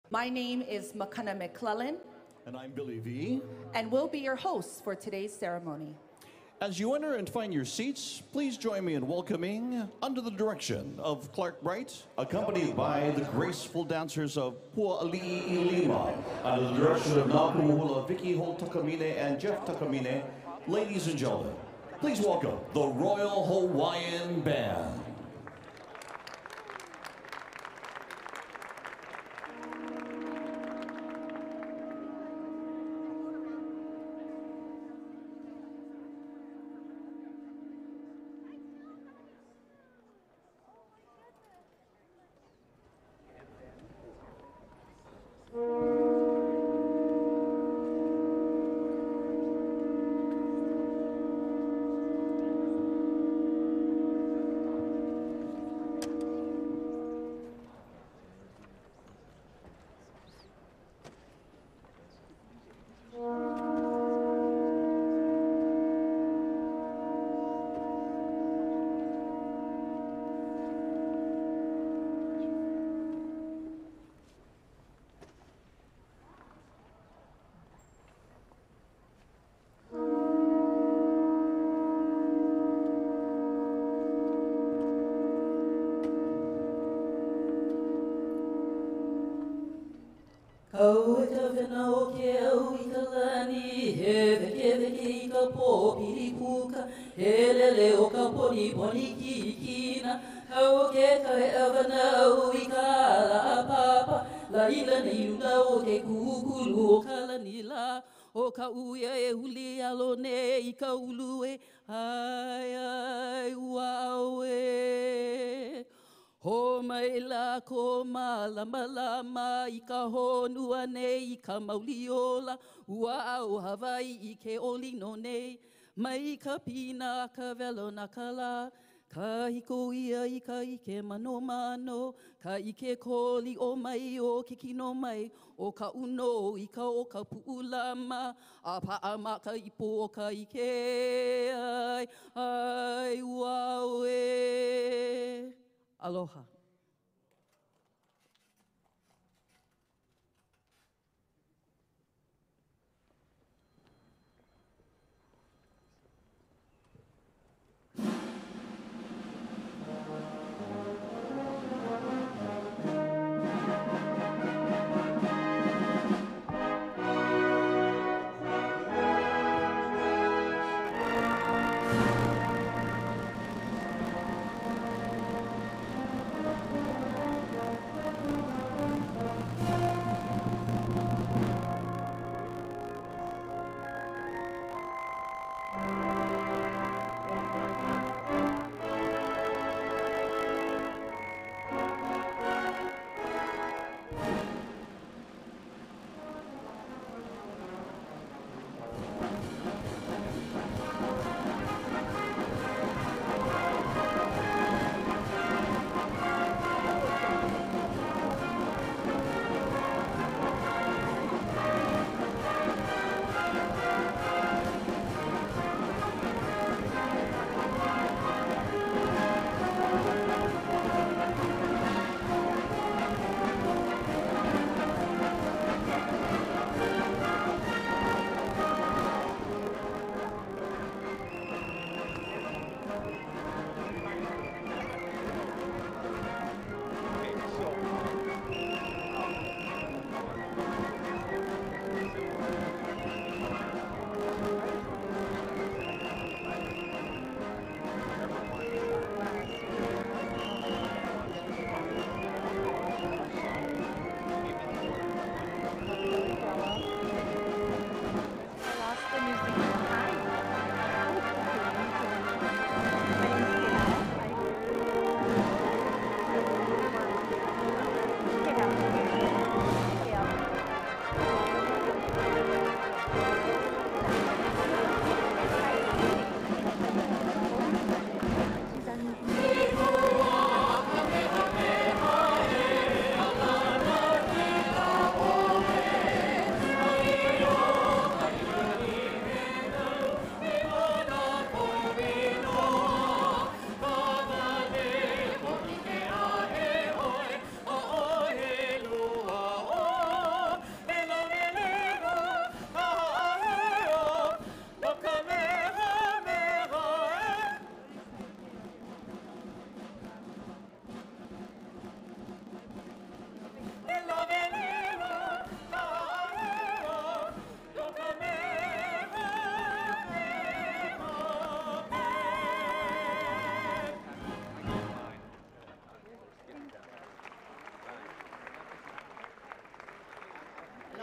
My name is Makana McClellan. And I'm Billy V. And we'll be your hosts for today's ceremony. As you enter and find your seats, please join me in welcoming, under the direction of Clark Bright, accompanied by the graceful dancers of Pua Ali'i Lima, under the direction of Nakuhula Vicky Holt Takamine and Jeff Takamine, ladies and gentlemen, please welcome the Royal Hawaiian Band. Kau e ka whenau ke au I ka lani, he weke I ka pōpiri puka, he lele o ka poni poni ki kina. Kau ke ka e whenau I ka ala papa, la ila nei una o ke kukulu o ka lani la. O ka uia e huli alo ne I ka ulu e, ai ai wau e. Ho mai la ko malama lama I ka honua nei I ka mauliola ua au Hawaii I ke olino nei mai ka pina ka velo na ka la ka hiko ia I ka ike mano mano ka ike koli o mai o ke kino mai o ka uno I ka o ka puulama a paa ma ka ipo o ka ike ai ai wau e Aloha.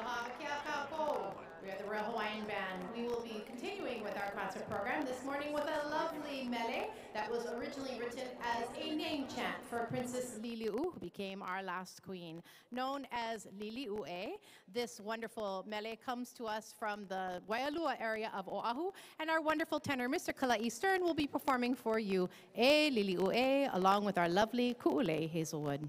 We are the Royal Hawaiian Band. We will be continuing with our concert program this morning with a lovely mele that was originally written as a name chant for Princess Lili'u, who became our last queen. Known as Lili'ue, this wonderful mele comes to us from the Waialua area of Oahu, and our wonderful tenor, Mr. Kalai Stern, will be performing for you E Lili'ue, along with our lovely Ku'ule Hazelwood.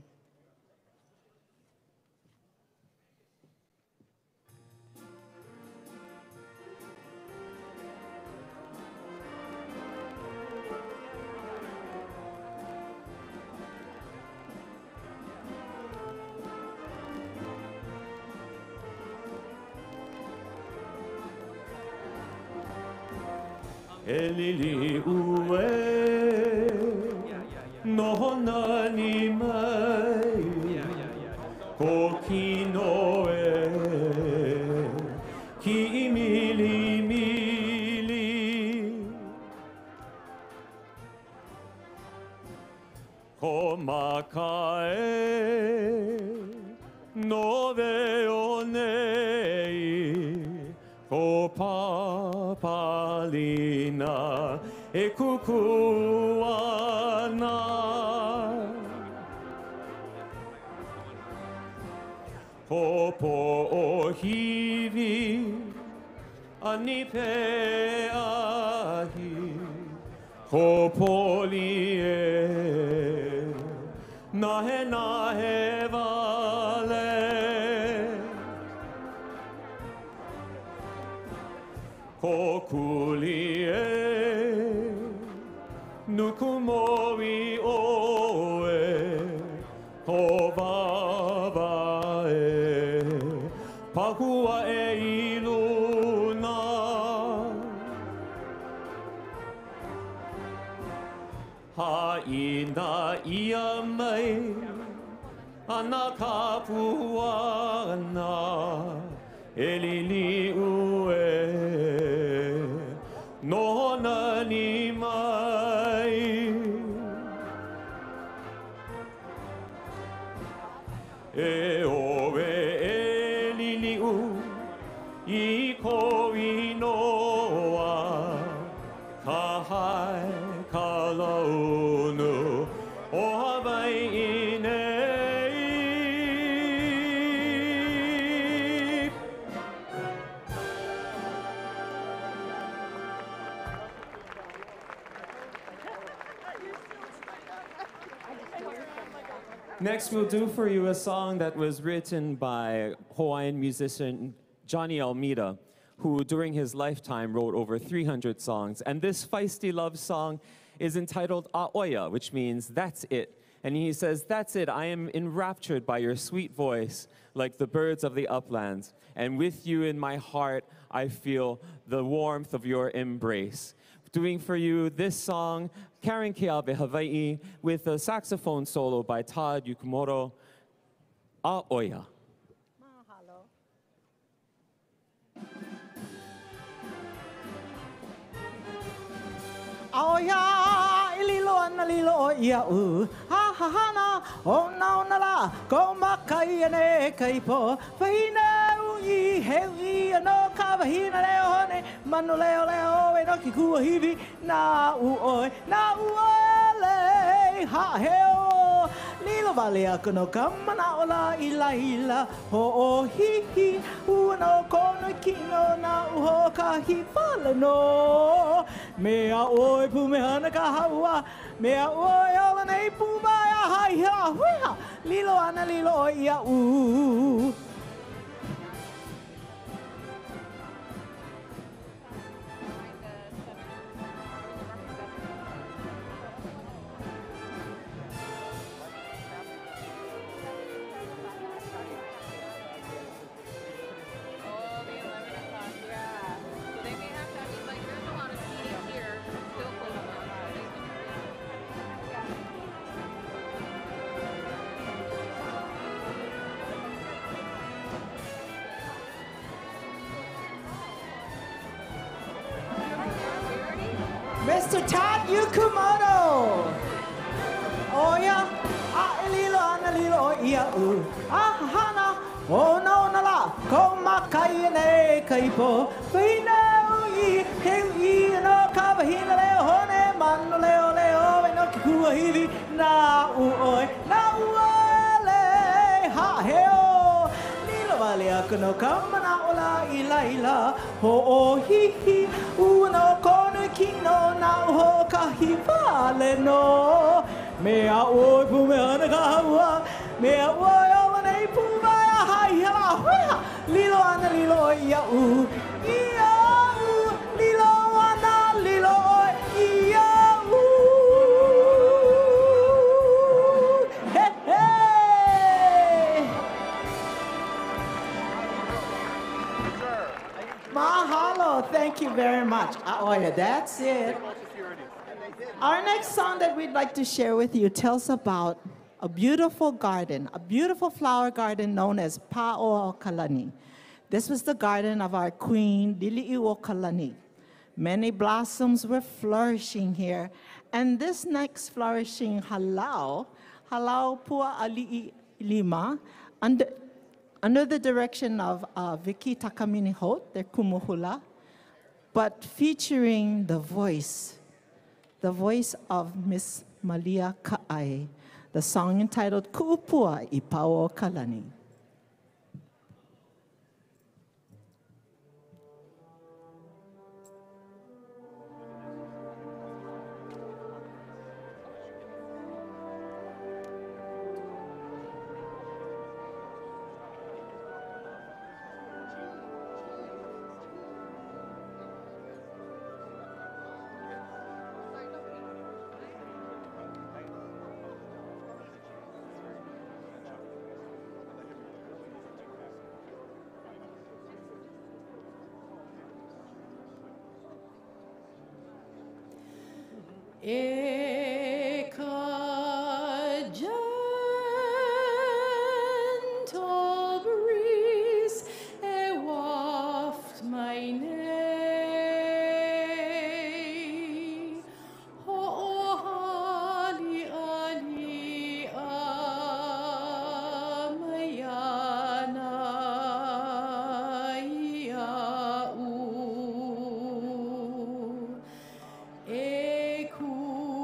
Elili'ue nohona ni mai ko kinoe ki mili mili ko makae no veo nei ko papalina e kukuana ko po'ohiwi ani pe'ahi ko polie nahe vale ko kulie nukumowi oe ko vawae pahua e iluna haina ia mai ana kapuana Elili'ue nohona ni mai e oe Elili'u I ko inoa ka hai ka launu o Hawaii nei Next, we'll do for you a song that was written by Hawaiian musician Johnny Almeida, who during his lifetime wrote over 300 songs. And this feisty love song is entitled A'oia, which means that's it. And he says, that's it, I am enraptured by your sweet voice, like the birds of the uplands. And with you in my heart, I feel the warmth of your embrace. Doing for you this song, Karen Keawe Hawaii, with a saxophone solo by Todd Yukumoto, A'oia. Mahalo. A'oia, ililo ana lilo ia'u, ha ha ha na, o na la, ko makai ane kaipo, wahina ui hewi ano ka wahina leo hone, manu leo leo e no ki kua hivi, na uoi le, ha heo, lilo vale aku no kamana ola ila, ho o hi hi, uano kono kino na uho ka hi pala no, mea oi pu me hana ka haua, mea oi ola nei pu mai a hai ha huiha, lilo ana lilo o ia u. Mr. Todd Yukumoto. Oh yeah, a lilo ana lilo o ia u. Ah hana, oh no na la, ko makai ne kaipo Fina ui he no kawahina leo hone manu leo leo no kikua hivi na uoi ha heo Nilo vale aku no kamana ola ila ho o hi hi uno kono kino na ho kahi vale no mea oi pu mea na kawa mea oi o nei pu vai hai hala hua lilo ana lilo ia u lilo ana lilo ia u hey hey mahalo thank you very much oh yeah that's it. Our next song that we'd like to share with you tells about a beautiful garden, a beautiful flower garden known as Pa'okalani. This was the garden of our queen, Liliuokalani. Many blossoms were flourishing here, and this next flourishing halau Pua Ali'i Lima, under the direction of Vicky Takamini Holt, their kumuhula, but featuring the voice of Miss Malia Ka'ai, the song entitled Ku'upua I Pa'okalani. A gentle breeze waft my name. Oh, ali ali amayana iau. Eku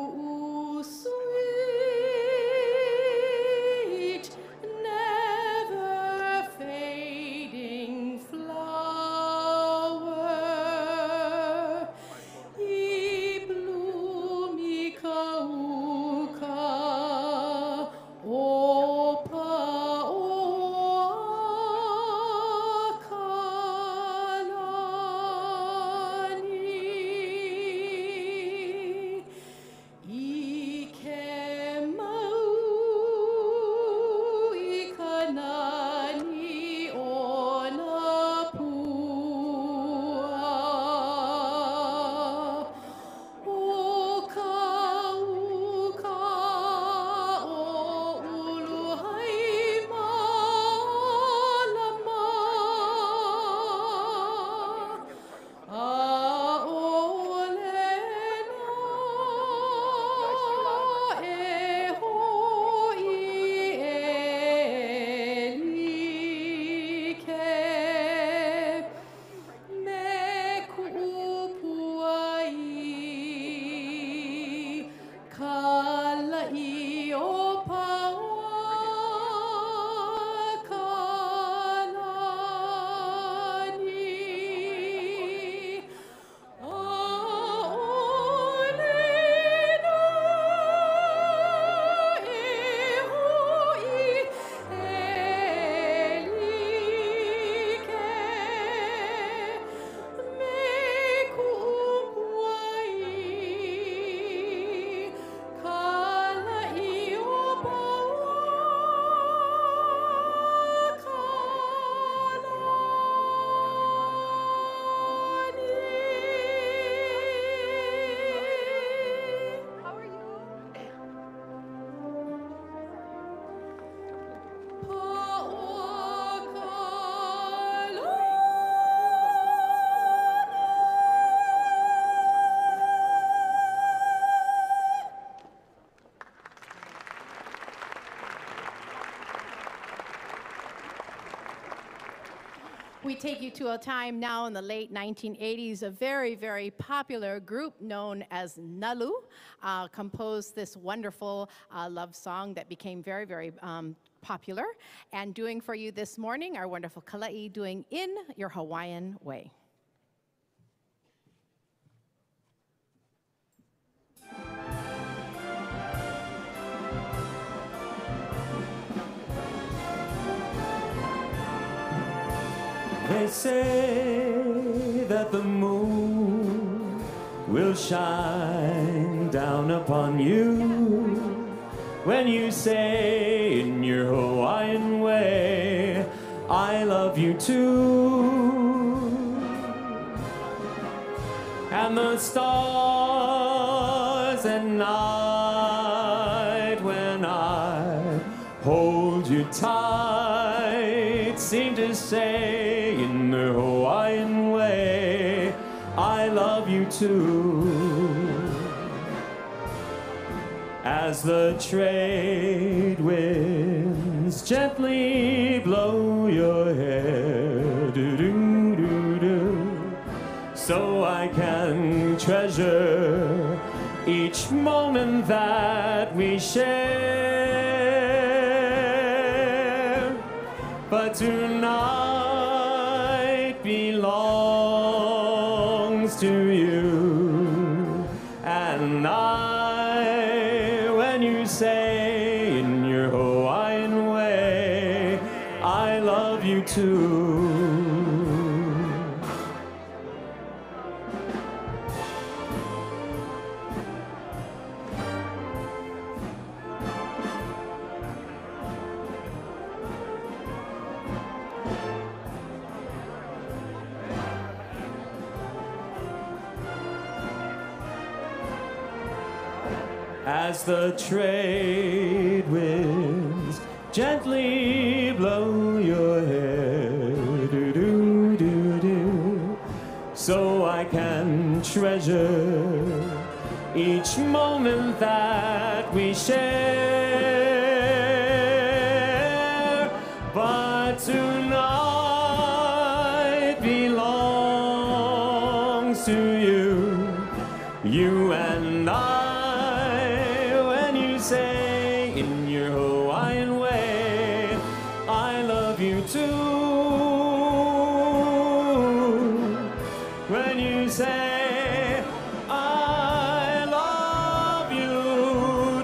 We take you to a time now in the late 1980s. A very, very popular group known as Nalu composed this wonderful love song that became very, very popular. And doing for you this morning, our wonderful Kala'i doing In Your Hawaiian Way. They say that the moon will shine down upon you when you say in your Hawaiian way, I love you too. And the stars at night when I hold you tight seem to say in the Hawaiian way, I love you too. As the trade winds gently blow your hair, do-do-do-do, so I can treasure each moment that we share. But tonight belongs to you and I, when you say in your Hawaiian way, I love you too. As the trade winds gently blow your hair, do-do-do-do, so I can treasure each moment that we share. But tonight belongs to you, you and I. Say in your Hawaiian way, I love you too. When you say, I love you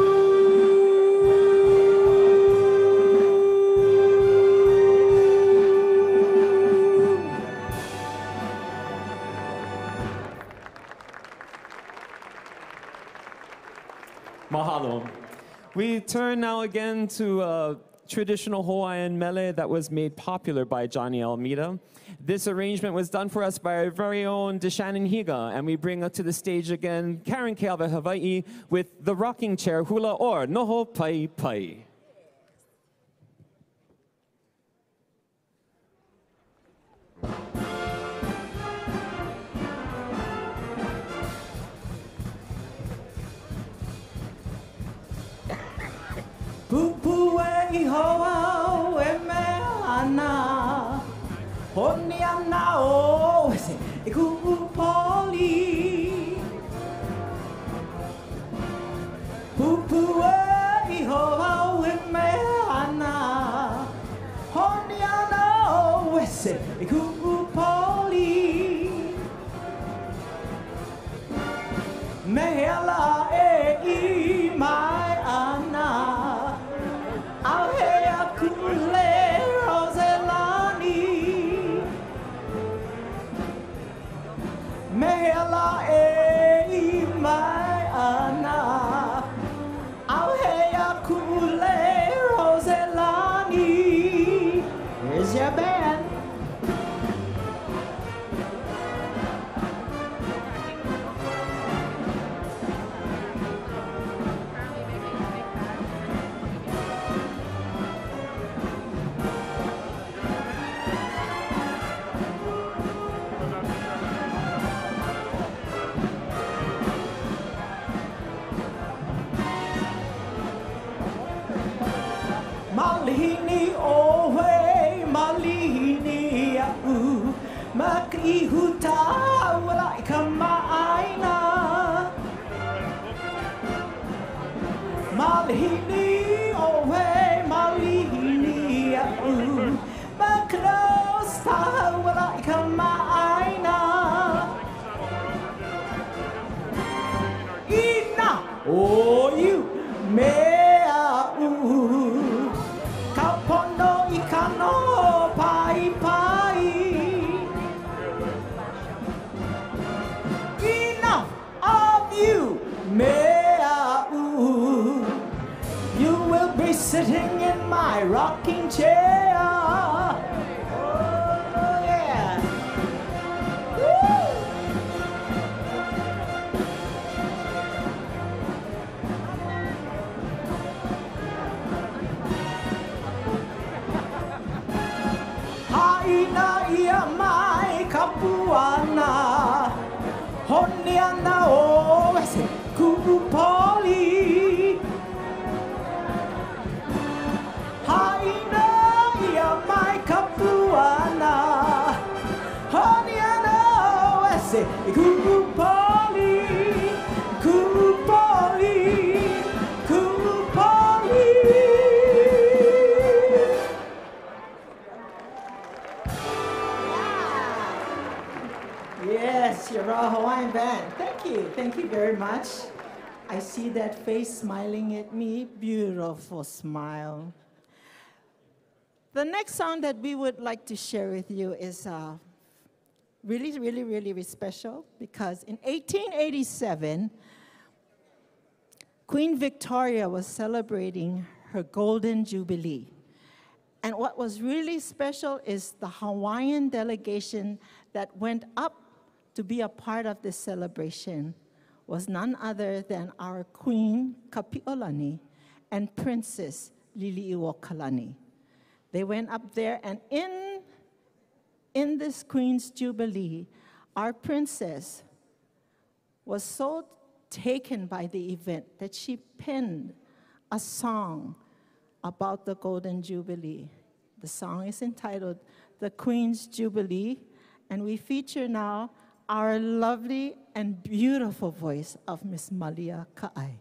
too. Mahalo. We turn now again to a traditional Hawaiian mele that was made popular by Johnny Almeida. This arrangement was done for us by our very own DeShannon Higa, and we bring up to the stage again Karen Keawe Hawaii with the rocking chair hula or Noho Pai Pai. Pupu e hoa e me ana Honi ana o se e kuupoli Pupu e hoa e me ana Honi ana o se e kuupoli Me ala e I mai ana Mehela e mai ana Au hea kule Roselani. Here's your band. Makri huta wala ikamaina Malhini owe malhini au Makrosta wala ikamaina Ina o you mea u Kapono ikano pai pai Enough of you mea u You will be sitting in my rocking chair Oh yeah Woo! Haina ia mai kapuana Honiana o ese kupoli Haina ia mai kapuana Honiana o ese kupoli Kupoli Kupoli Yes, you're a Hawaiian band. Thank you very much. I see that face smiling at me, beautiful smile. The next song that we would like to share with you is really special because in 1887, Queen Victoria was celebrating her Golden Jubilee. And what was really special is the Hawaiian delegation that went up to be a part of this celebration was none other than our Queen Kapi'olani and Princess Liliuokalani. They went up there, and in this Queen's Jubilee, our princess was so taken by the event that she penned a song about the Golden Jubilee. The song is entitled The Queen's Jubilee, and we feature now our lovely and beautiful voice of Miss Malia Ka'ai.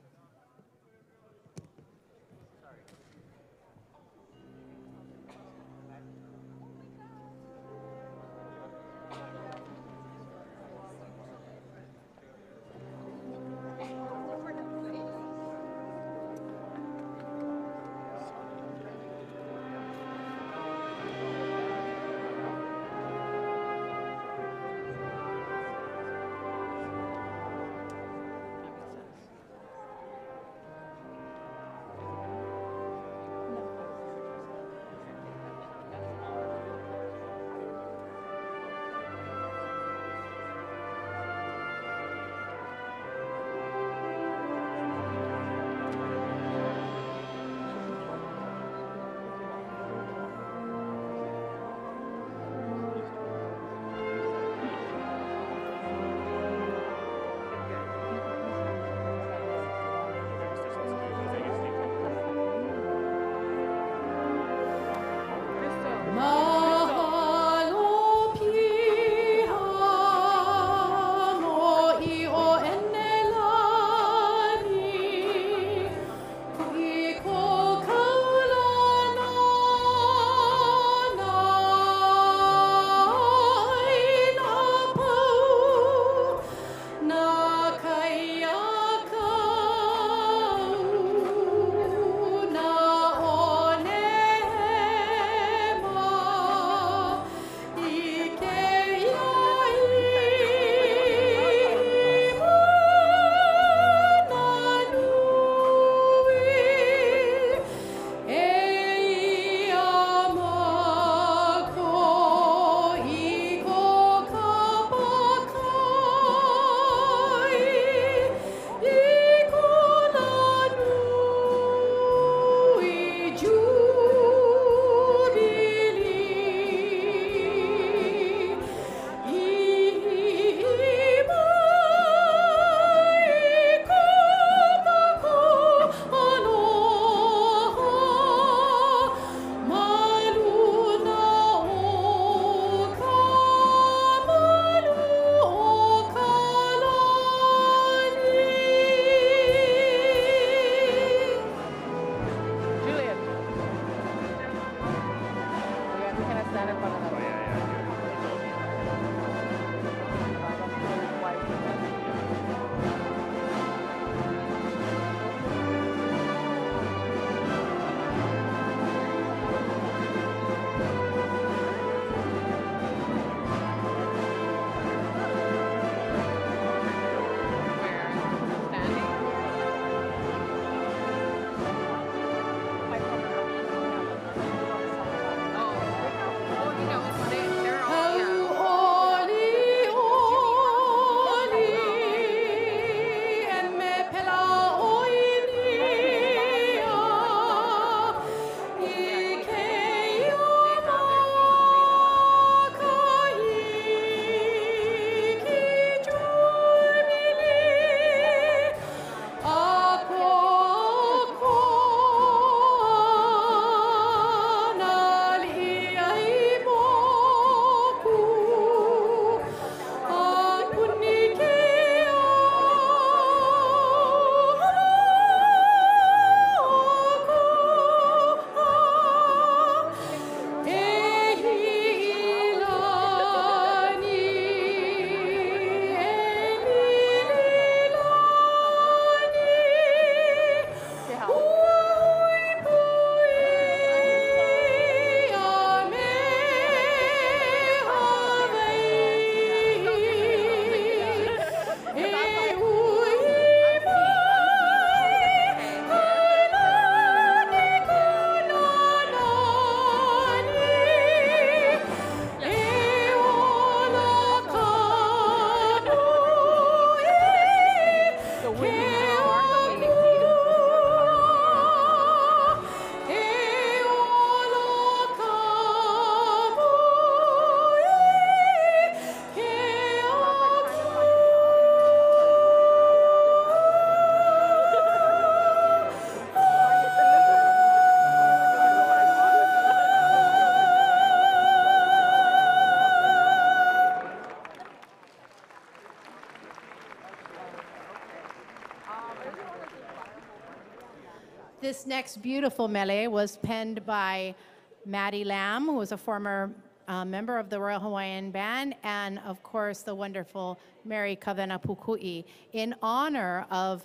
This next beautiful mele was penned by Maddie Lamb, who was a former member of the Royal Hawaiian Band, and of course the wonderful Mary Kavena Pukui, in honor of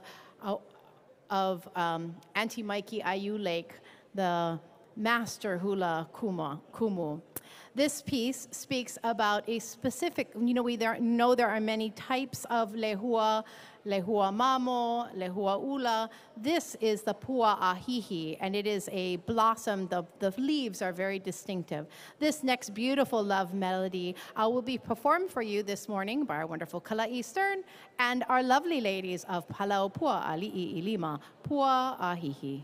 Auntie Mikey Ayu Lake, the master hula kumu. This piece speaks about a specific, we know there are many types of lehua mamo, lehua ula. This is the pua ahihi, and it is a blossom. The leaves are very distinctive. This next beautiful love melody will be performed for you this morning by our wonderful Kala'i Stern and our lovely ladies of Palau Pua Ali'i Ilima, pua ahihi.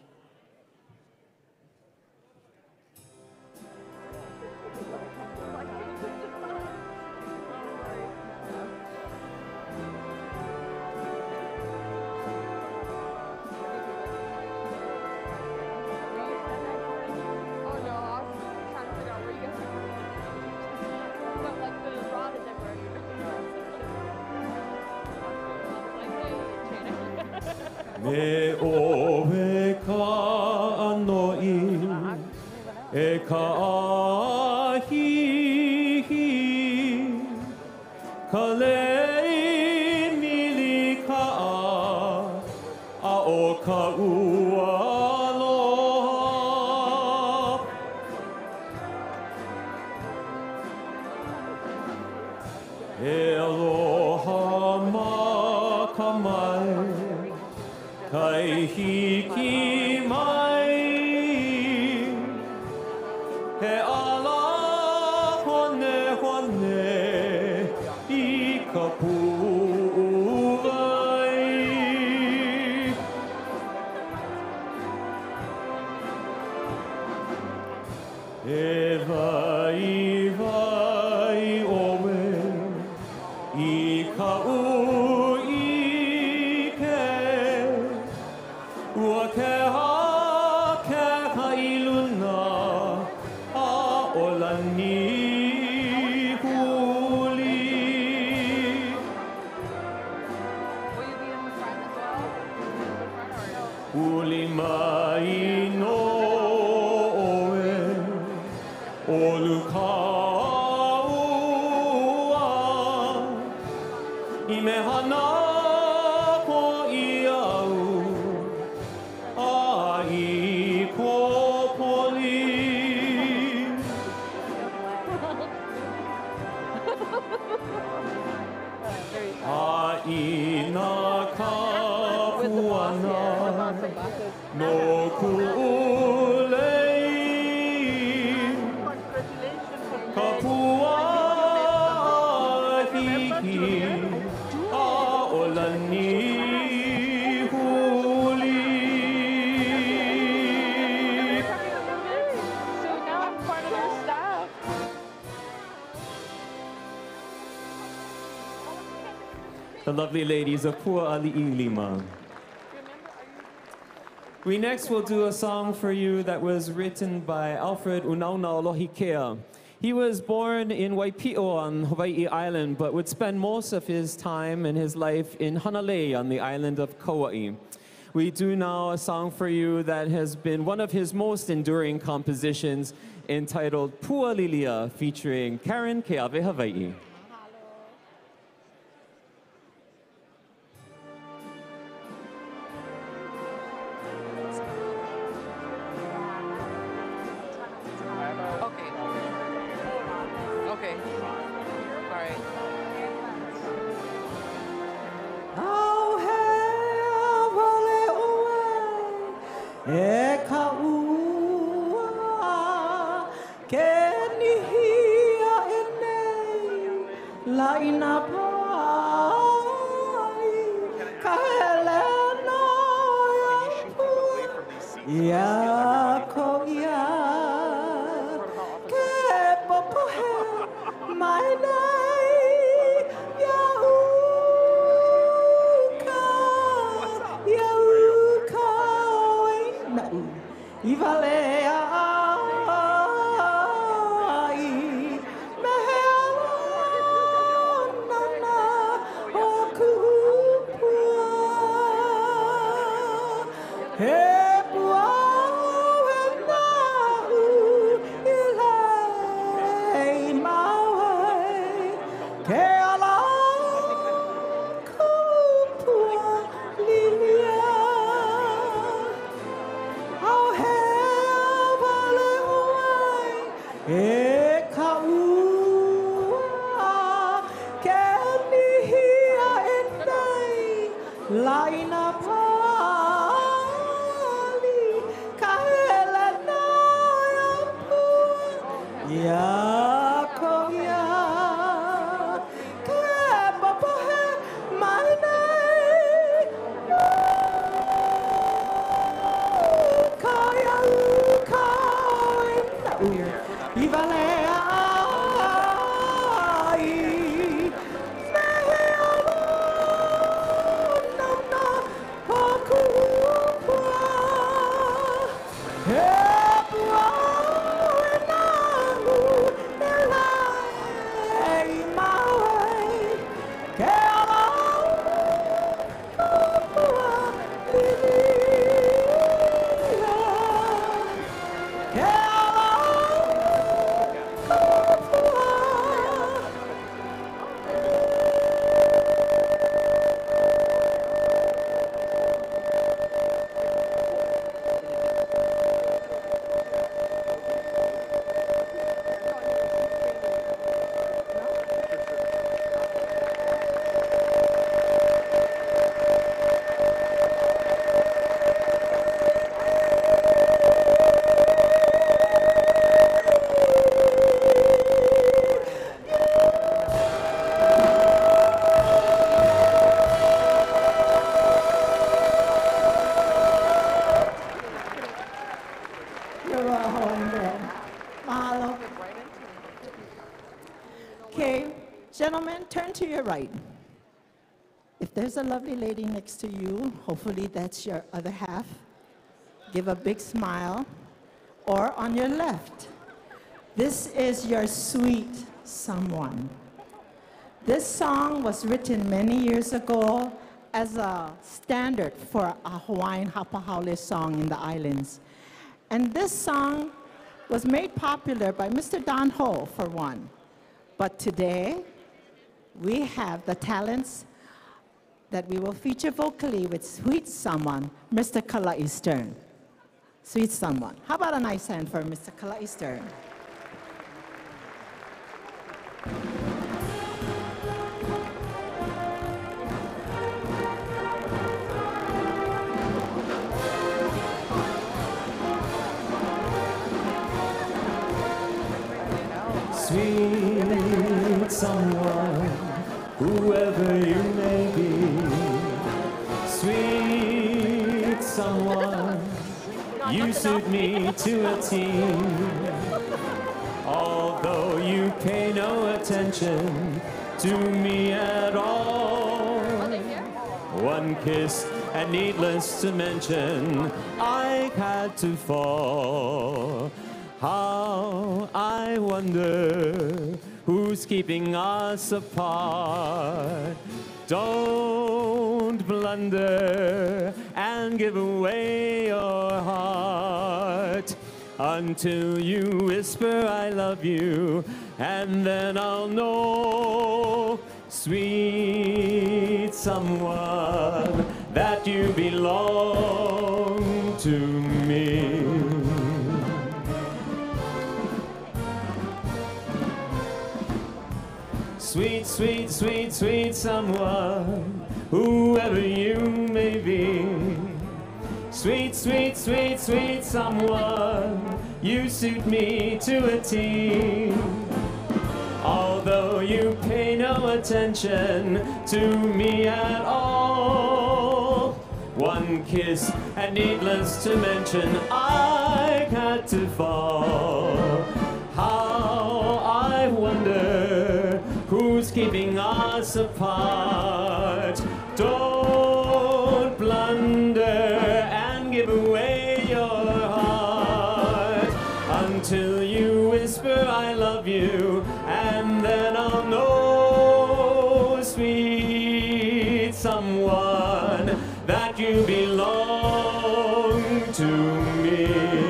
Me o e ka anoi, e ka ahihi, ka lei mili ka a o ka ua aloha. E aloha ma ka mai, kai hiki mai, he ala hone I ka pu'ai. E vai oe I ka ua ke hailuna a olani huli. Will you be in front as well? Huli mai no oe olu ka ua I me hana ko I au I popoli. A ina ka puana no ku'ulei ka pua hiki a olani the lovely ladies of Pua Ali'i Lima. We next will do a song for you that was written by Alfred Unauna Lohikea. He was born in Waipio on Hawaii Island, but would spend most of his time and his life in Hanalei on the island of Kauai. We do now a song for you that has been one of his most enduring compositions, entitled Pua Lilia, featuring Karen Keawe Hawaii. Hey, boy. Okay, gentlemen, turn to your right. If there's a lovely lady next to you, hopefully that's your other half. Give a big smile. Or on your left, this is your sweet someone. This song was written many years ago as a standard for a Hawaiian hapahaole song in the islands. And this song was made popular by Mr. Don Ho, for one. But today, we have the talents that we will feature vocally with Sweet Someone, Mr. Kala'i Stern. Sweet Someone. How about a nice hand for Mr. Kala'i Stern? Sweet someone, whoever you may be. Sweet someone, you suit me to a T. Although you pay no attention to me at all. One kiss, and needless to mention, I had to fall. How I wonder who's keeping us apart. Don't blunder and give away your heart until you whisper I love you, and then I'll know, sweet someone, that you belong to me. Sweet, sweet, sweet, sweet someone, whoever you may be. Sweet, sweet, sweet, sweet someone, you suit me to a T. Although you pay no attention to me at all. One kiss, and needless to mention, I had to fall. How I wonder who's keeping us apart. Don't blunder and give away your heart until you whisper I love you, and then I'll know, sweet someone, that you belong to me.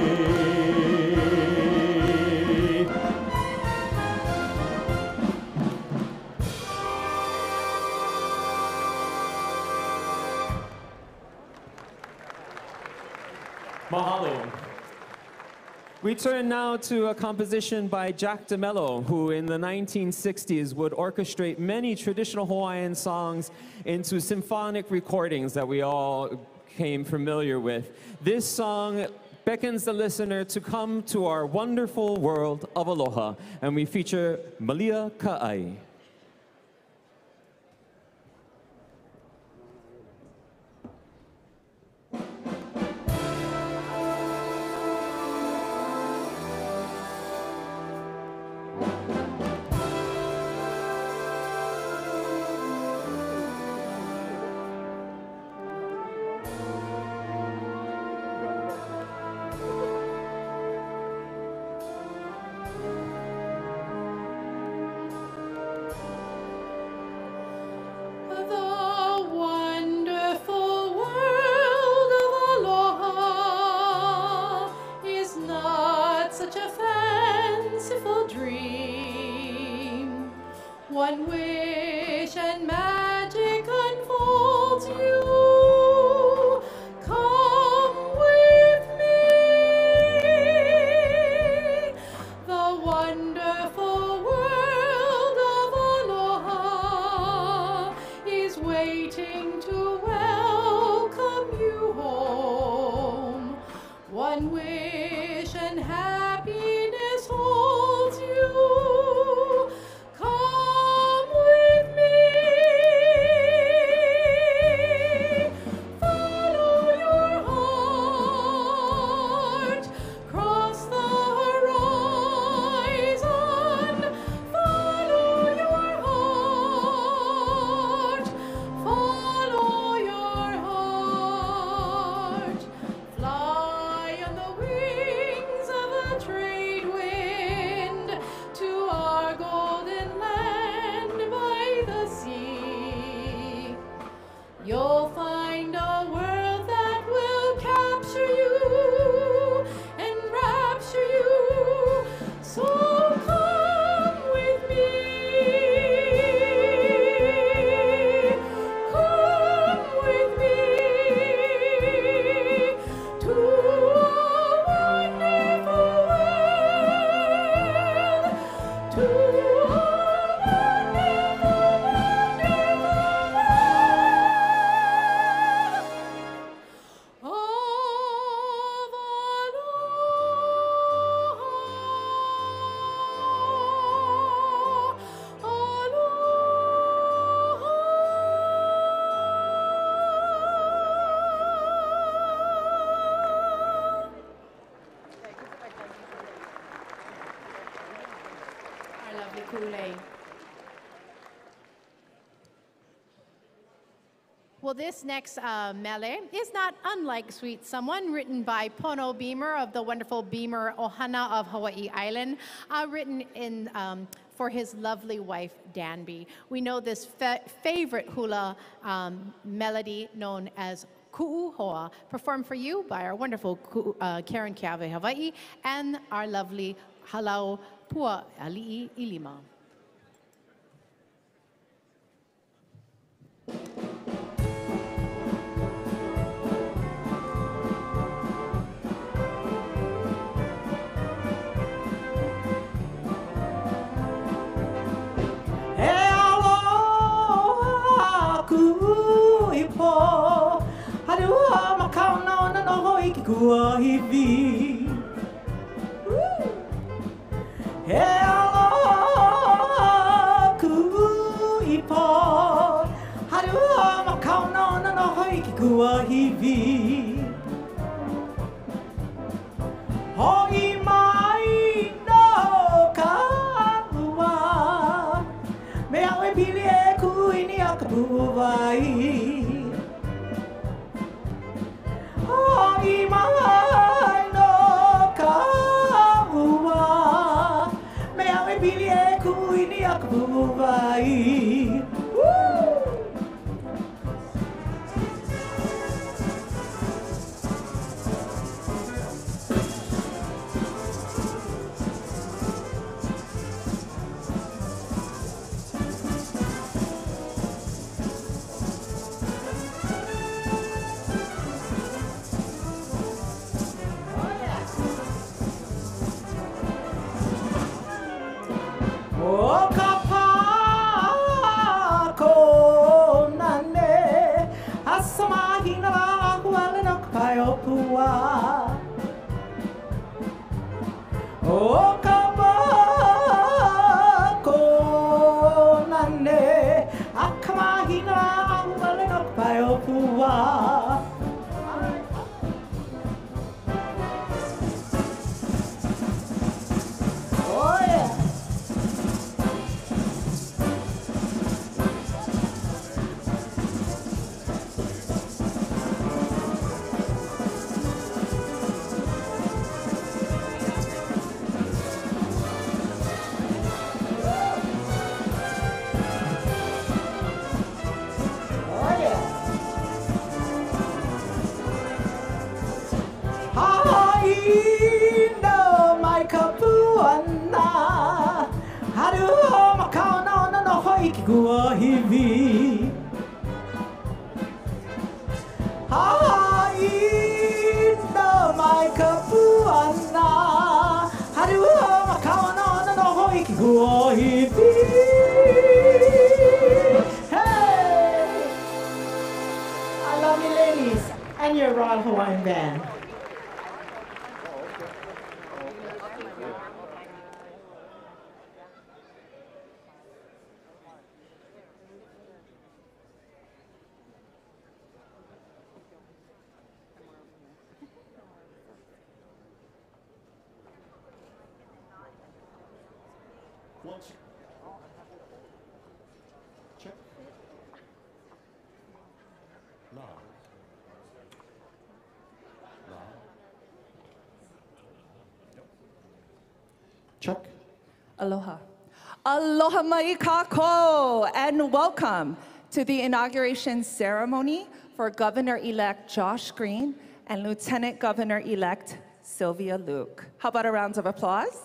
Mahalo. We turn now to a composition by Jack DeMello, who in the 1960s would orchestrate many traditional Hawaiian songs into symphonic recordings that we all came familiar with. This song beckons the listener to come to our wonderful world of aloha, and we feature Malia Ka'ai. One wish and magic unfolds you. Come with me. The wonderful world of aloha is waiting to welcome you home. One wish and happiness holds you. Come with ule. Well, this next mele is not unlike Sweet Someone, written by Pono Beamer of the wonderful Beamer Ohana of Hawaii Island, written in for his lovely wife, Danby. We know this favorite hula melody known as Ku'u Hoa, performed for you by our wonderful Karen Keawe Hawaii and our lovely Halau Pua Ali'i Ilima. Kua hivi He aloha kuipo Harua makau no no hoi ki kua hivi Hoi mai no ka ua Me awe pili e kui ni a ka puwai Hoi mai no ka ua Me awe pili e kui ni a ka puwai Kua hivi Haina mai kapuana Harua makawana no hoi ki kua hivi Hey! I love you ladies and your Royal Hawaiian Band. Check. La. La. Check. Aloha. Aloha mai kako, and welcome to the inauguration ceremony for Governor-elect Josh Green and Lieutenant Governor-elect Sylvia Luke. How about a round of applause?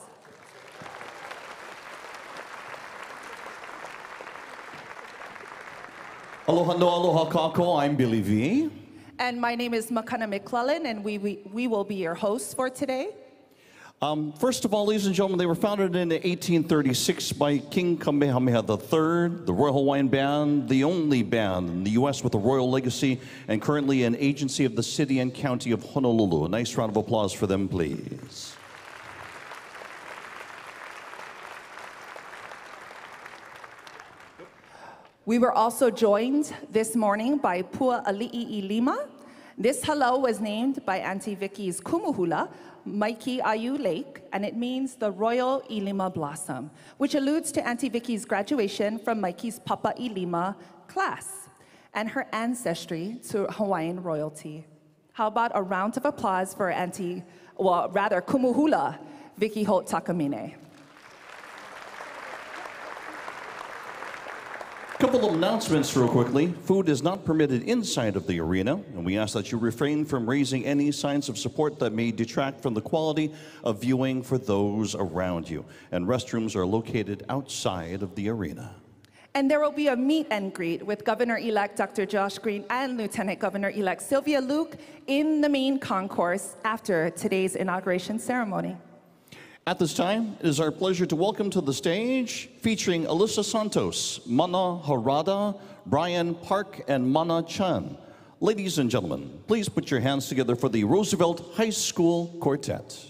Aloha no aloha kako, I'm Billy V. And my name is Makana McClellan, and we will be your hosts for today. First of all, ladies and gentlemen, they were founded in 1836 by King Kamehameha III, the Royal Hawaiian Band, the only band in the U.S. with a royal legacy, and currently an agency of the city and county of Honolulu. A nice round of applause for them, please. We were also joined this morning by Pua Ali'i Ilima, This halau was named by Auntie Vicky's kumuhula, Maiki Ayu Lake, and it means the Royal Ilima Blossom, which alludes to Auntie Vicky's graduation from Maiki's Papa Ilima class and her ancestry to Hawaiian royalty. How about a round of applause for kumuhula, Vicky Holt Takamine. Couple of announcements real quickly. Food is not permitted inside of the arena, and we ask that you refrain from raising any signs of support that may detract from the quality of viewing for those around you. And restrooms are located outside of the arena. And there will be a meet and greet with Governor-elect Dr. Josh Green and Lieutenant Governor-elect Sylvia Luke in the main concourse after today's inauguration ceremony. At this time, it is our pleasure to welcome to the stage, featuring Alyssa Santos, Mana Harada, Brian Park, and Mana Chan. Ladies and gentlemen, please put your hands together for the Roosevelt High School Quartet.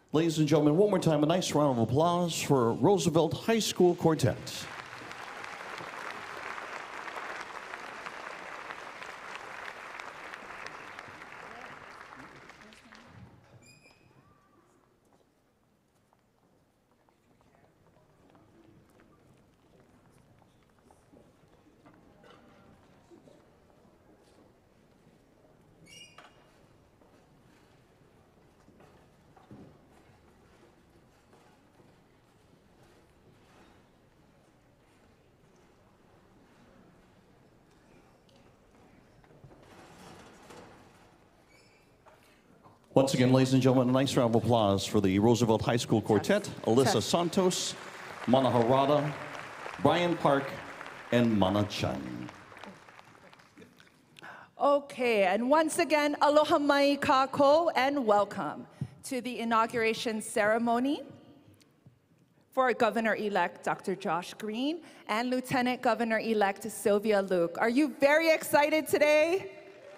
Ladies and gentlemen, one more time, a nice round of applause for Roosevelt High School Quartet. Once again, ladies and gentlemen, a nice round of applause for the Roosevelt High School Quartet, Alyssa Santos, Mana Harada, Brian Park, and Mana Chan. Okay, and once again, aloha mai kako and welcome to the inauguration ceremony for Governor-elect Dr. Josh Green and Lieutenant Governor-elect Sylvia Luke. Are you very excited today?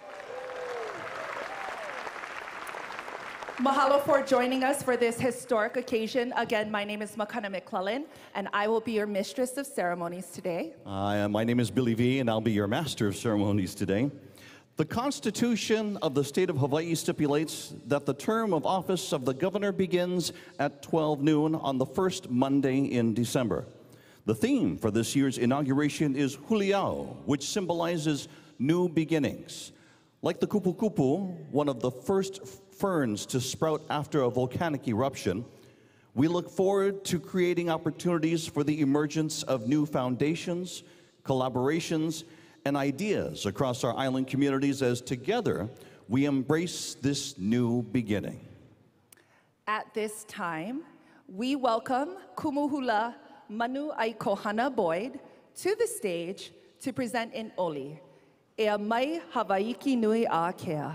Mahalo for joining us for this historic occasion. Again, my name is Makana McClellan, and I will be your mistress of ceremonies today. My name is Billy V, and I'll be your master of ceremonies today. The Constitution of the State of Hawaii stipulates that the term of office of the governor begins at 12 noon on the first Monday in December. The theme for this year's inauguration is Huliao, which symbolizes new beginnings. Like the kupu-kupu, one of the first ferns to sprout after a volcanic eruption, we look forward to creating opportunities for the emergence of new foundations, collaborations, and ideas across our island communities as together we embrace this new beginning. At this time, we welcome Kumuhula Manu Aikohana Boyd to the stage to present in Oli. Ea mai Hawaiki nui a kea.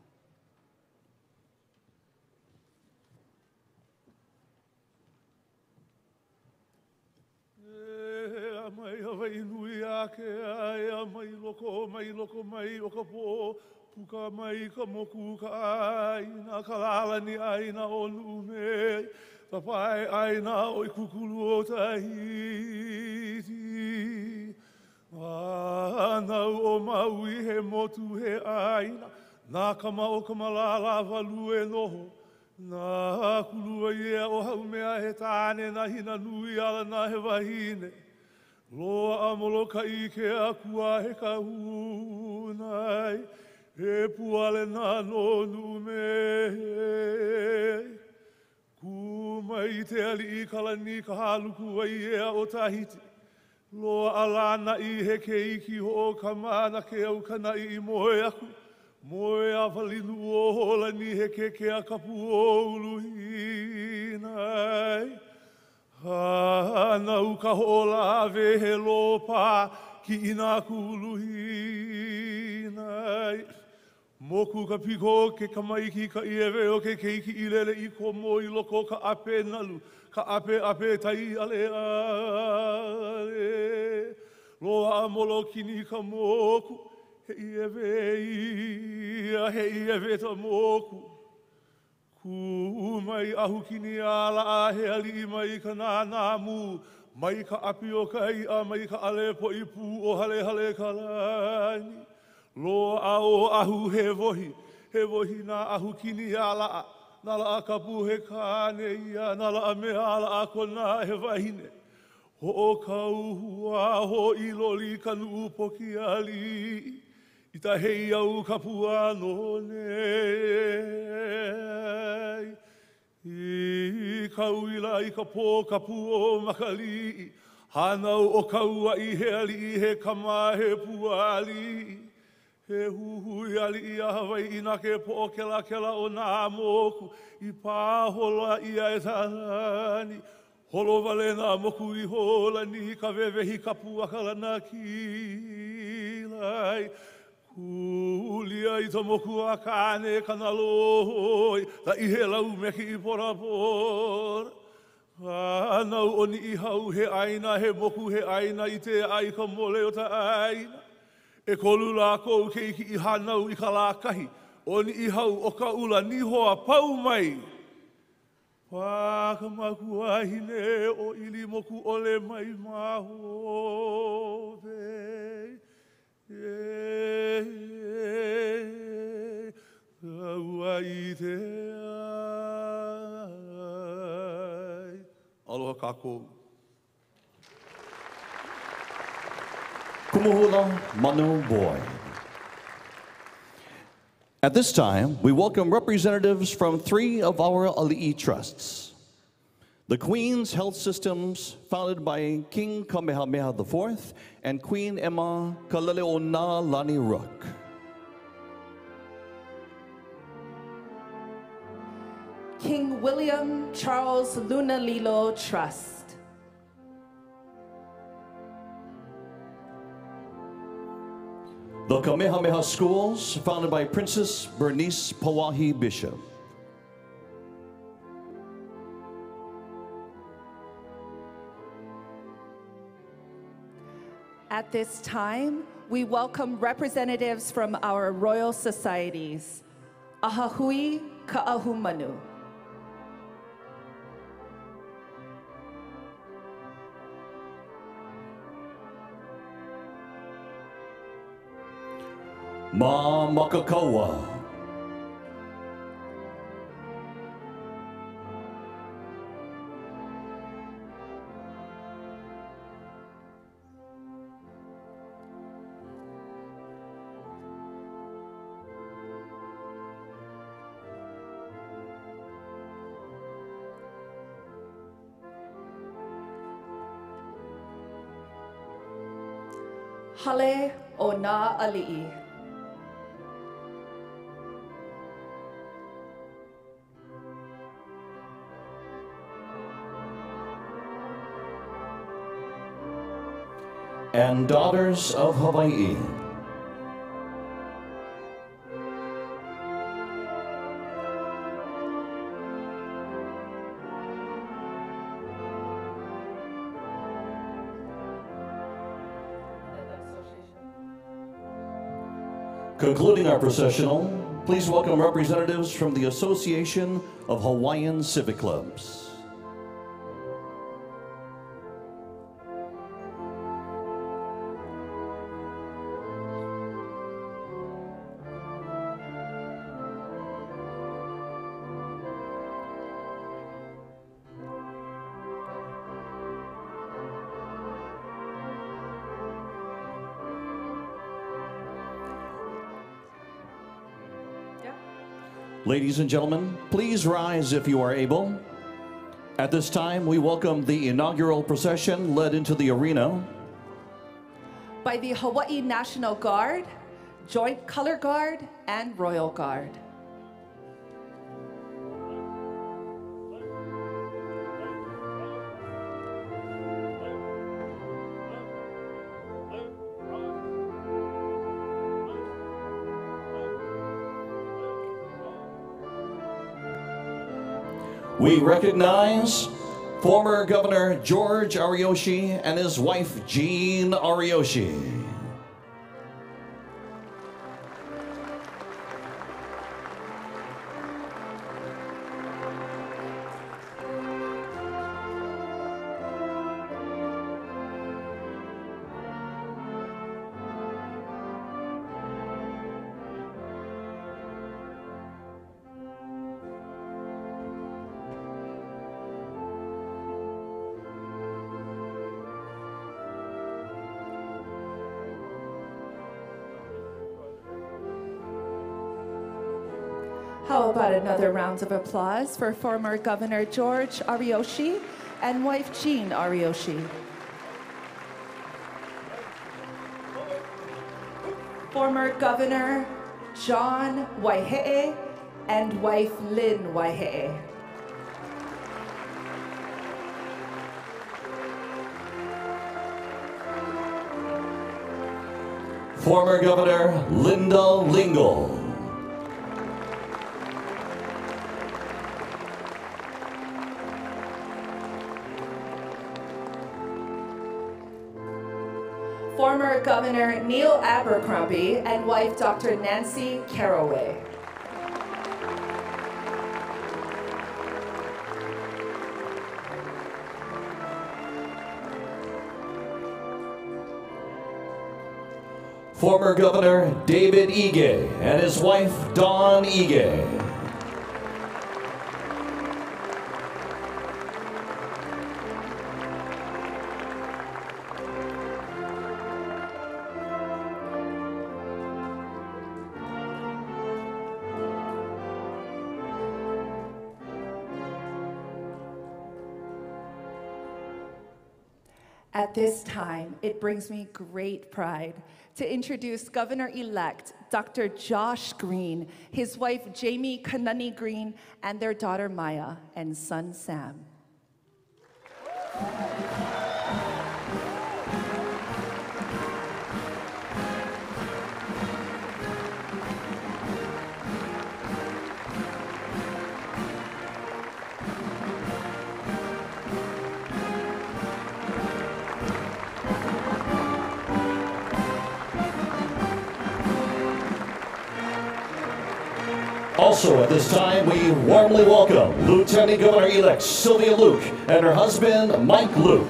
Mai Hawaii nui a kea, ea mai loko mai o ka po, puka mai ka moku ka aina, ka lalani aina o nume, ka pai aina o i kukulu o Tahiti. Anau o maui he motu he aina, nā ka mao ka malala walu e noho, nā kulua ia o haumea he tāne na hina nui ala na he wahine. Loa amolo ka ike a kua he ka hunai, e puale nā no nume. Kumai te ali I kalani ka haluku ai ea o Tahiti. Loa alana I he keiki ho ka mana ke au kana I moe aku. Moe a walinu o hola ni he ke a kapu o uluhinai. Hanau ka hola ave he lopa ki ina kuluhinai. Moku ka piko ke kamaiki ka iewe o ke keiki I lele I ko mo I loko ka ape nalu. Ka ape tai ale ale. Loa amolo kini ka moku. He iewe ta moku. Kumai ahu kini ala a he ali mai ka nānamu. Mai ka api o ka ia mai ka ale po I pu o hale ka lani. Loa o ahu he vohi nā ahu kini ala a. Nala a kapu he kāne ia, nala a mea ala a kona he wahine. Ho o kauhua, ho I loli kanu upoki ali. I ta hei au kapu ano nei. I kauila I ka pō kapu o makali. Hanau o kaua I he ali I he kama he puali. He huhui ali I Hawaii ina ke po kela o nā moku. I pāhola ia e tālani. Holo wale nā moku I hola ni ka wewehi kapu akalana kilai. Kulia I ta moku a kāne kanaloi. Ta I he lau meki I pora pora. Anau oni I hau he aina he moku he aina I te ai ka mole o ta aina. E kolu lākou keiki I hanau I ka lākahi. Oni I hau o ka ula ni hoa pau mai. Whakamakuahine o ili moku ole mai maho ve. Aua i te ai. Aloha kākou. Kumuhula Manu Boy. At this time, we welcome representatives from 3 of our ali'i trusts. The Queen's Health Systems, founded by King Kamehameha IV and Queen Emma Kaleleona Lani Rook. King William Charles Lunalilo Trust. The Kamehameha Schools, founded by Princess Bernice Pawahi Bishop. At this time, we welcome representatives from our royal societies. Ahahui Ka'ahumanu. Ma Makakawa. Hale o na ali'i. And Daughters of Hawaii. Concluding our processional, please welcome representatives from the Association of Hawaiian Civic Clubs. Ladies and gentlemen, please rise if you are able. At this time, we welcome the inaugural procession led into the arena by the Hawaii National Guard, Joint Color Guard, and Royal Guard. We recognize former Governor George Ariyoshi and his wife Jean Ariyoshi. How about another round of applause for former Governor George Ariyoshi and wife Jean Ariyoshi. Former Governor John Waihe'e and wife Lynn Waihe'e. Former Governor Linda Lingle. Former Governor Neal Abercrombie and wife Dr. Nancy Caraway. former Governor David Ige and his wife Dawn Ige. At this time, it brings me great pride to introduce Governor-elect Dr. Josh Green, his wife Jamie Kanani Green, and their daughter Maya and son Sam. Also at this time, we warmly welcome Lieutenant Governor-elect Sylvia Luke and her husband, Mike Luke.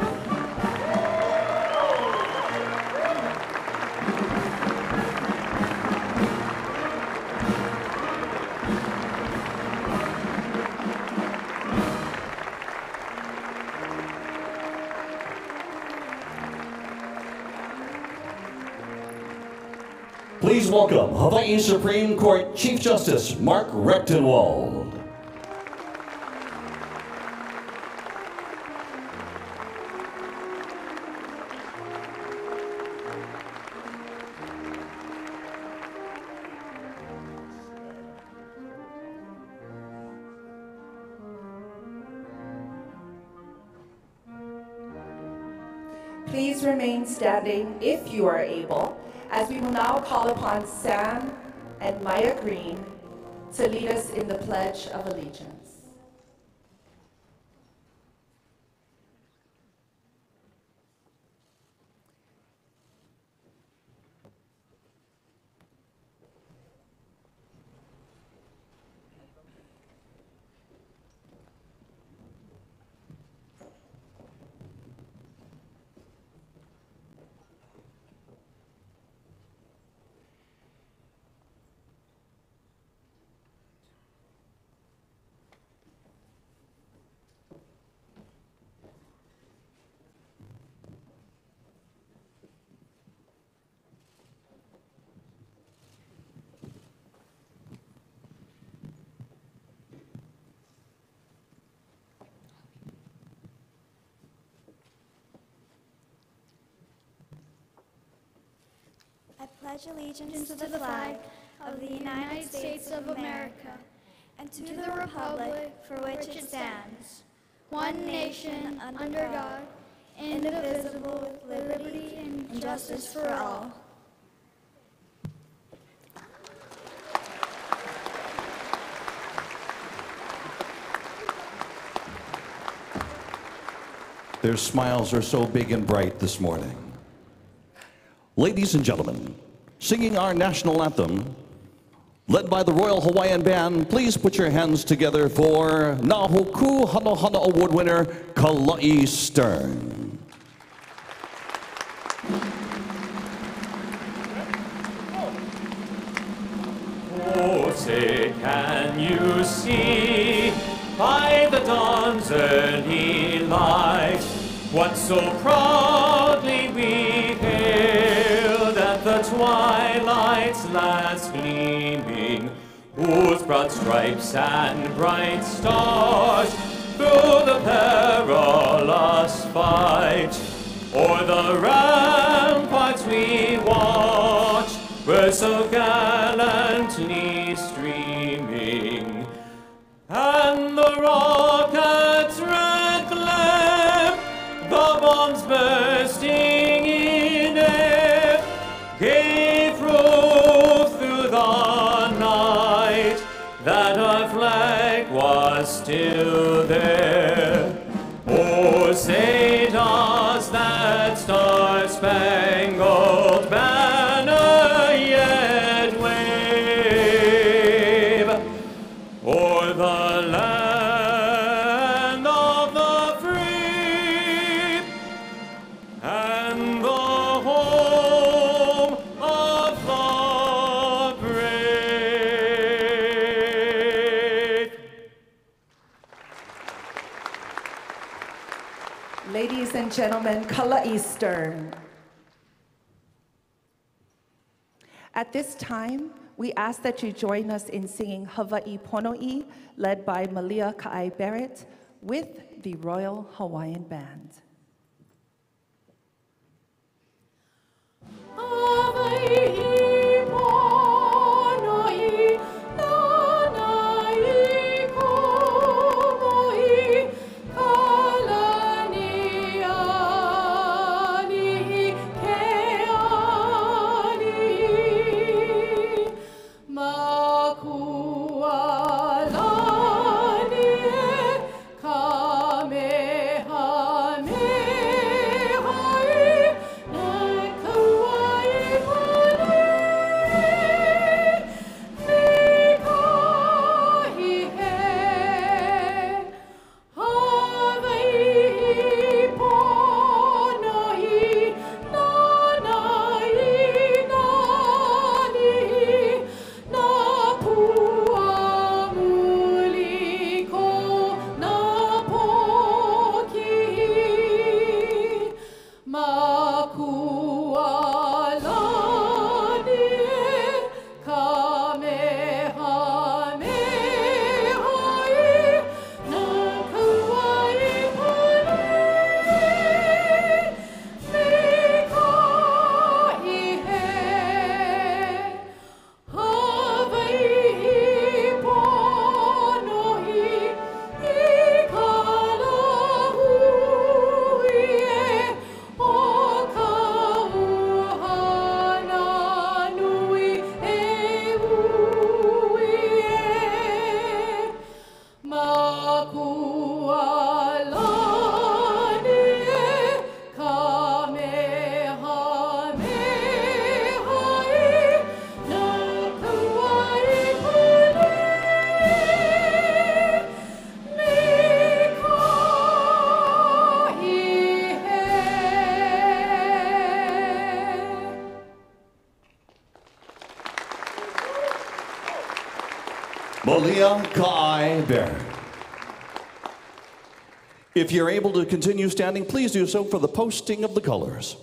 Please welcome Hawaii Supreme Court Chief Justice Mark Rechtenwald. Please remain standing if you are able, as we will now call upon Sam and Maya Green to lead us in the Pledge of Allegiance. I pledge allegiance to the flag of the United States of America and to the republic for which it stands, one nation under God, indivisible, with liberty and justice for all. Their smiles are so big and bright this morning. Ladies and gentlemen, singing our national anthem, led by the Royal Hawaiian Band, please put your hands together for Nahoku Hana Hana Award winner, Kalai Stern. Oh, say, can you see by the dawn's early light what so proudly we hailed at the twilight's last gleaming, whose broad stripes and bright stars through the perilous fight o'er the ramparts we watched were so gallantly streaming, and the rocket's red glare, the bombs bursting in air, gave proof through the night that our flag was still there. Oh, say does that star-spangled banner yet wave o'er the land of the free and the home of Ladies and gentlemen, Kala Eastern. At this time, we ask that you join us in singing Hawaii Pono'i, led by Malia Ka'ai Barrett, with the Royal Hawaiian Band. Malia Ka'ai Barrett. If you're able to continue standing, please do so for the posting of the colors.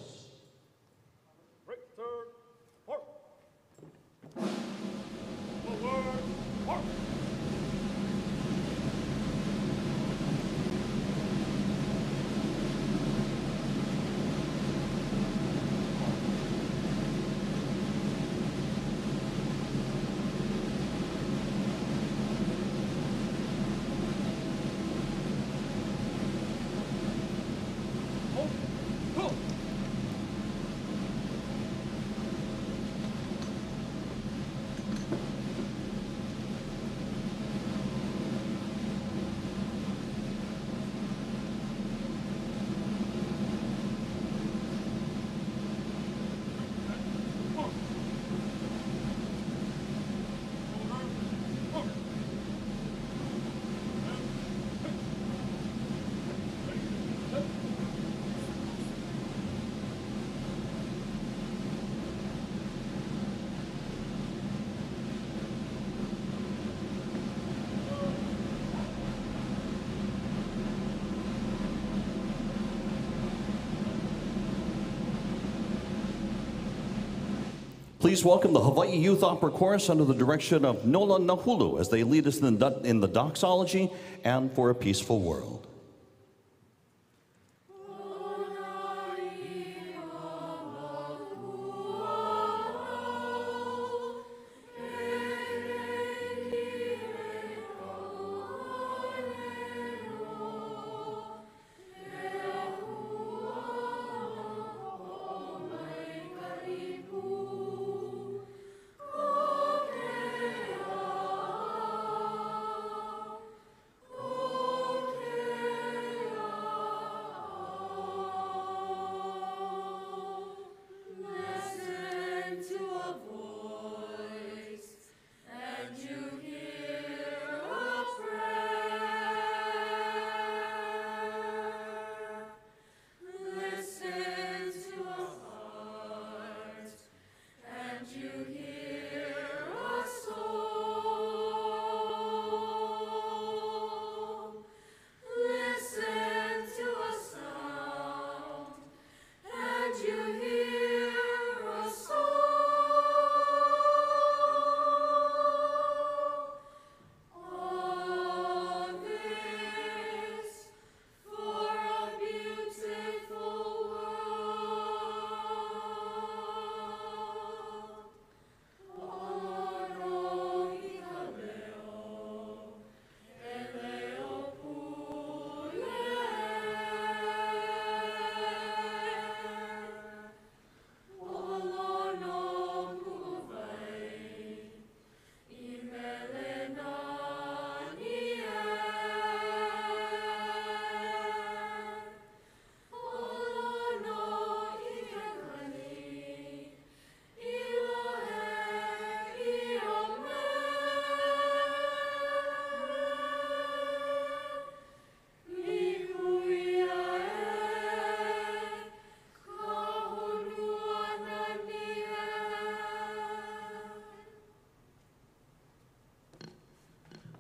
Please welcome the Hawaii Youth Opera Chorus under the direction of Nola Nahulu as they lead us in the doxology and for a peaceful world. Okay.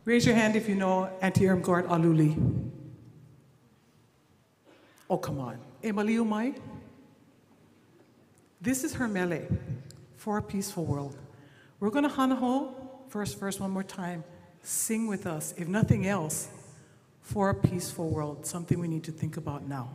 Raise your hand if you know Auntie Irmgard Aluli. Oh, come on. Emily Umay? This is her mele for a peaceful world. We're going to hanaho first verse one more time. Sing with us, if nothing else, for a peaceful world, something we need to think about now.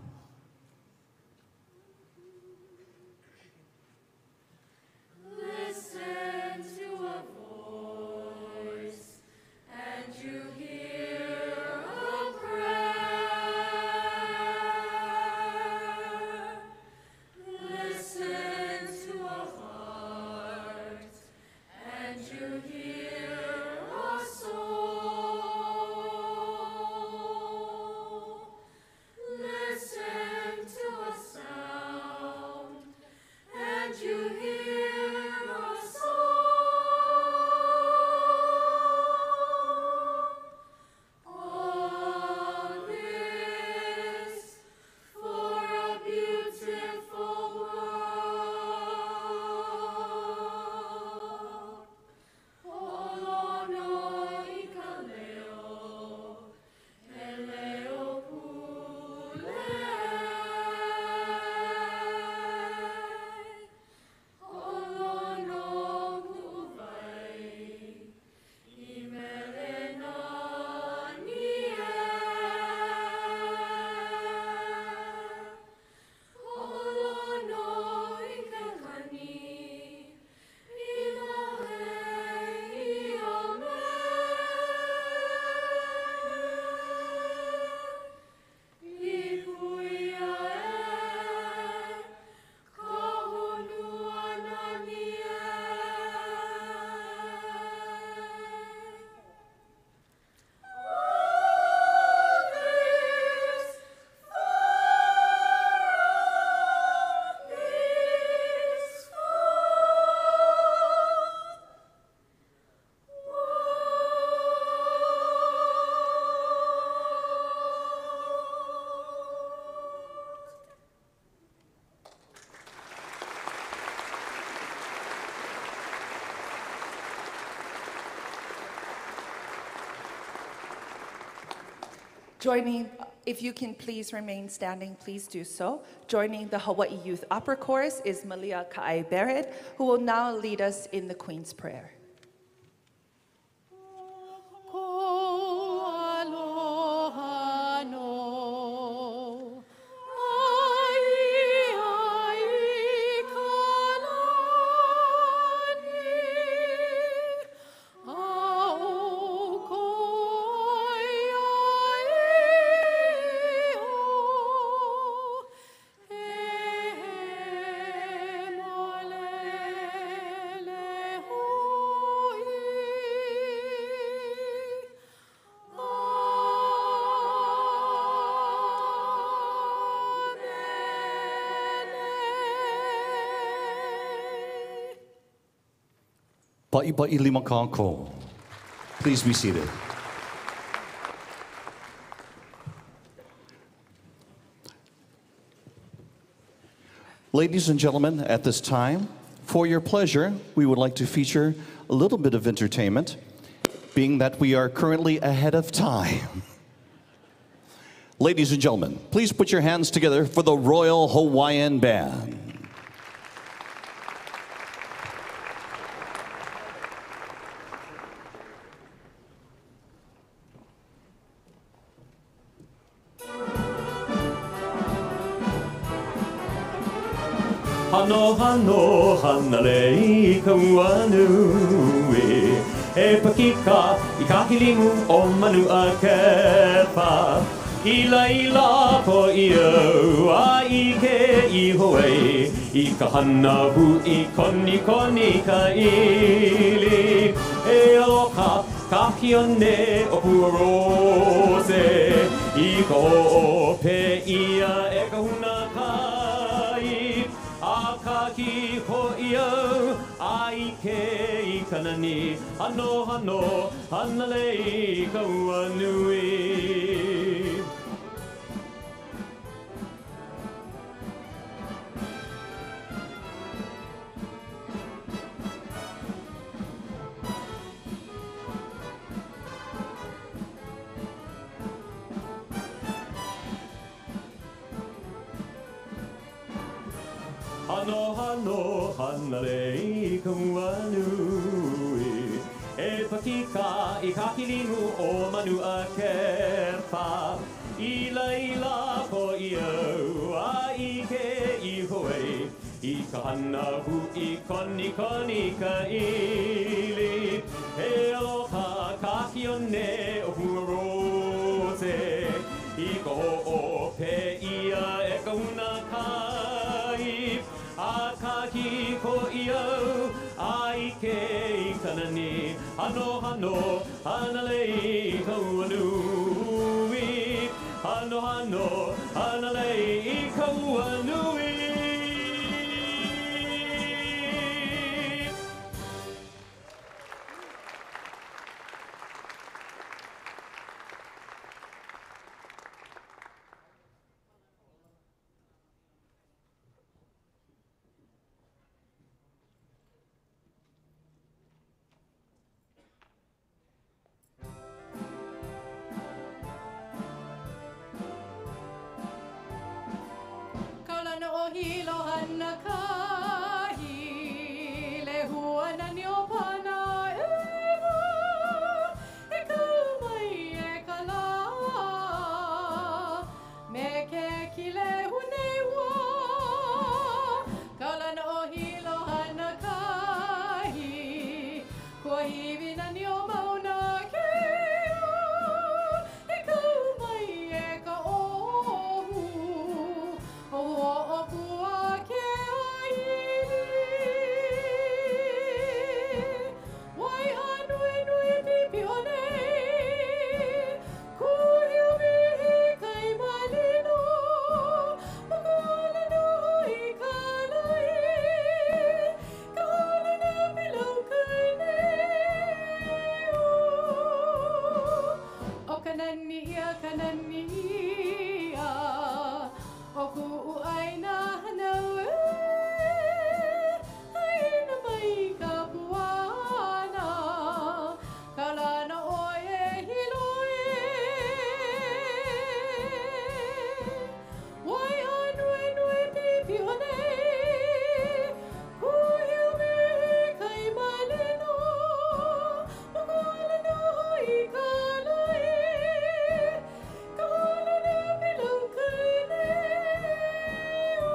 Joining, if you can please remain standing, please do so. Joining the Hawaii Youth Opera Chorus is Malia Ka'ai-Bered, who will now lead us in the Queen's Prayer. Pa'ipa'i lima kākou. Please be seated. Ladies and gentlemen, at this time, for your pleasure, we would like to feature a little bit of entertainment, being that we are currently ahead of time. Ladies and gentlemen, please put your hands together for the Royal Hawaiian Band. Hano hano hanalei kauanui E pakika I kakilimu o manu a kepa Ila ila po iau a ike I Hawaii I ka hana hu I koni koni ka ili E aloha ka kione o puarose I ka o pe ia e ka huna kai A ka ki ho iau a ike I kanani Hano hano hanalei kauanui Hano hano hanarei kuanui. E pakika I kakilinu o manu a kepa. I laila ko iau a ike I hoe. I ka hana hu I koni koni ka ili. He aloha ka kione o huarose. I ka o pe ia e ka una kai. A ka ki ko iau a ike I kanani. Hano hano hanalei ka uanui. Hano hano hanalei ka uanui. Kaulana o hilo hana kahi, le huana ni o pana ewa, e kaumai e kala, me ke kile hunewa. Kaulana o hilo hana kahi, kua hivina ni o mauna kea, e kaumai e ka ohu. O pua ke aili. Wai hanui nui pipi o nei. Kuhia mihi kai malino. Makala no I ka lai. Ka hala na pilau kai nei. O kanani ia kanani ia. O ku'u aina hanau e, aina mai ka puana, ka lana oi e hilo e. Wai hanui nui pipi o nei, kuhiu mihi kai malino, makala no I ka lai, ka hala na pilau kai nei.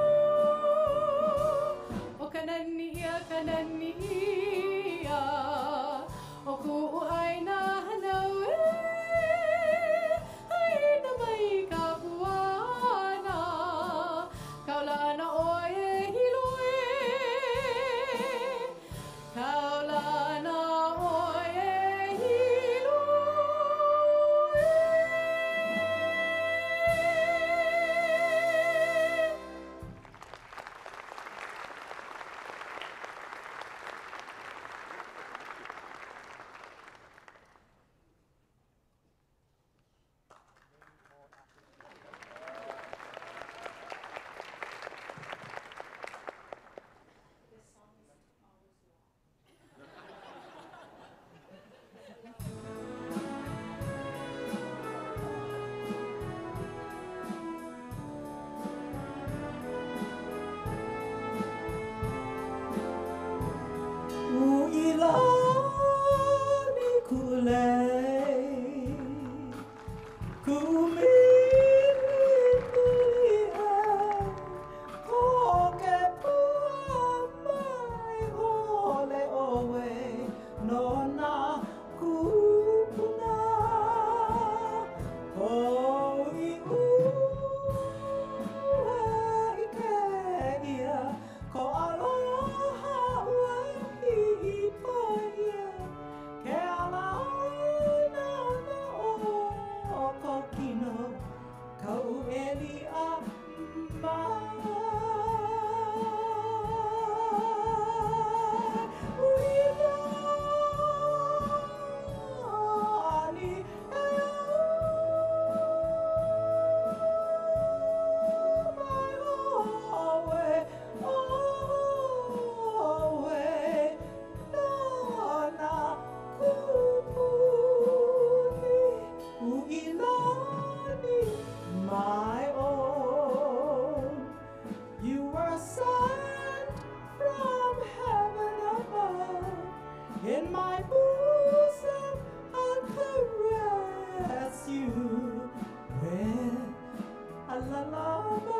you with a lullaby.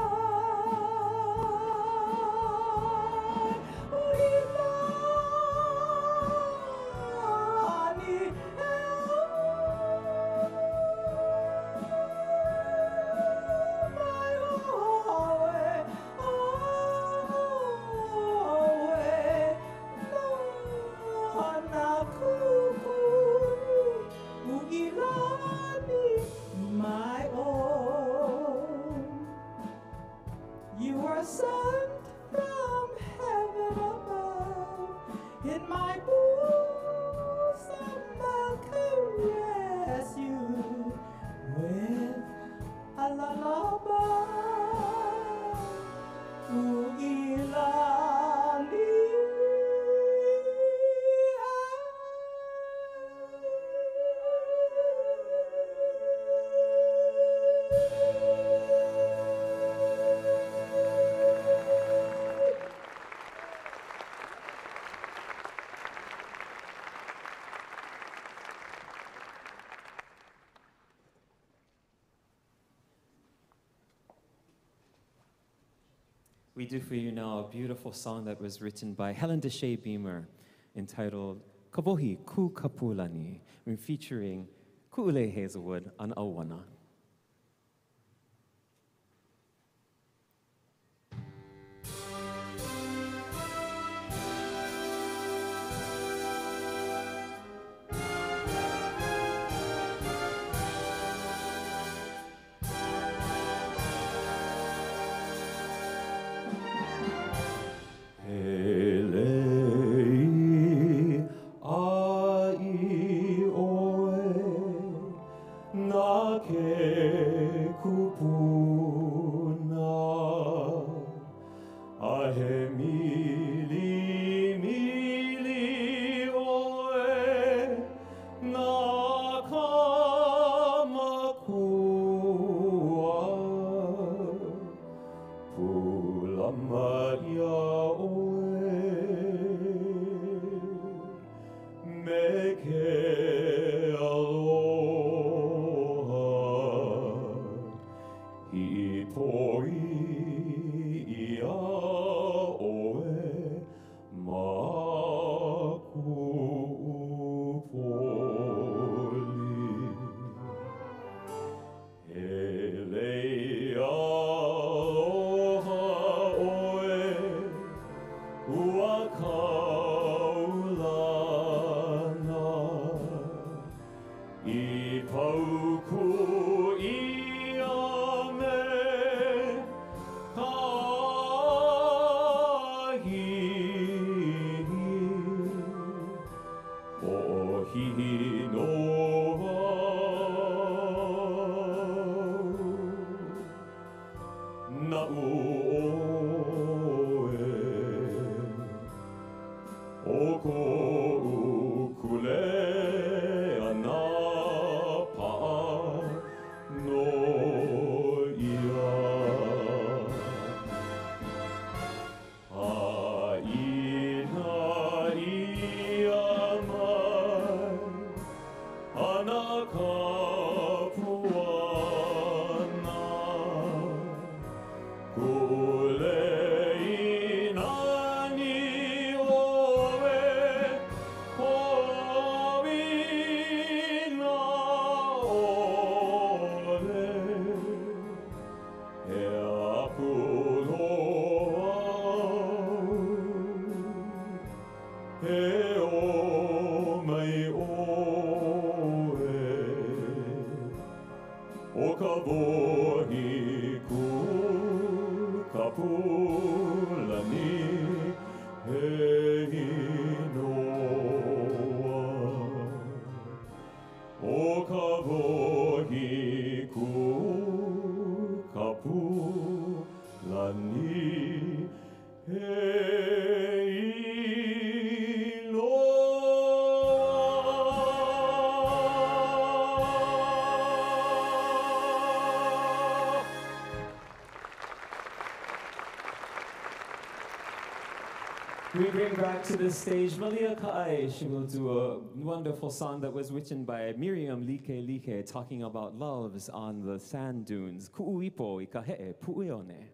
My own, you are sent from heaven above. In my bosom I'll caress you with a lullaby. Ilali. We do for you now a beautiful song that was written by Helen Deshay Beamer entitled Kabohi Ku Kapulani, featuring Ku'ule Hazelwood on Awana. We bring back to the stage Malia Kai. She will do a wonderful song that was written by Miriam Like, talking about loves on the sand dunes. Kuuipo ikahe'e pu'ione.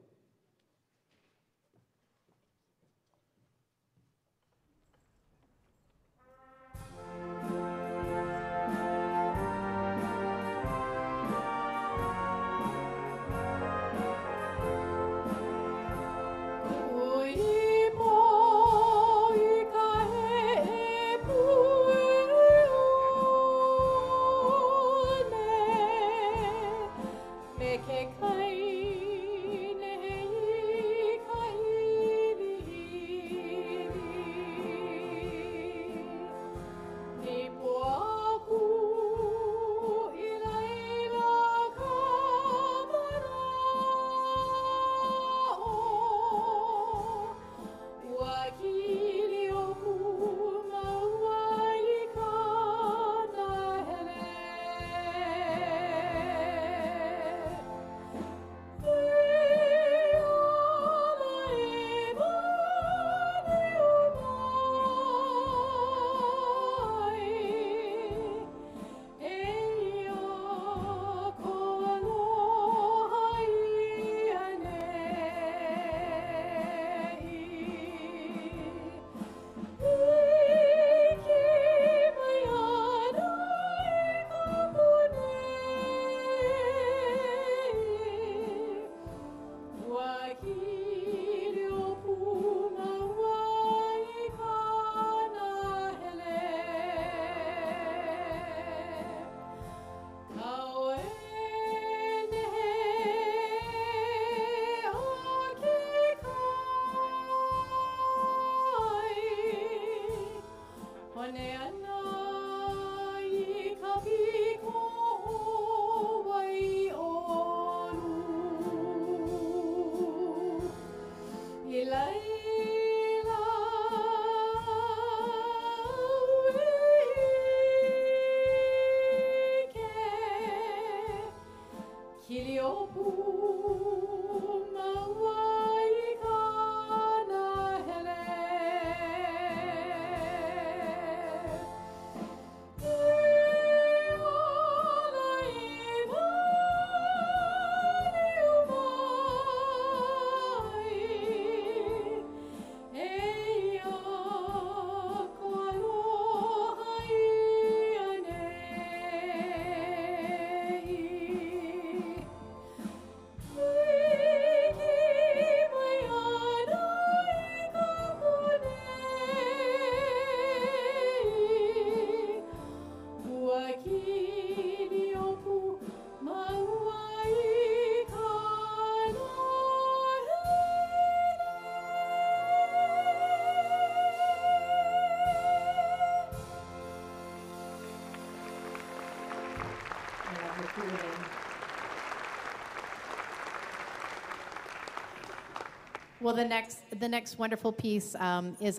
Well, the next wonderful piece is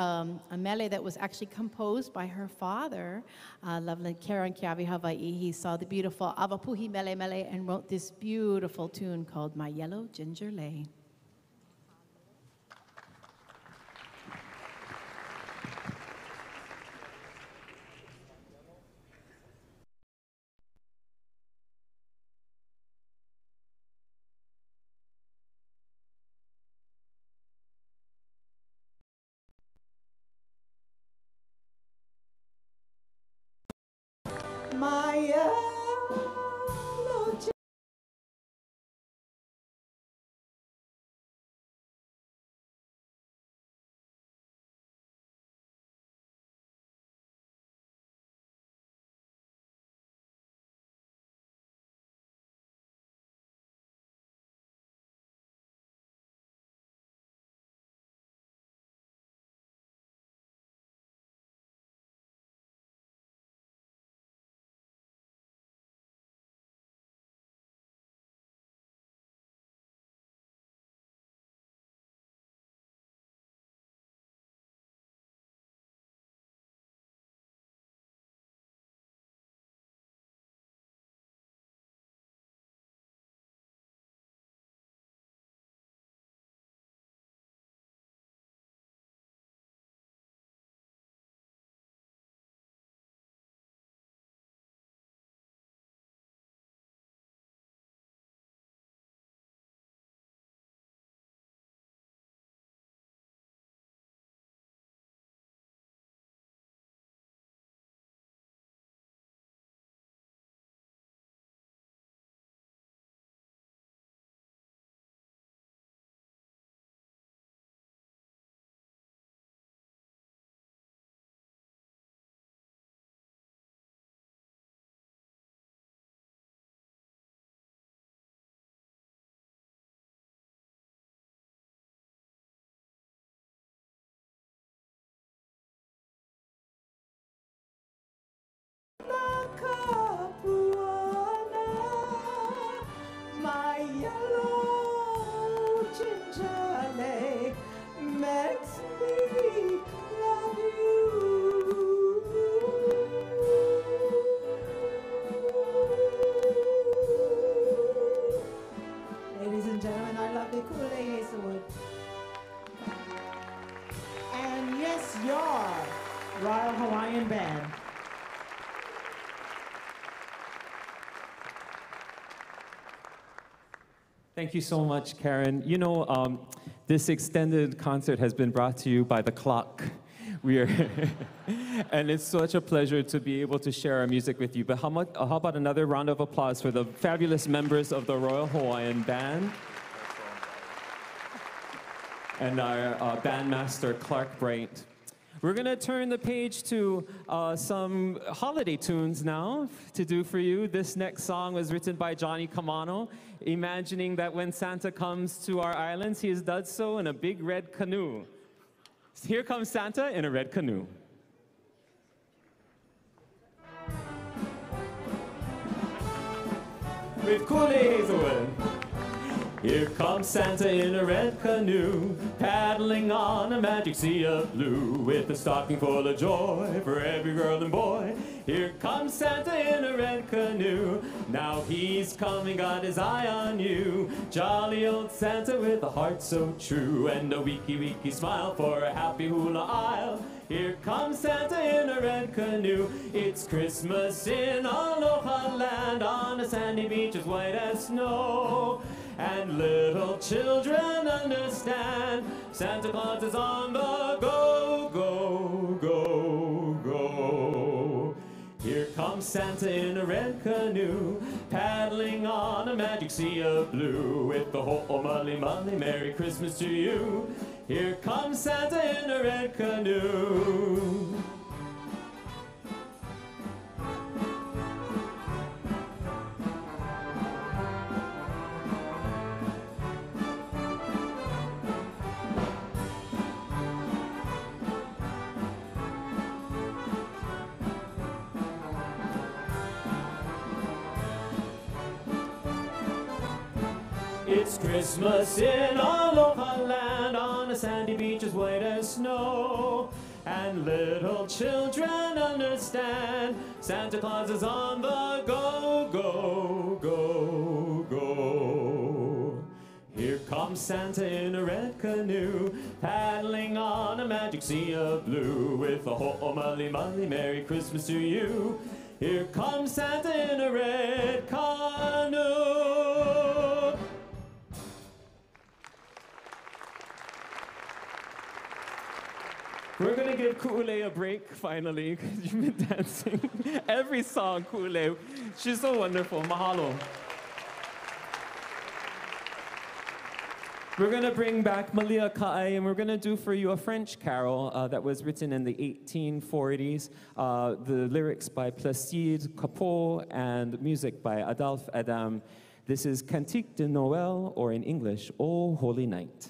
a mele that was actually composed by her father, lovely Karen Kiavi Hawaii. He saw the beautiful Avapuhi Mele Mele and wrote this beautiful tune called My Yellow Ginger Lay. Maya. Hawaiian Band. Thank you so much, Karen. You know, this extended concert has been brought to you by the clock. We are, and it's such a pleasure to be able to share our music with you. But how about another round of applause for the fabulous members of the Royal Hawaiian Band and our bandmaster, Clark Bright. We're going to turn the page to some holiday tunes now to do for you. This next song was written by Johnny Kamano, imagining that when Santa comes to our islands, he has done so in a big red canoe. Here comes Santa in a red canoe. With Kool-Aid Hazelwood. Here comes Santa in a red canoe, paddling on a magic sea of blue, with a stocking full of joy for every girl and boy. Here comes Santa in a red canoe, now he's coming, got his eye on you. Jolly old Santa with a heart so true, and a weeky smile for a happy hula isle. Here comes Santa in a red canoe. It's Christmas in Aloha Land, on a sandy beach as white as snow. And little children understand, Santa Claus is on the go, go, go, go. Here comes Santa in a red canoe, paddling on a magic sea of blue, with the ho-oh mully mully, Merry Christmas to you. Here comes Santa in a red canoe. It's Christmas in Aloha Land, on a sandy beach as white as snow. And little children understand, Santa Claus is on the go, go, go, go. Here comes Santa in a red canoe, paddling on a magic sea of blue, with a ho-oh mully mully, Merry Christmas to you. Here comes Santa in a red canoe. We're going to give Ku'ule a break, finally, because you've been dancing every song, Ku'ule. She's so wonderful. Mahalo. We're going to bring back Malia Ka'ai, and we're going to do for you a French carol that was written in the 1840s. The lyrics by Placide Cappeau and music by Adolphe Adam. This is Cantique de Noël, or in English, O Holy Night.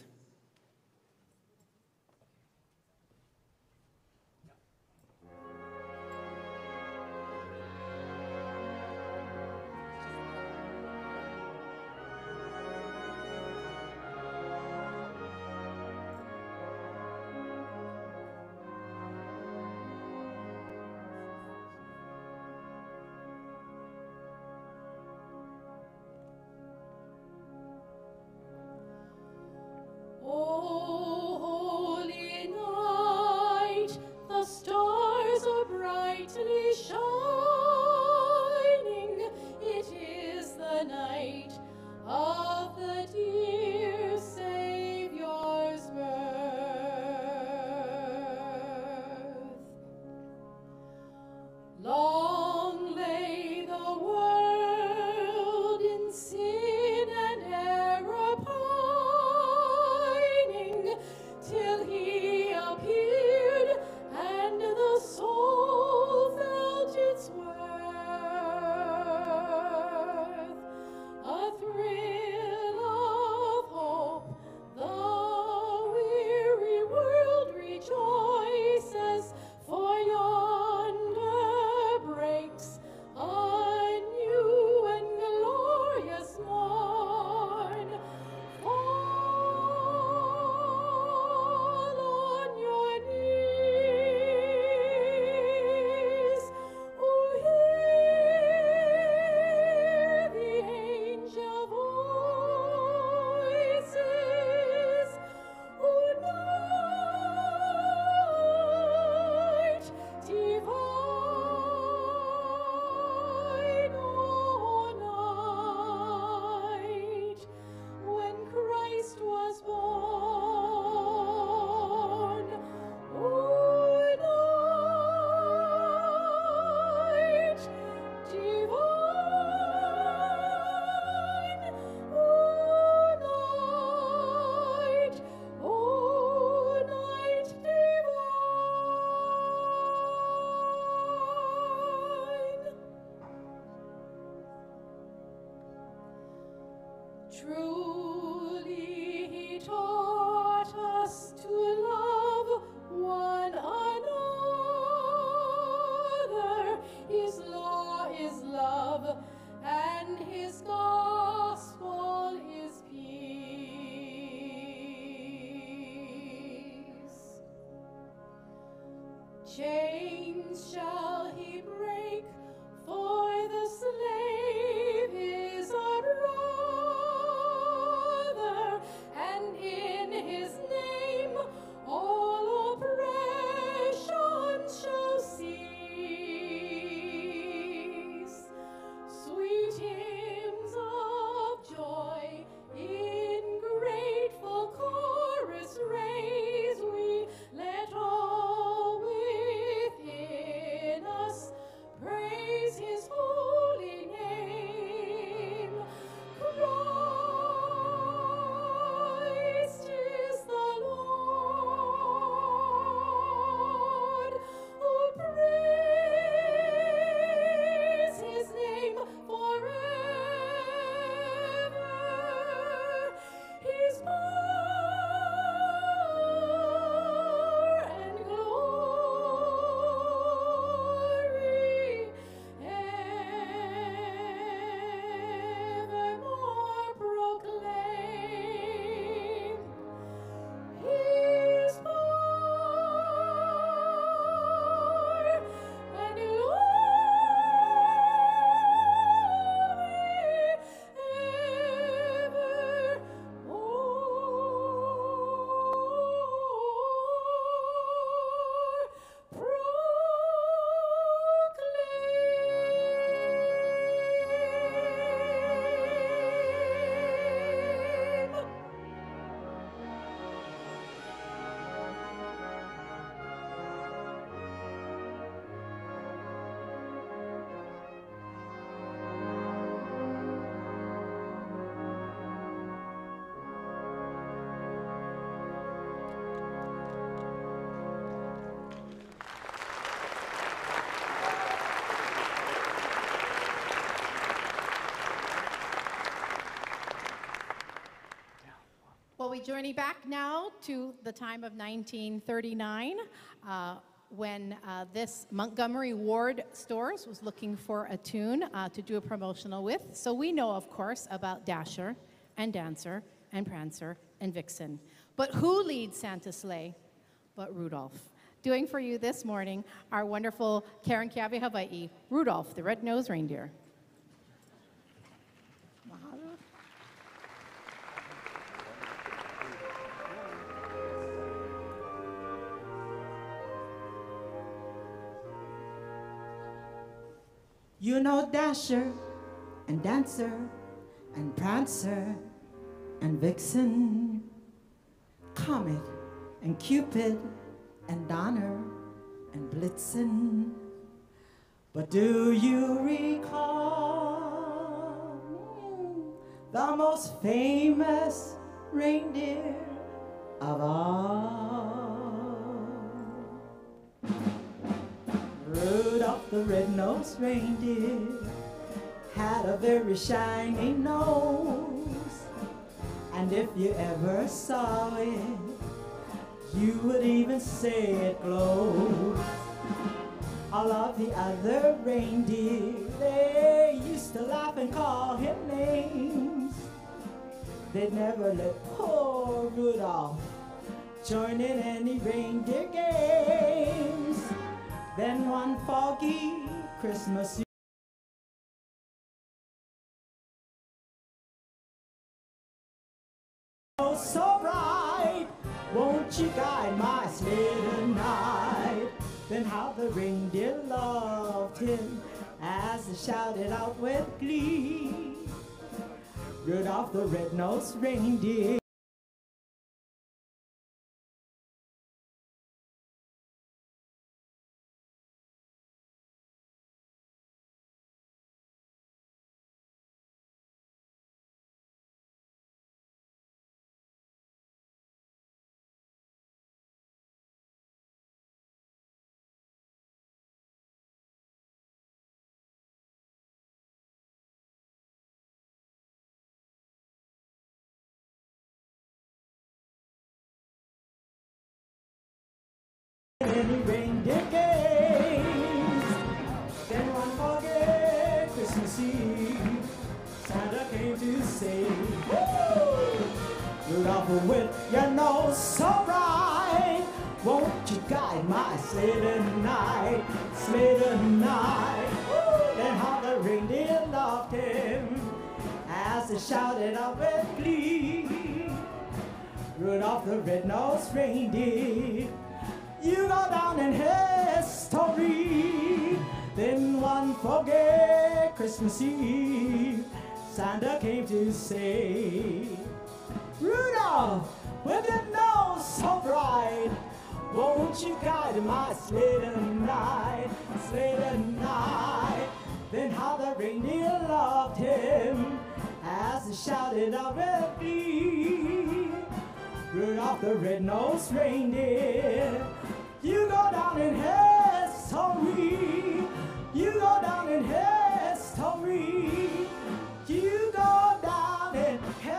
Truly he taught us to love one another. His law is love, and his gospel is peace. Chains shall he break, for the slave is our brother, and in his name all oppression shall cease. Sweet hymns of joy in grateful chorus raise we, let all within us praise his holy name. Christ is the Lord. Oh, praise his name forever. His power and glory evermore proclaim. His power and glory evermore proclaim. Well, we journey back now to the time of 1939 when this Montgomery Ward Stores was looking for a tune to do a promotional with. So we know, of course, about Dasher and Dancer and Prancer and Vixen. But who leads Santa's sleigh but Rudolph? Doing for you this morning our wonderful Karen Kiawe Hawaii, Rudolph the Red-Nosed Reindeer. You know Dasher and Dancer and Prancer and Vixen, Comet and Cupid and Donner and Blitzen. But do you recall the most famous reindeer of all? Rudolph the red-nosed reindeer had a very shiny nose, and if you ever saw it, you would even say it glows. All of the other reindeer, they used to laugh and call him names. They'd never let poor Rudolph join in any reindeer games. Then one foggy Christmas oh, so bright, won't you guide my sleigh tonight? Then how the reindeer loved him as they shouted out with glee, Rudolph the red-nosed reindeer. many reindeer games. Then one forget Christmas Eve, Santa came to say, Rudolph, with your nose so bright, won't you guide my sleigh tonight, sleigh tonight? Then how the reindeer loved him as they shouted out with glee, Rudolph the red-nosed reindeer, you go down in history. Then one forget Christmas Eve, Santa came to say, Rudolph, with your nose so bright, won't you guide my sleigh tonight, sleigh tonight? Then how the reindeer loved him as they shouted out with glee, Rudolph the red-nosed reindeer, you go down in history, you go down in history, you go down in history.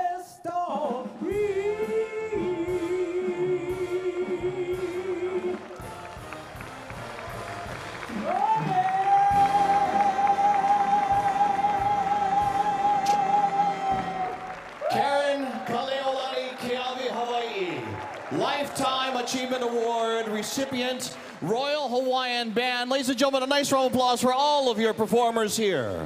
Lifetime Achievement Award recipient, Royal Hawaiian Band. Ladies and gentlemen, a nice round of applause for all of your performers here.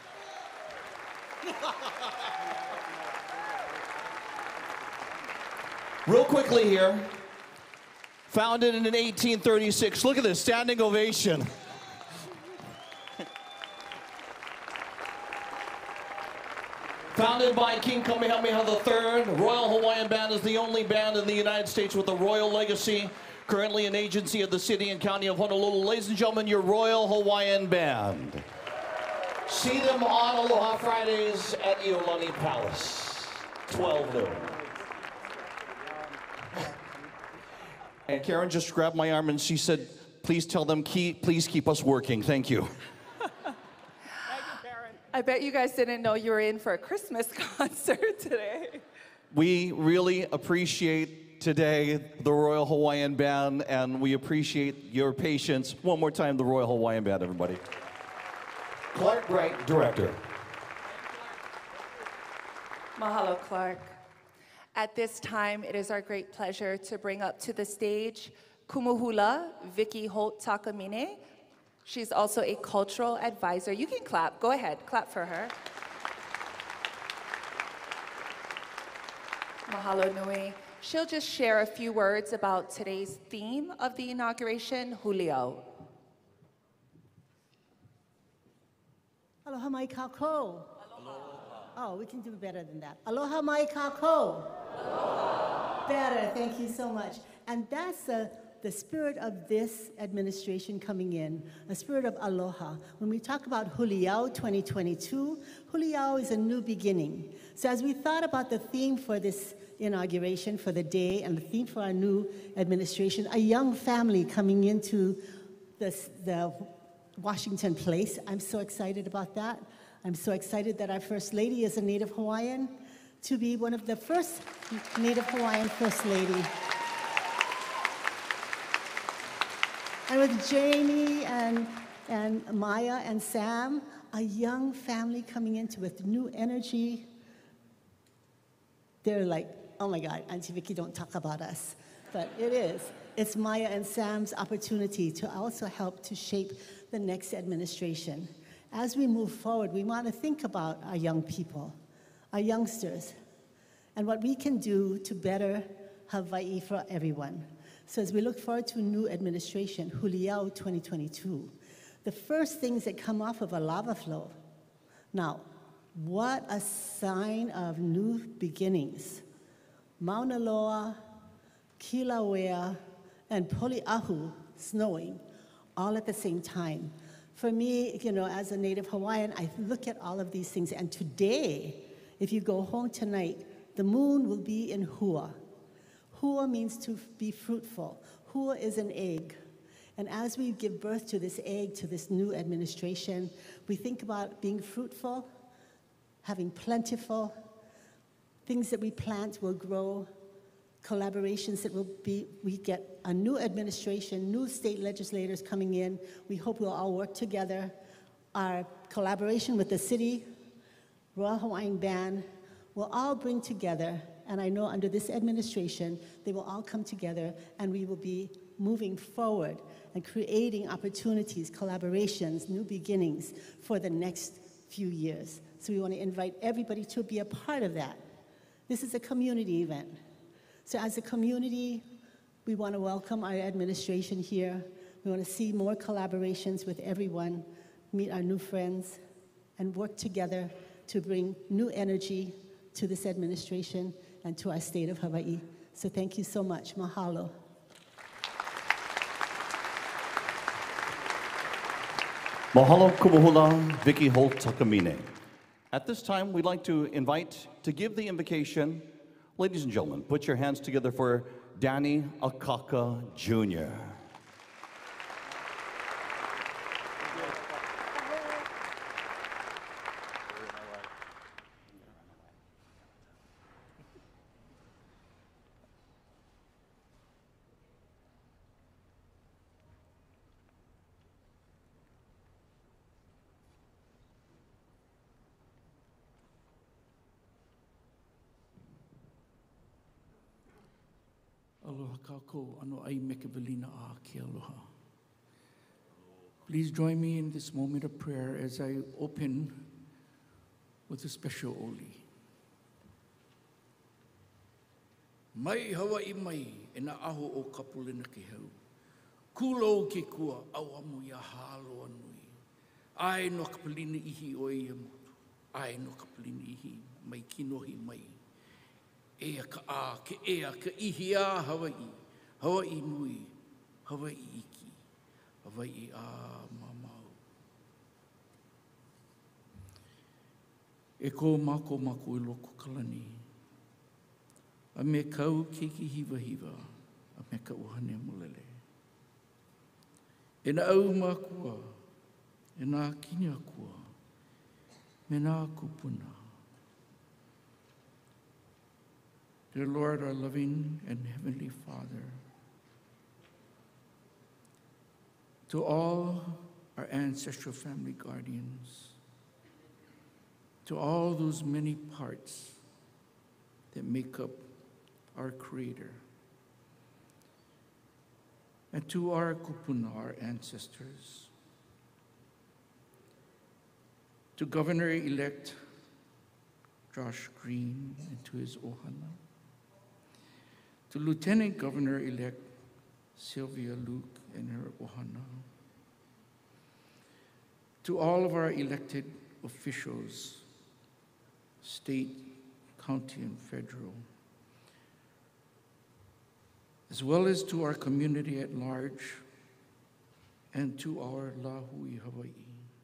Real quickly here, founded in 1836. Look at this, standing ovation. Founded by King Kamehameha III, Royal Hawaiian Band is the only band in the United States with a royal legacy, currently an agency of the city and county of Honolulu. Ladies and gentlemen, your Royal Hawaiian Band. See them on Aloha Fridays at Iolani Palace, 12 noon. And Karen just grabbed my arm and she said, please tell them, please keep us working. Thank you. I bet you guys didn't know you were in for a Christmas concert today. We really appreciate today the Royal Hawaiian Band, and we appreciate your patience. One more time, the Royal Hawaiian Band, everybody. Clark Wright, director. Mahalo, Clark. At this time, it is our great pleasure to bring up to the stage Kumuhula Vicky Holt Takamine. She's also a cultural advisor. You can clap. Go ahead. Clap for her. Mahalo nui. She'll just share a few words about today's theme of the inauguration, Julio. Aloha mai kako. Oh, we can do better than that. Aloha mai kako. Better, thank you so much. And that's the spirit of this administration coming in, a spirit of aloha. When we talk about Julio 2022, Julio is a new beginning. So as we thought about the theme for this inauguration, for the day, and the theme for our new administration, a young family coming into the Washington Place. I'm so excited about that. I'm so excited that our First Lady is a Native Hawaiian, to be one of the first Native Hawaiian First Lady. And with Jamie and Maya and Sam, a young family coming into with new energy. They're like, oh my God, Auntie Vicky, don't talk about us. But it is. It's Maya and Sam's opportunity to also help to shape the next administration. As we move forward, we want to think about our young people, our youngsters, and what we can do to better Hawaii for everyone. So as we look forward to a new administration, Julio 2022, the first things that come off of a lava flow. Now, what a sign of new beginnings. Mauna Loa, Kilauea, and Poliahu snowing all at the same time. For me, you know, as a Native Hawaiian, I look at all of these things, and today, if you go home tonight, the moon will be in Hua. Hua means to be fruitful. Hua is an egg. And as we give birth to this egg, to this new administration, we think about being fruitful, having plentiful, things that we plant will grow, collaborations that we get a new administration, new state legislators coming in. We hope we'll all work together. Our collaboration with the city, Royal Hawaiian Band, will all bring together, and I know under this administration, they will all come together and we will be moving forward and creating opportunities, collaborations, new beginnings for the next few years. So we want to invite everybody to be a part of that. This is a community event. So as a community, we want to welcome our administration here. We want to see more collaborations with everyone, meet our new friends, and work together to bring new energy to this administration and to our state of Hawaii. So thank you so much. Mahalo. Mahalo kumuhula, Vicky Holt Takamine. At this time, we'd like to invite to give the invocation. Ladies and gentlemen, put your hands together for Danny Akaka Jr. Aloha kako ano ai mekavelina a ke aloha. Please join me in this moment of prayer as I open with a special oli. Mai Hawaii mai e na aho o kapulena ke hau. Kulo ke kua awamu ia halo anui. Ai no kapulina ihi o ia motu. Ai no kapulina ihi mai kinohi mai. Ea ka a, ke ea, ka ihi a Hawaii, Hawaii nui, Hawaii iki, Hawaii a mamau. E ko mako mako I loko kalani, a me kau keiki hiva hiva, a me ka uhane mulele. E na au makua, e na kini akua, me na kupuna. Dear Lord, our loving and heavenly Father, to all our ancestral family guardians, to all those many parts that make up our Creator, and to our kupuna, our ancestors, to Governor Elect Josh Green and to his ohana, to Lieutenant Governor-elect Sylvia Luke and her ohana, to all of our elected officials, state, county, and federal, as well as to our community at large and to our Lahui Hawaii.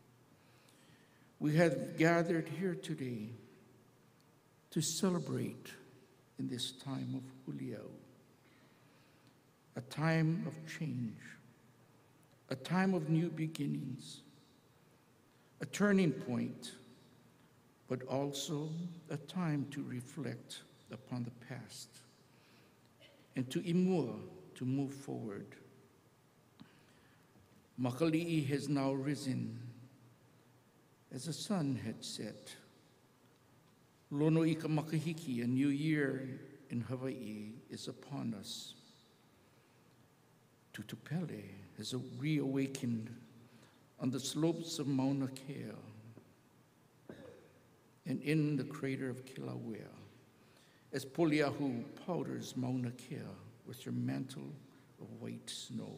We have gathered here today to celebrate in this time of Huliau, a time of change, a time of new beginnings, a turning point, but also a time to reflect upon the past and to imua, to move forward. Makali'i has now risen as the sun had set. Lono I ka makahiki, a new year in Hawaii is upon us. Tutupele has reawakened on the slopes of Mauna Kea and in the crater of Kilauea as Poliahu powders Mauna Kea with her mantle of white snow.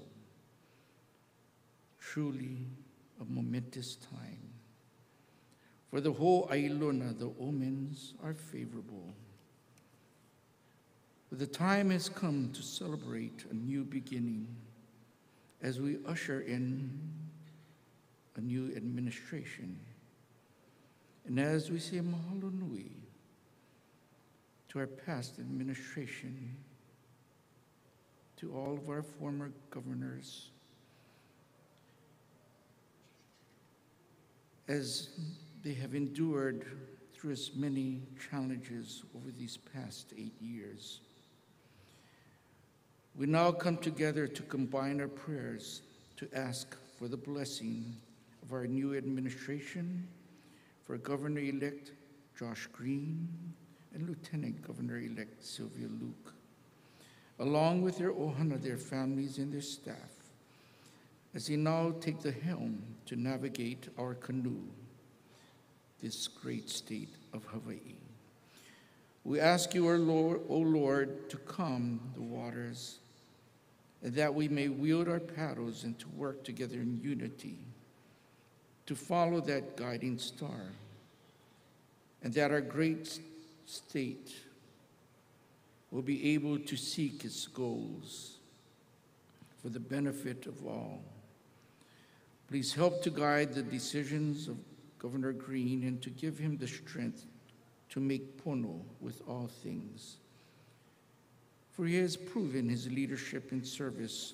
Truly a momentous time. For the whole Ailona, the omens are favorable. But the time has come to celebrate a new beginning as we usher in a new administration. And as we say mahalo nui to our past administration, to all of our former governors, as they have endured through as many challenges over these past 8 years. We now come together to combine our prayers to ask for the blessing of our new administration, for Governor-elect Josh Green and Lieutenant Governor-elect Sylvia Luke, along with their ohana, their families, and their staff, as they now take the helm to navigate our canoe, this great state of Hawaii. We ask you, O Lord, to calm the waters, and that we may wield our paddles and to work together in unity, to follow that guiding star, and that our great state will be able to seek its goals for the benefit of all. Please help to guide the decisions of Governor Green and to give him the strength to make pono with all things. For he has proven his leadership and service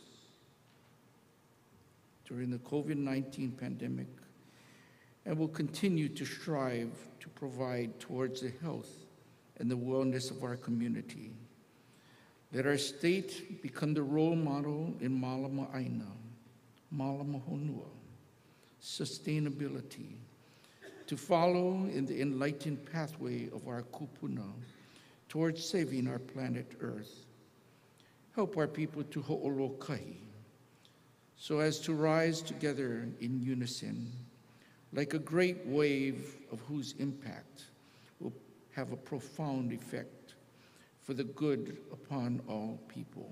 during the COVID-19 pandemic and will continue to strive to provide towards the health and the wellness of our community. Let our state become the role model in malama aina, malama honua, sustainability, to follow in the enlightened pathway of our kupuna towards saving our planet Earth. Help our people to ho'olokahi, so as to rise together in unison, like a great wave of whose impact will have a profound effect for the good upon all people.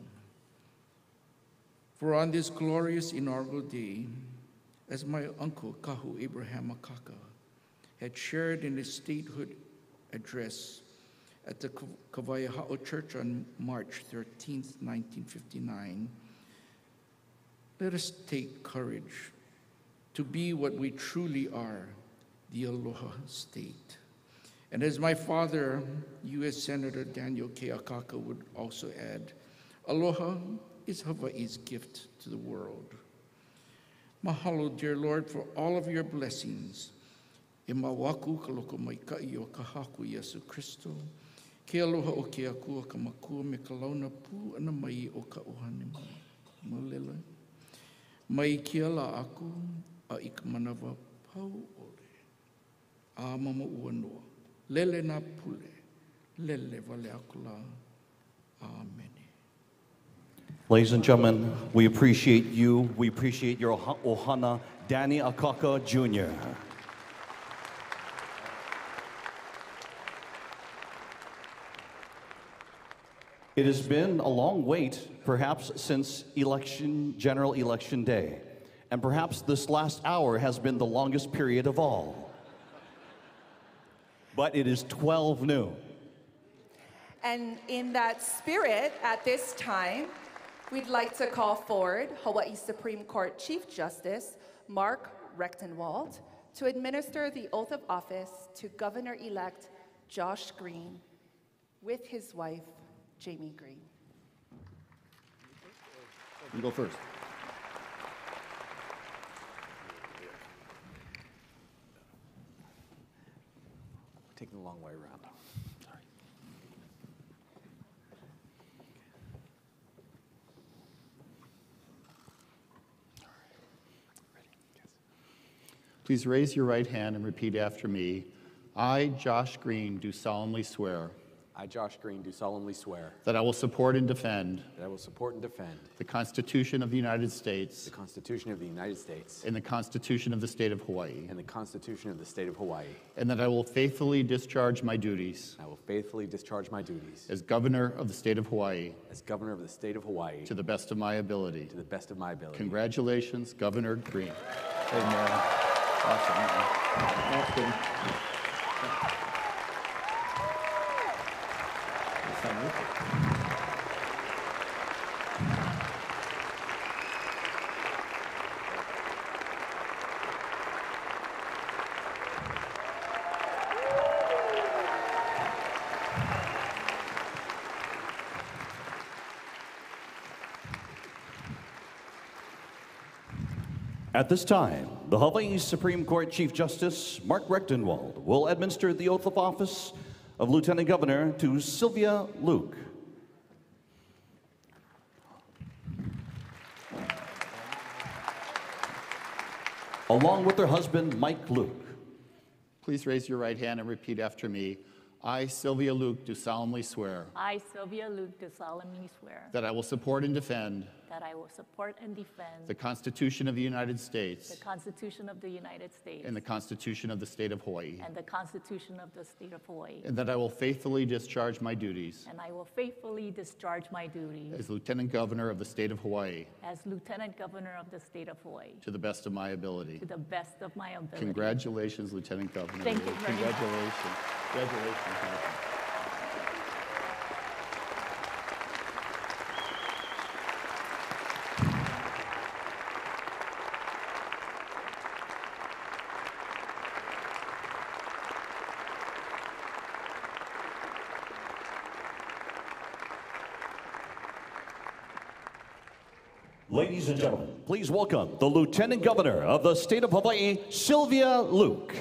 For on this glorious inaugural day, as my uncle Kahu Abraham Akaka had shared in his statehood address at the Kawaiahao Church on March 13th, 1959, let us take courage to be what we truly are, the Aloha State. And as my father, U.S. Senator Daniel K. Akaka would also add, Aloha is Hawaii's gift to the world. Mahalo, dear Lord, for all of your blessings. E mawaku ka loko maikai o ka haku Yesu Christo. Ke aloha o ke akua ka makua me ka launa pu ana mai o ka ohane mai. Malela. Mai kia la aku a i ka manawa pau ore. A mama ua noa. Lele na pule. Lele vale aku la. Amen. Ladies and gentlemen, we appreciate you. We appreciate your ohana, Danny Akaka Jr. It has been a long wait, perhaps since general election day. And perhaps this last hour has been the longest period of all. But it is 12 noon. And in that spirit, at this time, we'd like to call forward Hawaii Supreme Court Chief Justice Mark Rechtenwald to administer the oath of office to Governor-elect Josh Green with his wife, Jamie Green. You go first. Taking the long way around. Sorry. Please raise your right hand and repeat after me. I, Josh Green, do solemnly swear I, Josh Green, do solemnly swear that I will support and defend that I will support and defend the Constitution of the United States the Constitution of the United States and the Constitution of the State of Hawaii, and the Constitution of the State of Hawaii, and that I will faithfully discharge my duties I will faithfully discharge my duties as Governor of the State of Hawaii as Governor of the State of Hawaii to the best of my ability. to the best of my ability. Congratulations, Governor Green. Hey, man. Awesome, man. That's good. At this time, the Hawaii Supreme Court Chief Justice Mark Rechtenwald will administer the oath of office of Lieutenant Governor to Sylvia Luke. along with their husband, Mike Luke. Please raise your right hand and repeat after me. I, Sylvia Luke, do solemnly swear I, Sylvia Luke, do solemnly swear that I will support and defend that I will support and defend the Constitution of the United States the Constitution of the United States and the Constitution of the State of Hawaii, and the Constitution of the State of Hawaii, and that I will faithfully discharge my duties and I will faithfully discharge my duties as Lieutenant Governor of the State of Hawaii as Lieutenant Governor of the State of Hawaii to the best of my ability. to the best of my ability. Congratulations, Lieutenant Governor. Thank you very much. Congratulations. Congratulations. Ladies and gentlemen, please welcome the Lieutenant Governor of the State of Hawaii, Sylvia Luke.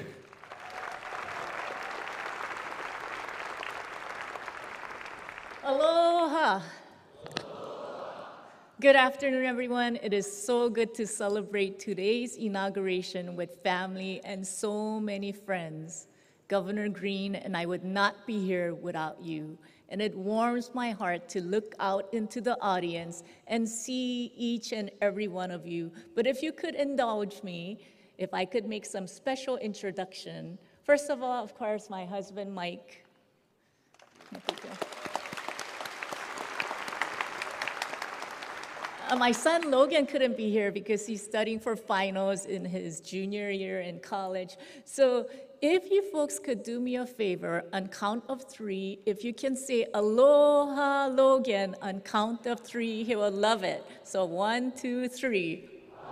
Aloha. Good afternoon, everyone. It is so good to celebrate today's inauguration with family and so many friends. Governor Green and I would not be here without you. And it warms my heart to look out into the audience and see each and every one of you. But if you could indulge me, if I could make some special introduction. First of all, of course, my husband, Mike. My son Logan couldn't be here because he's studying for finals in his junior year in college. So if you folks could do me a favor, on count of 3, if you can say aloha Logan on count of 3, he will love it. So 1, 2, 3.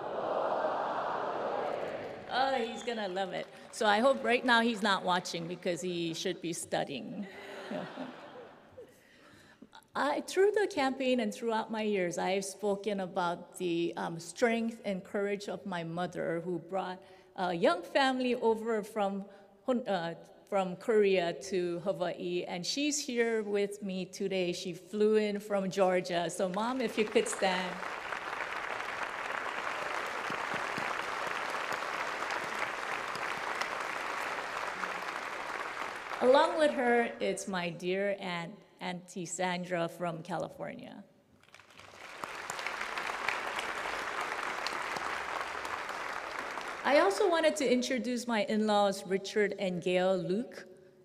Oh, he's gonna love it. So I hope right now he's not watching because he should be studying. Through the campaign and throughout my years, I have spoken about the strength and courage of my mother, who brought a young family over from Korea to Hawaii, and she's here with me today. She flew in from Georgia. So Mom, if you could stand. Along with her, it's my dear aunt, Auntie Sandra from California. I also wanted to introduce my in-laws, Richard and Gail Luke.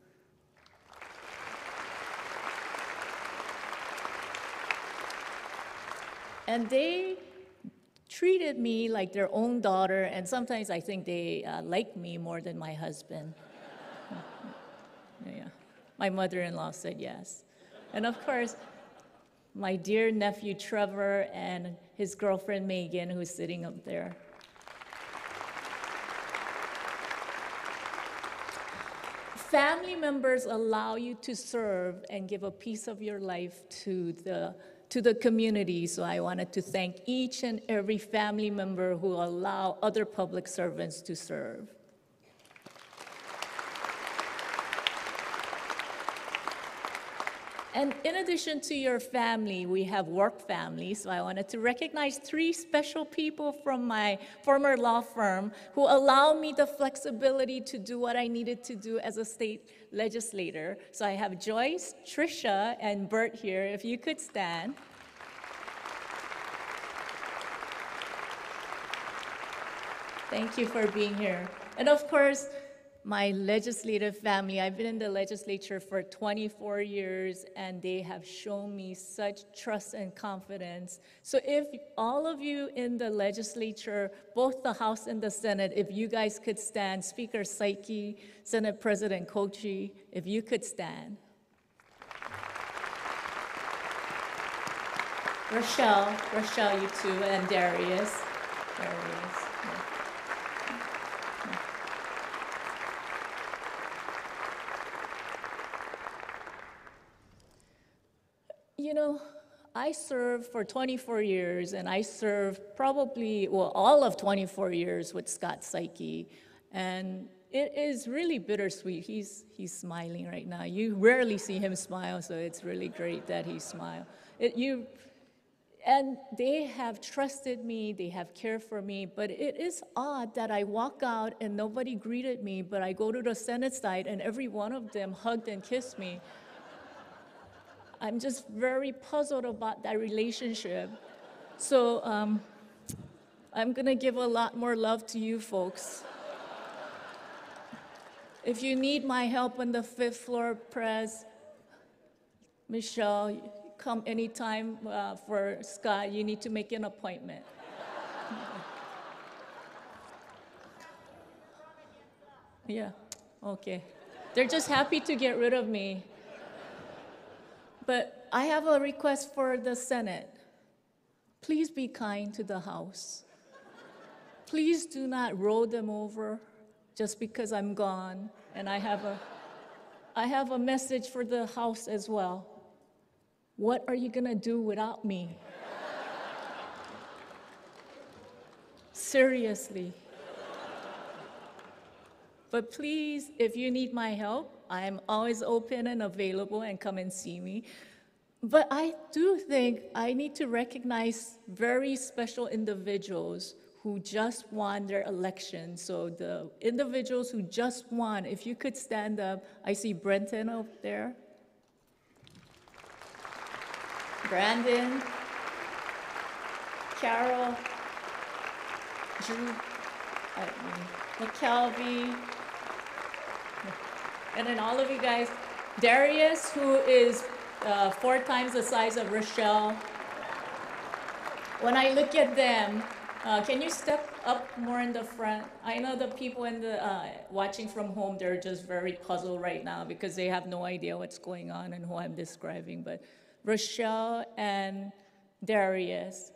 And they treated me like their own daughter, and sometimes I think they like me more than my husband. Yeah. My mother-in-law said yes. And of course, my dear nephew Trevor and his girlfriend Megan, who's sitting up there. Family members allow you to serve and give a piece of your life to the community. So I wanted to thank each and every family member who allow other public servants to serve. And in addition to your family, we have work family. So I wanted to recognize 3 special people from my former law firm who allowed me the flexibility to do what I needed to do as a state legislator. So I have Joyce, Tricia, and Bert here. If you could stand. Thank you for being here. And of course, my legislative family. I've been in the legislature for 24 years, and they have shown me such trust and confidence. So if all of you in the legislature, both the House and the Senate, if you guys could stand, Speaker Saiki, Senate President Kochi, if you could stand. Rochelle, you too, and Darius. You know, I served for 24 years, and I served probably, well, all of 24 years with Scott Saiki, and it is really bittersweet. He's smiling right now. You rarely see him smile, so it's really great that he smiled. And they have trusted me, they have cared for me, but it is odd that I walk out and nobody greeted me, but I go to the Senate side and every one of them hugged and kissed me. I'm just very puzzled about that relationship. So I'm gonna give a lot more love to you folks. If you need my help on the 5th floor press, Michelle, come anytime for Scott. You need to make an appointment. Yeah, okay. They're just happy to get rid of me. But I have a request for the Senate. Please be kind to the House. Please do not roll them over just because I'm gone. And I have a message for the House as well. What are you gonna do without me? Seriously. But please, if you need my help, I'm always open and available, and come and see me. But I do think I need to recognize very special individuals who just won their election. So the individuals who just won, if you could stand up. I see Brenton up there. Brandon, Carol, Drew, McKelvey, and then all of you guys. Darius, who is 4 times the size of Rochelle. When I look at them, can you step up more in the front? I know the people in the watching from home, they're just very puzzled right now because they have no idea what's going on and who I'm describing. But Rochelle and Darius.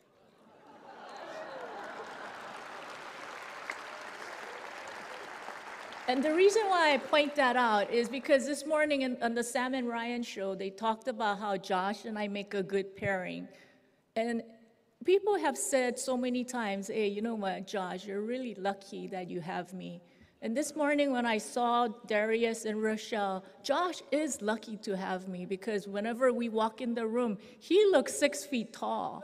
And the reason why I point that out is because this morning on the Sam and Ryan show, they talked about how Josh and I make a good pairing. And people have said so many times, hey, you know what, Josh, you're really lucky that you have me. And this morning when I saw Darius and Rochelle, Josh is lucky to have me because whenever we walk in the room, he looks 6 feet tall.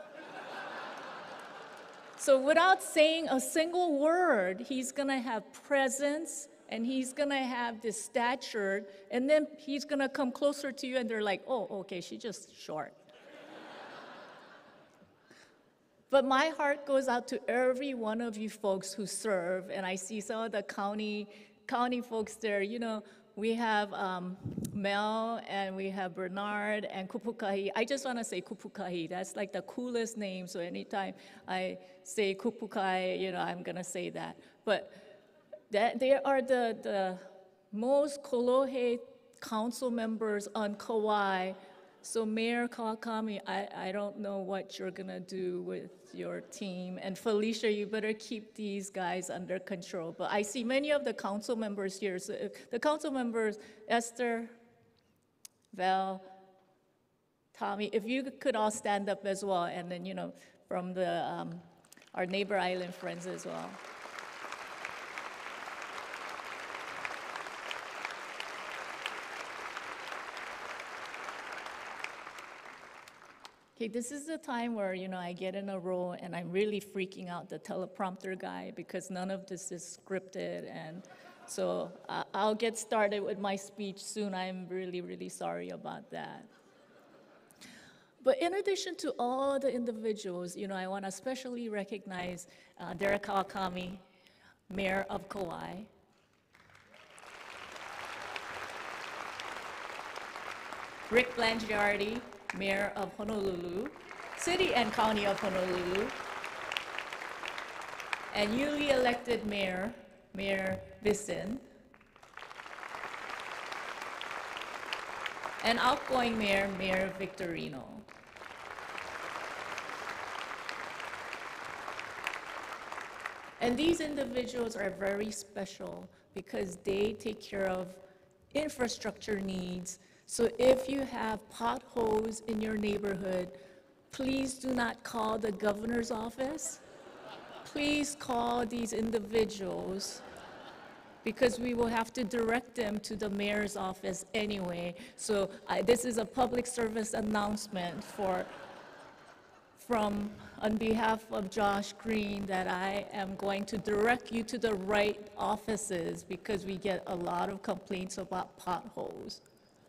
So without saying a single word, he's gonna have presence, and he's gonna have this stature, and then he's gonna come closer to you and they're like, oh, okay, she's just short. But my heart goes out to every one of you folks who serve, and I see some of the county folks there. You know, we have Mel, and we have Bernard, and Kupukahi. I just wanna say Kupukahi, that's like the coolest name, so anytime I say Kupukahi, you know, I'm gonna say that. But they are the most Kolohe council members on Kauai. So Mayor Kawakami, I don't know what you're gonna do with your team. And Felicia, you better keep these guys under control. But I see many of the council members here. So the council members, Esther, Val, Tommy, if you could all stand up as well. And then, you know, from the our neighbor island friends as well. Okay, this is the time where, you know, I get in a role and I'm really freaking out the teleprompter guy because none of this is scripted. And so I'll get started with my speech soon. I'm really, really sorry about that. But in addition to all the individuals, you know, I want to especially recognize Derek Kawakami, Mayor of Kauai. Rick Blangiardi, Mayor of Honolulu, City and County of Honolulu, and newly elected Mayor, Mayor Vincent, and outgoing Mayor, Mayor Victorino. And these individuals are very special because they take care of infrastructure needs. So if you have potholes in your neighborhood, please do not call the governor's office. Please call these individuals because we will have to direct them to the mayor's office anyway. So this is a public service announcement for on behalf of Josh Green, that I am going to direct you to the right offices because we get a lot of complaints about potholes.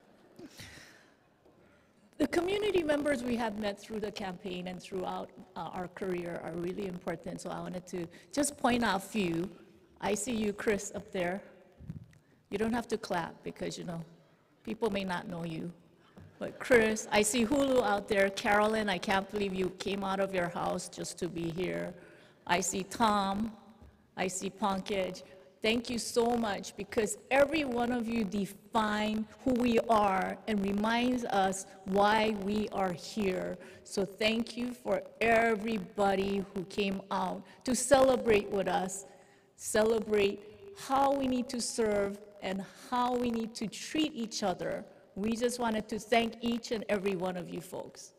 The community members we have met through the campaign and throughout our career are really important, so I wanted to just point out a few. I see you, Chris, up there. You don't have to clap because, you know, people may not know you. But Chris, I see Hulu out there. Carolyn, I can't believe you came out of your house just to be here. I see Tom. I see Pankaj. Thank you so much, because every one of you define who we are and reminds us why we are here. So thank you for everybody who came out to celebrate with us, celebrate how we need to serve and how we need to treat each other. We just wanted to thank each and every one of you folks.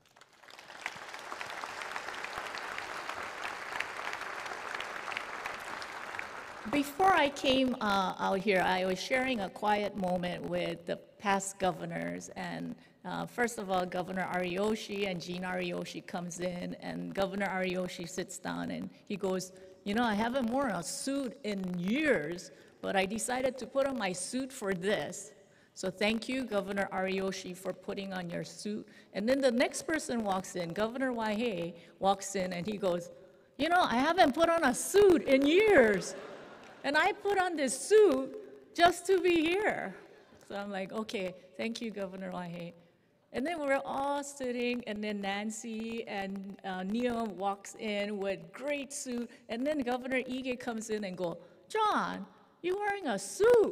Before I came out here, I was sharing a quiet moment with the past governors. And first of all, Governor Ariyoshi and Jean Ariyoshi comes in, and Governor Ariyoshi sits down and he goes, you know, I haven't worn a suit in years, but I decided to put on my suit for this. So thank you, Governor Ariyoshi, for putting on your suit. And then the next person walks in, Governor Waihee walks in, and he goes, you know, I haven't put on a suit in years. And I put on this suit just to be here. So I'm like, okay, thank you, Governor Waihee. And then we're all sitting, and then Nancy and Neal walks in with great suit, and then Governor Ige comes in and go, John, you're wearing a suit.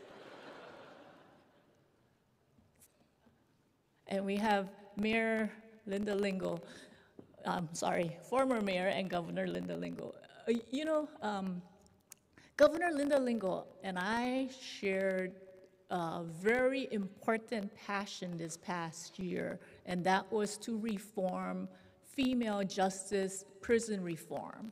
And we have Mayor Linda Lingo, former Mayor and Governor Linda Lingo. You know, Governor Linda Lingo and I shared a very important passion this past year, and that was to reform female justice prison reform.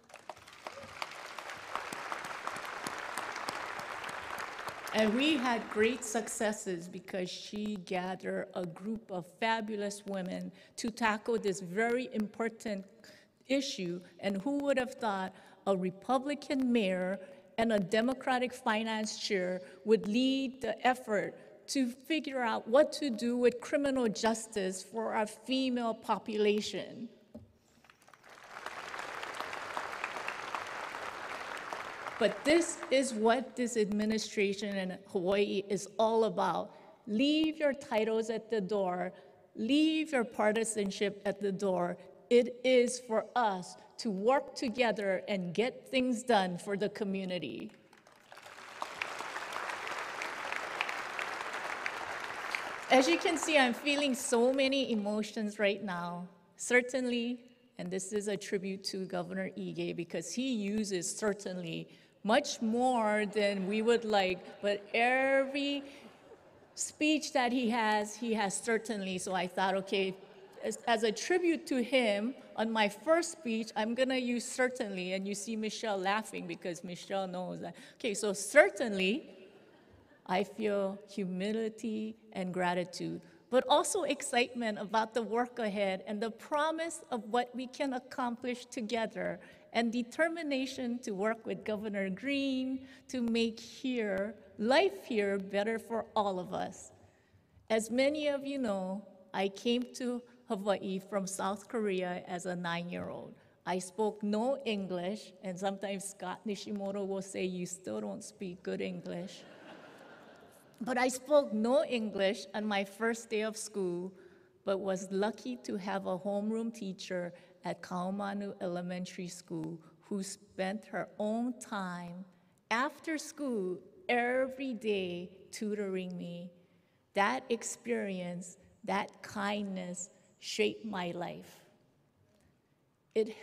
And we had great successes because she gathered a group of fabulous women to tackle this very important issue. And who would have thought a Republican mayor and a Democratic finance chair would lead the effort to figure out what to do with criminal justice for our female population. But this is what this administration in Hawaii is all about. Leave your titles at the door. Leave your partisanship at the door. It is for us to work together and get things done for the community. As you can see, I'm feeling so many emotions right now. Certainly, and this is a tribute to Governor Ige because he uses certainly much more than we would like, but every speech that he has certainly. So I thought, okay, as a tribute to him, on my first speech, I'm gonna use certainly, and you see Michelle laughing because Michelle knows that. Okay, so certainly, I feel humility and gratitude, but also excitement about the work ahead and the promise of what we can accomplish together, and determination to work with Governor Green to make life here better for all of us. As many of you know, I came to Hawaii from South Korea as a 9-year-old. I spoke no English, and sometimes Scott Nishimoto will say, you still don't speak good English. But I spoke no English on my first day of school, but was lucky to have a homeroom teacher at Kaumanu Elementary School who spent her own time after school every day tutoring me. That experience, that kindness shaped my life. It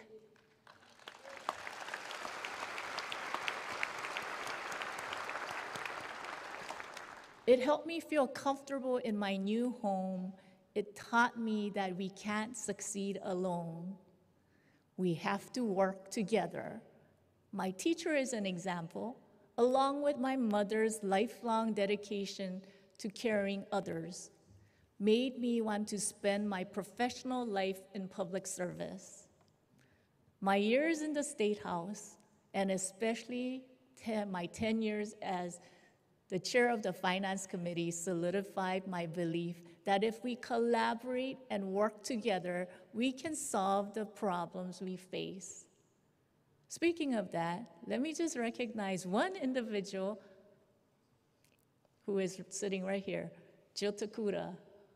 helped me feel comfortable in my new home. It taught me that we can't succeed alone. We have to work together. My teacher is an example, along with my mother's lifelong dedication to caring others. made me want to spend my professional life in public service. My years in the State House, and especially my 10 years as the chair of the Finance Committee, solidified my belief that if we collaborate and work together, we can solve the problems we face. Speaking of that, let me just recognize one individual who is sitting right here, Jill Takuda.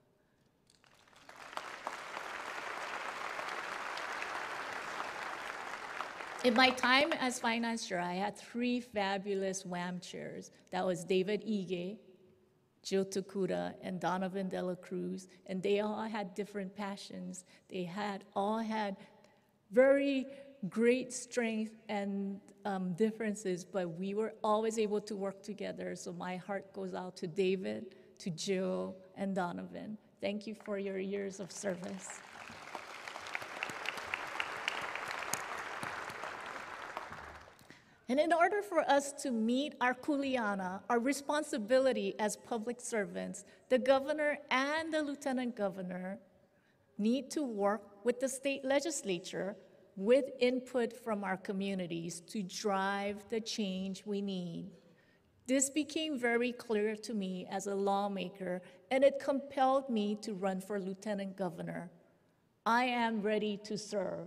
In my time as finance chair, I had 3 fabulous WAM chairs. That was David Ige, Jill Takuda, and Donovan De La Cruz, and they all had different passions. They all had very great strength and differences, but we were always able to work together. So my heart goes out to David, to Jill, and Donovan. Thank you for your years of service. And in order for us to meet our kuleana, our responsibility as public servants, the governor and the lieutenant governor need to work with the state legislature with input from our communities to drive the change we need. This became very clear to me as a lawmaker, and it compelled me to run for lieutenant governor. I am ready to serve.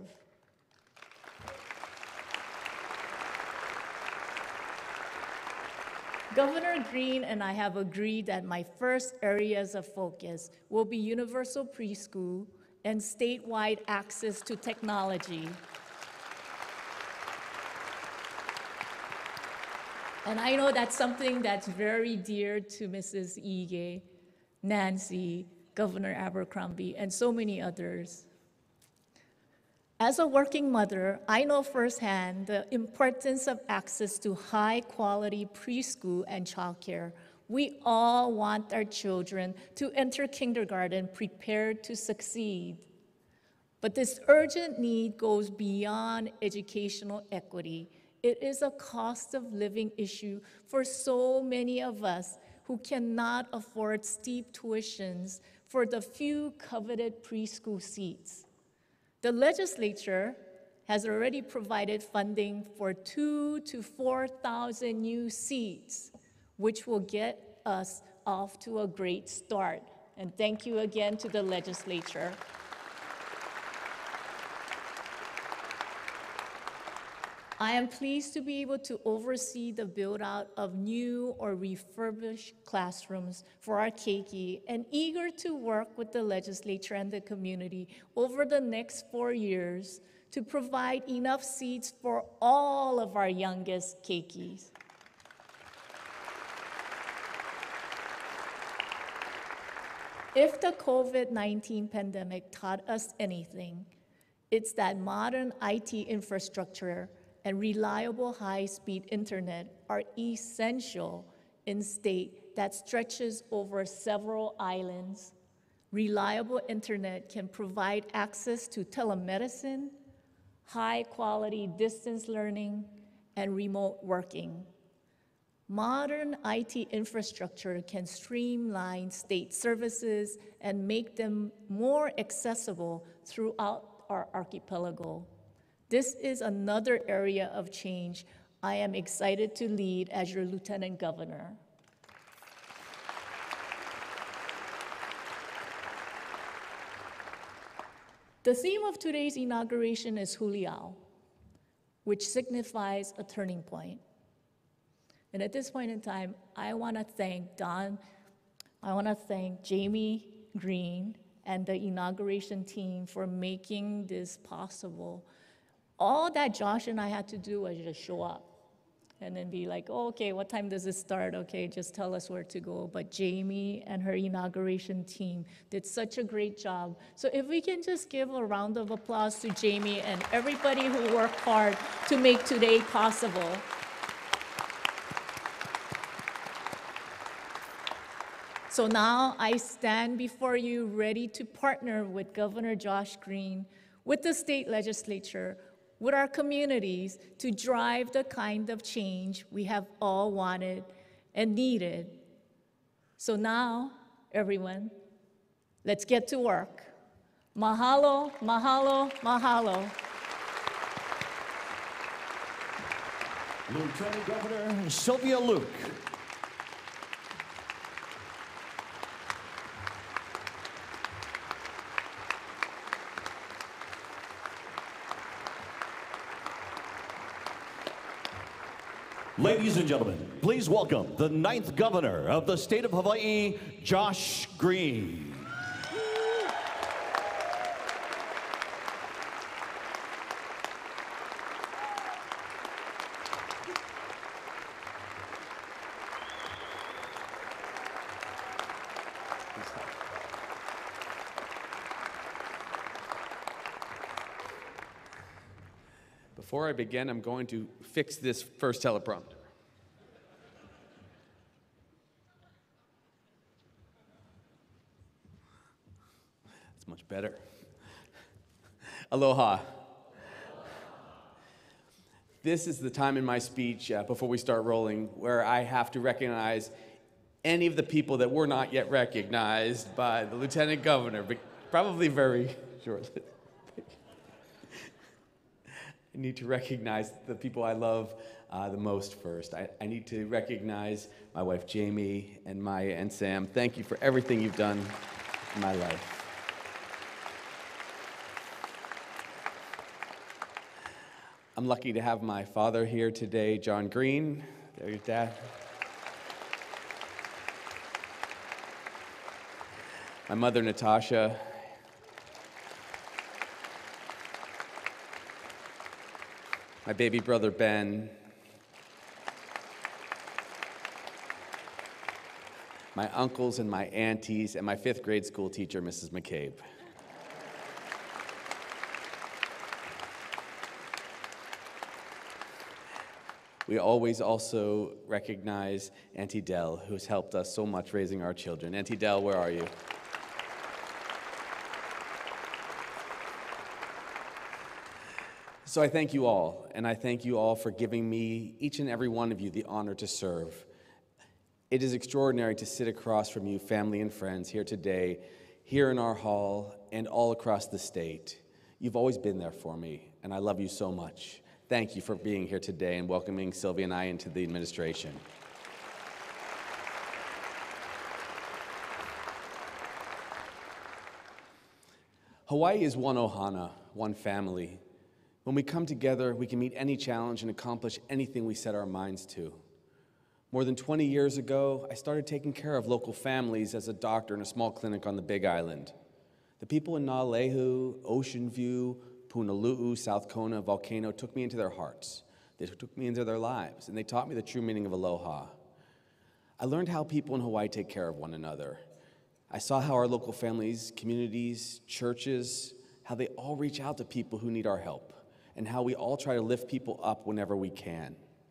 Governor Green and I have agreed that my first areas of focus will be universal preschool and statewide access to technology. And I know that's something that's very dear to Mrs. Ige, Nancy, Governor Abercrombie, and so many others. As a working mother, I know firsthand the importance of access to high-quality preschool and childcare. We all want our children to enter kindergarten prepared to succeed. But this urgent need goes beyond educational equity. It is a cost of living issue for so many of us who cannot afford steep tuitions for the few coveted preschool seats. The legislature has already provided funding for 2,000 to 4,000 new seats, which will get us off to a great start. And thank you again to the legislature. I am pleased to be able to oversee the build-out of new or refurbished classrooms for our keiki and eager to work with the legislature and the community over the next 4 years to provide enough seats for all of our youngest keikis. If the COVID-19 pandemic taught us anything, it's that modern IT infrastructure and reliable high-speed internet are essential in state that stretches over several islands. Reliable internet can provide access to telemedicine, high-quality distance learning, and remote working. Modern IT infrastructure can streamline state services and make them more accessible throughout our archipelago. This is another area of change I am excited to lead as your Lieutenant Governor. The theme of today's inauguration is Huliao, which signifies a turning point. And at this point in time, I want to thank Jamie Green and the inauguration team for making this possible. All that Josh and I had to do was just show up and then be like, oh, okay, what time does it start? Okay, just tell us where to go. But Jamie and her inauguration team did such a great job. So if we can just give a round of applause to Jamie and everybody who worked hard to make today possible. So now I stand before you ready to partner with Governor Josh Green, with the state legislature, with our communities to drive the kind of change we have all wanted and needed. So now, everyone, Let's get to work. Mahalo, mahalo, mahalo. Lieutenant Governor Sylvia Luke. Ladies and gentlemen, please welcome the 9th Governor of the State of Hawaii, Josh Green. Before I begin, I'm going to fix this first teleprompter. That's much better. Aloha. This is the time in my speech before we start rolling where I have to recognize any of the people that were not yet recognized by the Lieutenant Governor, but probably very shortly. I need to recognize the people I love the most first. I need to recognize my wife Jamie and Maya and Sam. Thank you for everything you've done in my life. I'm lucky to have my father here today, John Green. There's your dad. My mother, Natasha. My baby brother, Ben. My uncles and my aunties, and my 5th grade school teacher, Mrs. McCabe. We always also recognize Auntie Dell, who's helped us so much raising our children. Auntie Dell, where are you? So I thank you all, and I thank you all for giving me, each and every one of you, the honor to serve. It is extraordinary to sit across from you, family and friends, here today, here in our hall, and all across the state. You've always been there for me, and I love you so much. Thank you for being here today and welcoming Sylvia and I into the administration. Hawaii is one ohana, one family. When we come together, we can meet any challenge and accomplish anything we set our minds to. More than 20 years ago, I started taking care of local families as a doctor in a small clinic on the Big Island. The people in Naalehu, Ocean View, Punalu'u, South Kona, Volcano took me into their hearts. They took me into their lives, and they taught me the true meaning of aloha. I learned how people in Hawaii take care of one another. I saw how our local families, communities, churches, how they all reach out to people who need our help, and how we all try to lift people up whenever we can.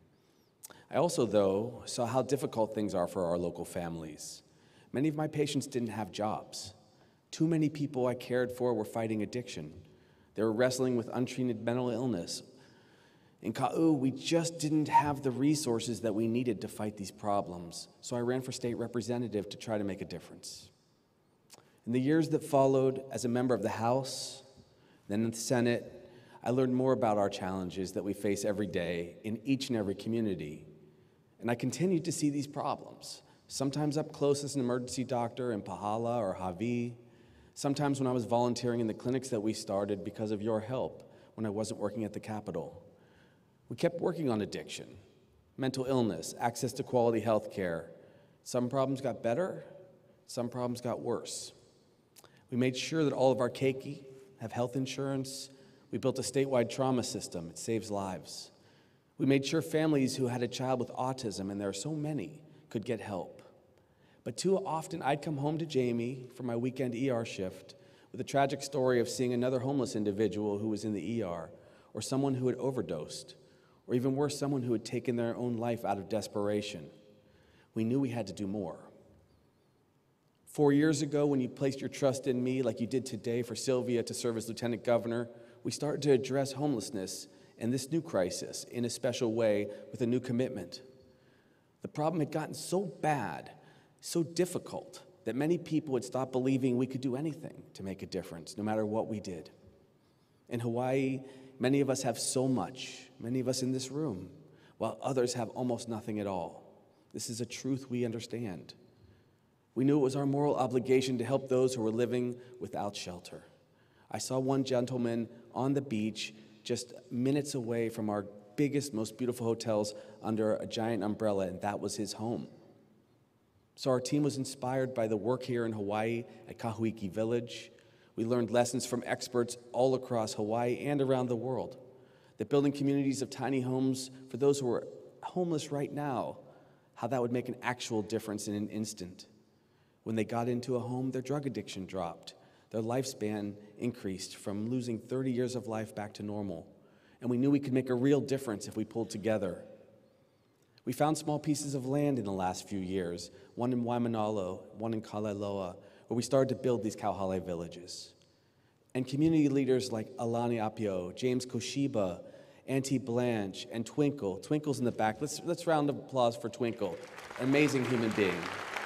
I also, though, saw how difficult things are for our local families. Many of my patients didn't have jobs. Too many people I cared for were fighting addiction. They were wrestling with untreated mental illness. In Ka'u, we just didn't have the resources that we needed to fight these problems, so I ran for state representative to try to make a difference. In the years that followed, as a member of the House, then in the Senate, I learned more about our challenges that we face every day in each and every community. And I continued to see these problems, sometimes up close as an emergency doctor in Pahala or Hawi, sometimes when I was volunteering in the clinics that we started because of your help when I wasn't working at the Capitol. We kept working on addiction, mental illness, access to quality health care. Some problems got better, some problems got worse. We made sure that all of our keiki have health insurance. We built a statewide trauma system. It saves lives. We made sure families who had a child with autism, and there are so many, could get help. But too often, I'd come home to Jamie for my weekend ER shift with a tragic story of seeing another homeless individual who was in the ER, or someone who had overdosed, or even worse, someone who had taken their own life out of desperation. We knew we had to do more. 4 years ago, when you placed your trust in me, like you did today for Sylvia to serve as Lieutenant Governor, we started to address homelessness and this new crisis in a special way with a new commitment. The problem had gotten so bad, so difficult, that many people would stop believing we could do anything to make a difference, no matter what we did. In Hawaii, many of us have so much, many of us in this room, while others have almost nothing at all. This is a truth we understand. We knew it was our moral obligation to help those who were living without shelter. I saw one gentleman on the beach just minutes away from our biggest, most beautiful hotels under a giant umbrella, and that was his home. So our team was inspired by the work here in Hawaii at Kahuiki Village. We learned lessons from experts all across Hawaii and around the world, that building communities of tiny homes for those who are homeless right now, how that would make an actual difference in an instant. When they got into a home, their drug addiction dropped. Their lifespan increased from losing 30 years of life back to normal. And we knew we could make a real difference if we pulled together. We found small pieces of land in the last few years, one in Waimanalo, one in Kaleloa, where we started to build these Kauhale villages. And community leaders like Alani Apio, James Koshiba, Auntie Blanche, and Twinkle. Twinkle's in the back. Let's round of applause for Twinkle. Amazing human being.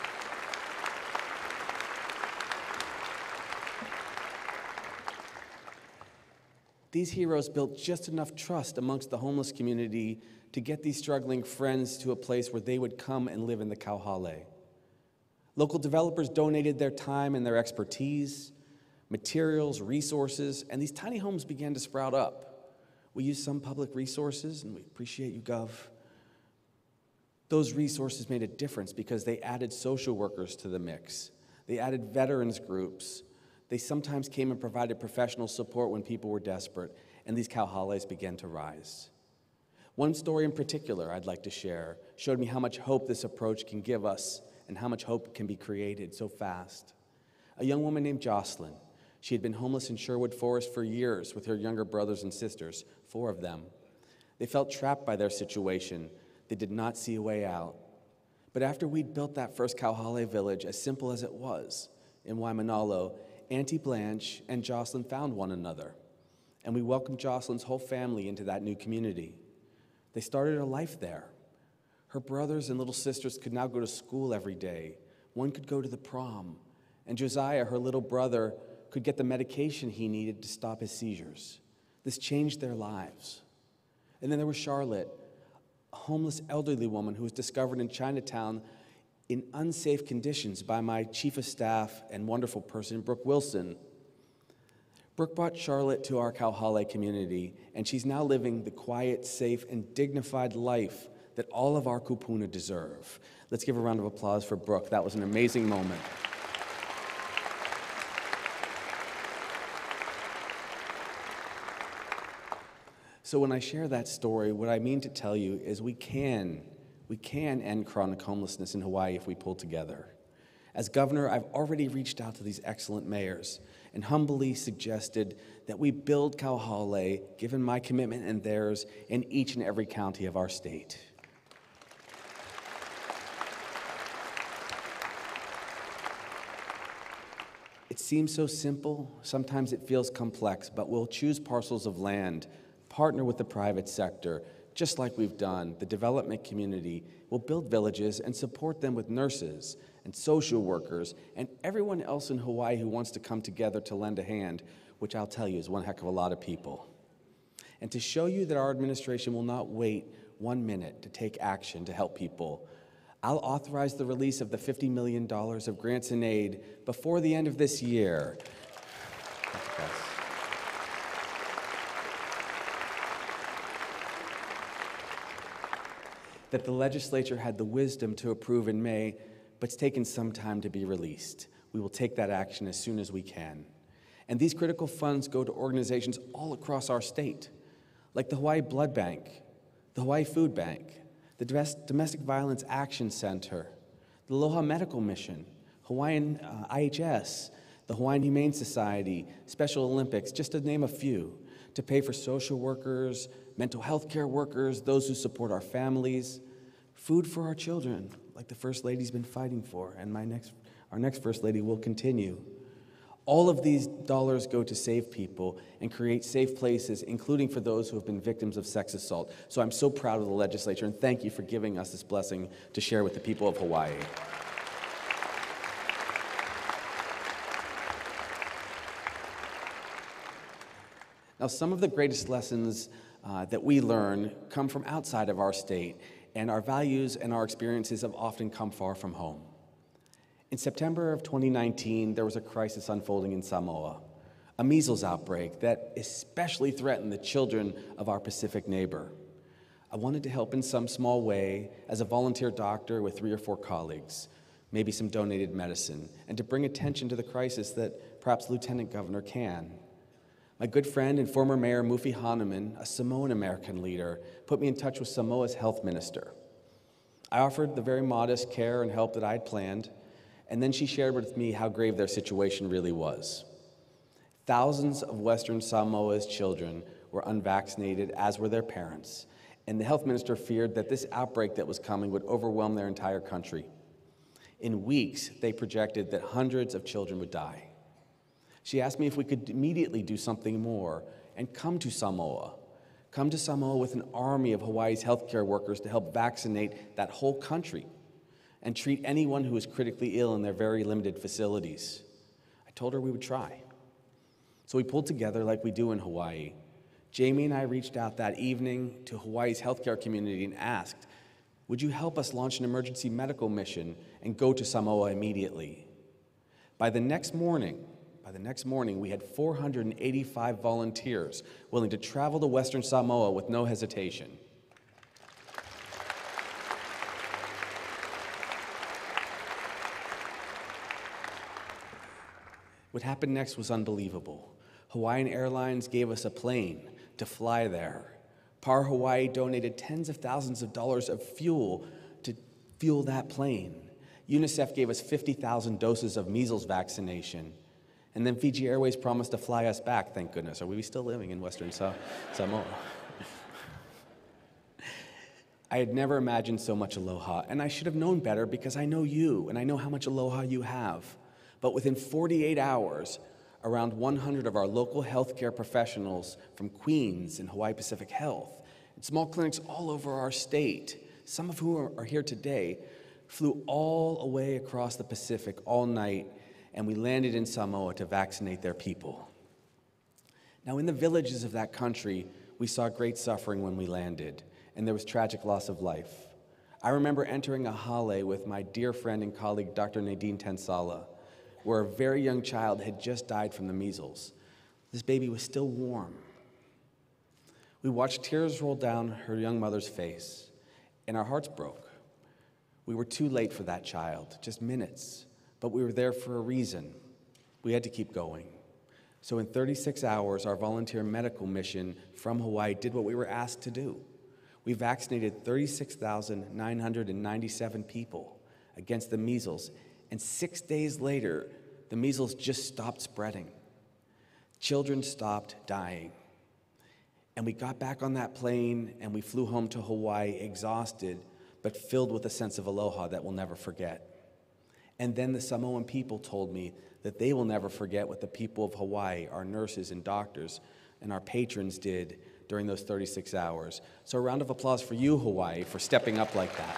These heroes built just enough trust amongst the homeless community to get these struggling friends to a place where they would come and live in the Kauhale. Local developers donated their time and their expertise, materials, resources, and these tiny homes began to sprout up. We used some public resources, and we appreciate you, Gov. Those resources made a difference because they added social workers to the mix. They added veterans groups. They sometimes came and provided professional support when people were desperate, and these Kauhales began to rise. One story in particular I'd like to share showed me how much hope this approach can give us and how much hope can be created so fast. A young woman named Jocelyn. She had been homeless in Sherwood Forest for years with her younger brothers and sisters, 4 of them. They felt trapped by their situation. They did not see a way out. But after we'd built that first Kauhale village, as simple as it was, in Waimanalo, Auntie Blanche and Jocelyn found one another, and we welcomed Jocelyn's whole family into that new community. They started a life there. Her brothers and little sisters could now go to school every day. One could go to the prom, and Josiah, her little brother, could get the medication he needed to stop his seizures. This changed their lives. And then there was Charlotte, a homeless elderly woman who was discovered in Chinatown in unsafe conditions by my chief of staff and wonderful person, Brooke Wilson. Brooke brought Charlotte to our Kauhale community, and she's now living the quiet, safe, and dignified life that all of our kupuna deserve. Let's give a round of applause for Brooke. That was an amazing moment. So when I share that story, what I mean to tell you is we can end chronic homelessness in Hawaii if we pull together. As governor, I've already reached out to these excellent mayors and humbly suggested that we build Kauhale, given my commitment and theirs, in each and every county of our state. It seems so simple, sometimes it feels complex, but we'll choose parcels of land, partner with the private sector, just like we've done, the development community will build villages and support them with nurses and social workers and everyone else in Hawaii who wants to come together to lend a hand, which I'll tell you is one heck of a lot of people. And to show you that our administration will not wait 1 minute to take action to help people, I'll authorize the release of the $50 million of grants and aid before the end of this year. That the legislature had the wisdom to approve in May, but it's taken some time to be released. We will take that action as soon as we can. And these critical funds go to organizations all across our state, like the Hawaii Blood Bank, the Hawaii Food Bank, the Domestic Violence Action Center, the Aloha Medical Mission, Hawaiian IHS, the Hawaiian Humane Society, Special Olympics, just to name a few, to pay for social workers, mental health care workers, those who support our families, food for our children, like the First Lady's been fighting for, and our next First Lady will continue. All of these dollars go to save people and create safe places, including for those who have been victims of sex assault. So I'm so proud of the legislature, and thank you for giving us this blessing to share with the people of Hawaii. Now, some of the greatest lessons that we learn come from outside of our state, and our values and our experiences have often come far from home. In September of 2019, there was a crisis unfolding in Samoa, a measles outbreak that especially threatened the children of our Pacific neighbor. I wanted to help in some small way as a volunteer doctor with 3 or 4 colleagues, maybe some donated medicine, and to bring attention to the crisis that perhaps Lieutenant Governor can. My good friend and former Mayor Mufi Hahnemann, a Samoan-American leader, put me in touch with Samoa's health minister. I offered the very modest care and help that I had planned, and then she shared with me how grave their situation really was. Thousands of Western Samoa's children were unvaccinated, as were their parents, and the health minister feared that this outbreak that was coming would overwhelm their entire country. In weeks, they projected that hundreds of children would die. She asked me if we could immediately do something more and come to Samoa with an army of Hawaii's healthcare workers to help vaccinate that whole country and treat anyone who is critically ill in their very limited facilities. I told her we would try. So we pulled together like we do in Hawaii. Jamie and I reached out that evening to Hawaii's healthcare community and asked, would you help us launch an emergency medical mission and go to Samoa immediately? By the next morning, we had 485 volunteers willing to travel to Western Samoa with no hesitation. What happened next was unbelievable. Hawaiian Airlines gave us a plane to fly there. Par Hawaii donated tens of thousands of dollars of fuel to fuel that plane. UNICEF gave us 50,000 doses of measles vaccination. And then Fiji Airways promised to fly us back, thank goodness. Are we still living in Western Samoa? I had never imagined so much aloha, and I should have known better because I know you, and I know how much aloha you have. But within 48 hours, around 100 of our local healthcare professionals from Queens and Hawaii Pacific Health, and small clinics all over our state, some of whom are here today, flew all the way across the Pacific all night, and we landed in Samoa to vaccinate their people. Now, in the villages of that country, we saw great suffering when we landed, and there was tragic loss of life. I remember entering a hale with my dear friend and colleague, Dr. Nadine Tensala, where a very young child had just died from the measles. This baby was still warm. We watched tears roll down her young mother's face, and our hearts broke. We were too late for that child, just minutes, but we were there for a reason. We had to keep going. So in 36 hours, our volunteer medical mission from Hawaii did what we were asked to do. We vaccinated 36,997 people against the measles, and 6 days later, the measles just stopped spreading. Children stopped dying. And we got back on that plane and we flew home to Hawaii exhausted, but filled with a sense of aloha that we'll never forget. And then the Samoan people told me that they will never forget what the people of Hawaii, our nurses and doctors, and our patrons did during those 36 hours. So a round of applause for you, Hawaii, for stepping up like that.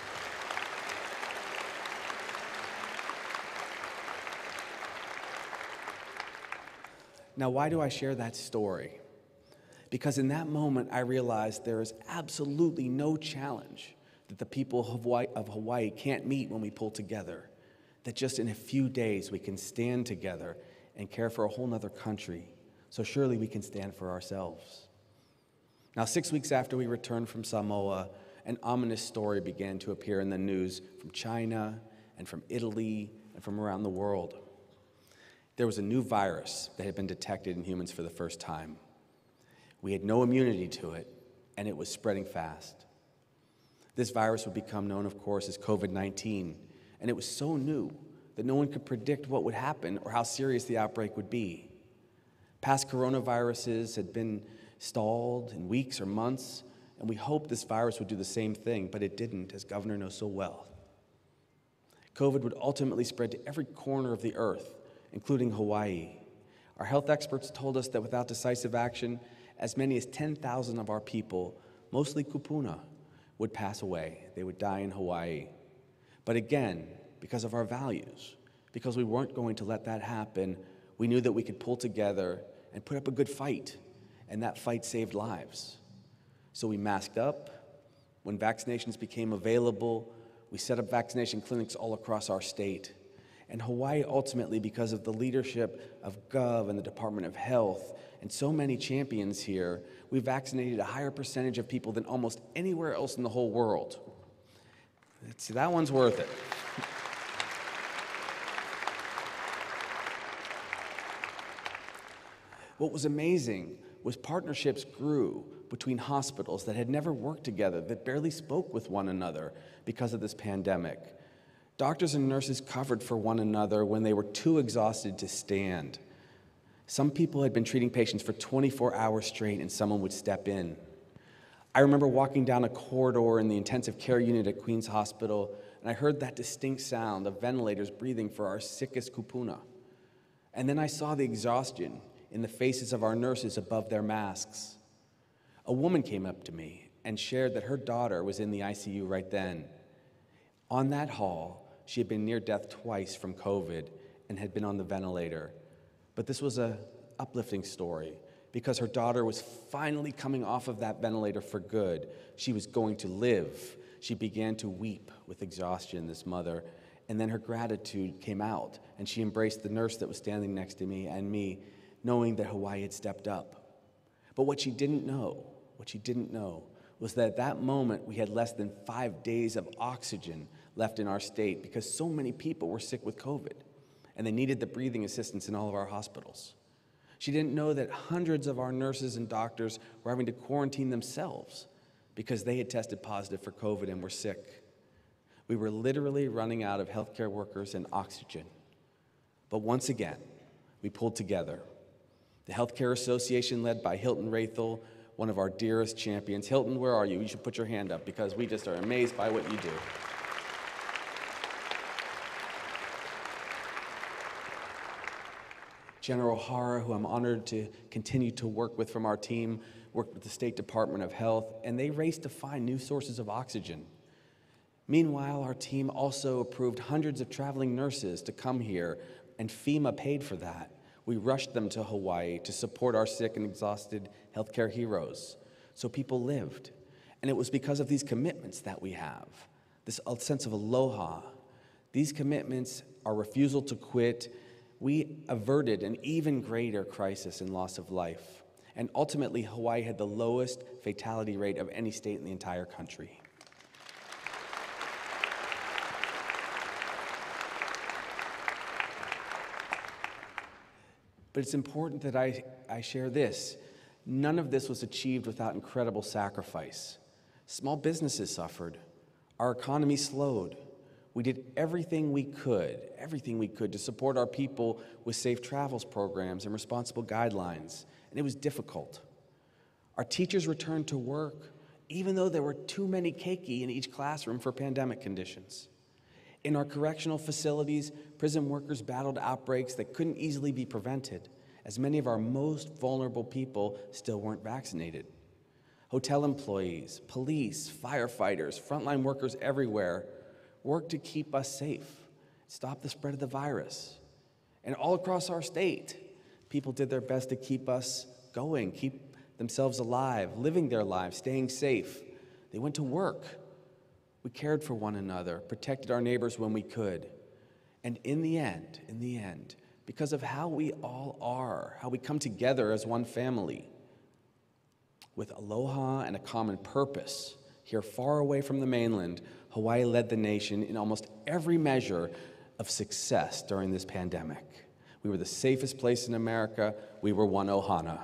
Now, why do I share that story? Because in that moment, I realized there is absolutely no challenge that the people of Hawaii can't meet when we pull together. That just in a few days, we can stand together and care for a whole nother country. So surely we can stand for ourselves. Now, 6 weeks after we returned from Samoa, an ominous story began to appear in the news from China and from Italy and from around the world. There was a new virus that had been detected in humans for the first time. We had no immunity to it, and it was spreading fast. This virus would become known, of course, as COVID-19, and it was so new that no one could predict what would happen or how serious the outbreak would be. Past coronaviruses had been stalled in weeks or months, and we hoped this virus would do the same thing, but it didn't, as Governor knows so well. COVID would ultimately spread to every corner of the earth, including Hawaii. Our health experts told us that without decisive action, as many as 10,000 of our people, mostly kupuna, would pass away. They would die in Hawaii. But again, because of our values, because we weren't going to let that happen, we knew that we could pull together and put up a good fight and that fight saved lives. So we masked up. When vaccinations became available, we set up vaccination clinics all across our state. And Hawaii, ultimately, because of the leadership of Gov and the Department of Health and so many champions here, we vaccinated a higher percentage of people than almost anywhere else in the whole world. See, that one's worth it. What was amazing was partnerships grew between hospitals that had never worked together, that barely spoke with one another because of this pandemic. Doctors and nurses covered for one another when they were too exhausted to stand. Some people had been treating patients for 24 hours straight, and someone would step in. I remember walking down a corridor in the intensive care unit at Queens Hospital, and I heard that distinct sound of ventilators breathing for our sickest kupuna. And then I saw the exhaustion in the faces of our nurses above their masks. A woman came up to me and shared that her daughter was in the ICU right then. On that hall, she had been near death twice from COVID and had been on the ventilator. But this was an uplifting story because her daughter was finally coming off of that ventilator for good. She was going to live. She began to weep with exhaustion, this mother, and then her gratitude came out, and she embraced the nurse that was standing next to me and me, knowing that Hawaii had stepped up. But what she didn't know was that at that moment we had less than 5 days of oxygen left in our state because so many people were sick with COVID and they needed the breathing assistance in all of our hospitals. She didn't know that hundreds of our nurses and doctors were having to quarantine themselves because they had tested positive for COVID and were sick. We were literally running out of healthcare workers and oxygen. But once again, we pulled together. The Healthcare Association, led by Hilton Rathel, one of our dearest champions. Hilton, where are you? You should put your hand up because we just are amazed by what you do. General Hara, who I'm honored to continue to work with from our team, worked with the State Department of Health, and they raced to find new sources of oxygen. Meanwhile, our team also approved hundreds of traveling nurses to come here, and FEMA paid for that. We rushed them to Hawaii to support our sick and exhausted healthcare heroes, so people lived. And it was because of these commitments that we have, this sense of aloha. These commitments, our refusal to quit, we averted an even greater crisis and loss of life. And ultimately, Hawaii had the lowest fatality rate of any state in the entire country. But it's important that I share this. None of this was achieved without incredible sacrifice. Small businesses suffered. Our economy slowed. We did everything we could to support our people with safe travels programs and responsible guidelines, and it was difficult. Our teachers returned to work, even though there were too many keiki in each classroom for pandemic conditions. In our correctional facilities, prison workers battled outbreaks that couldn't easily be prevented, as many of our most vulnerable people still weren't vaccinated. Hotel employees, police, firefighters, frontline workers everywhere worked to keep us safe, stop the spread of the virus. And all across our state, people did their best to keep us going, keep themselves alive, living their lives, staying safe. They went to work. We cared for one another, protected our neighbors when we could. And in the end, because of how we all are, how we come together as one family, with aloha and a common purpose, here far away from the mainland, Hawaii led the nation in almost every measure of success during this pandemic. We were the safest place in America. We were one ohana.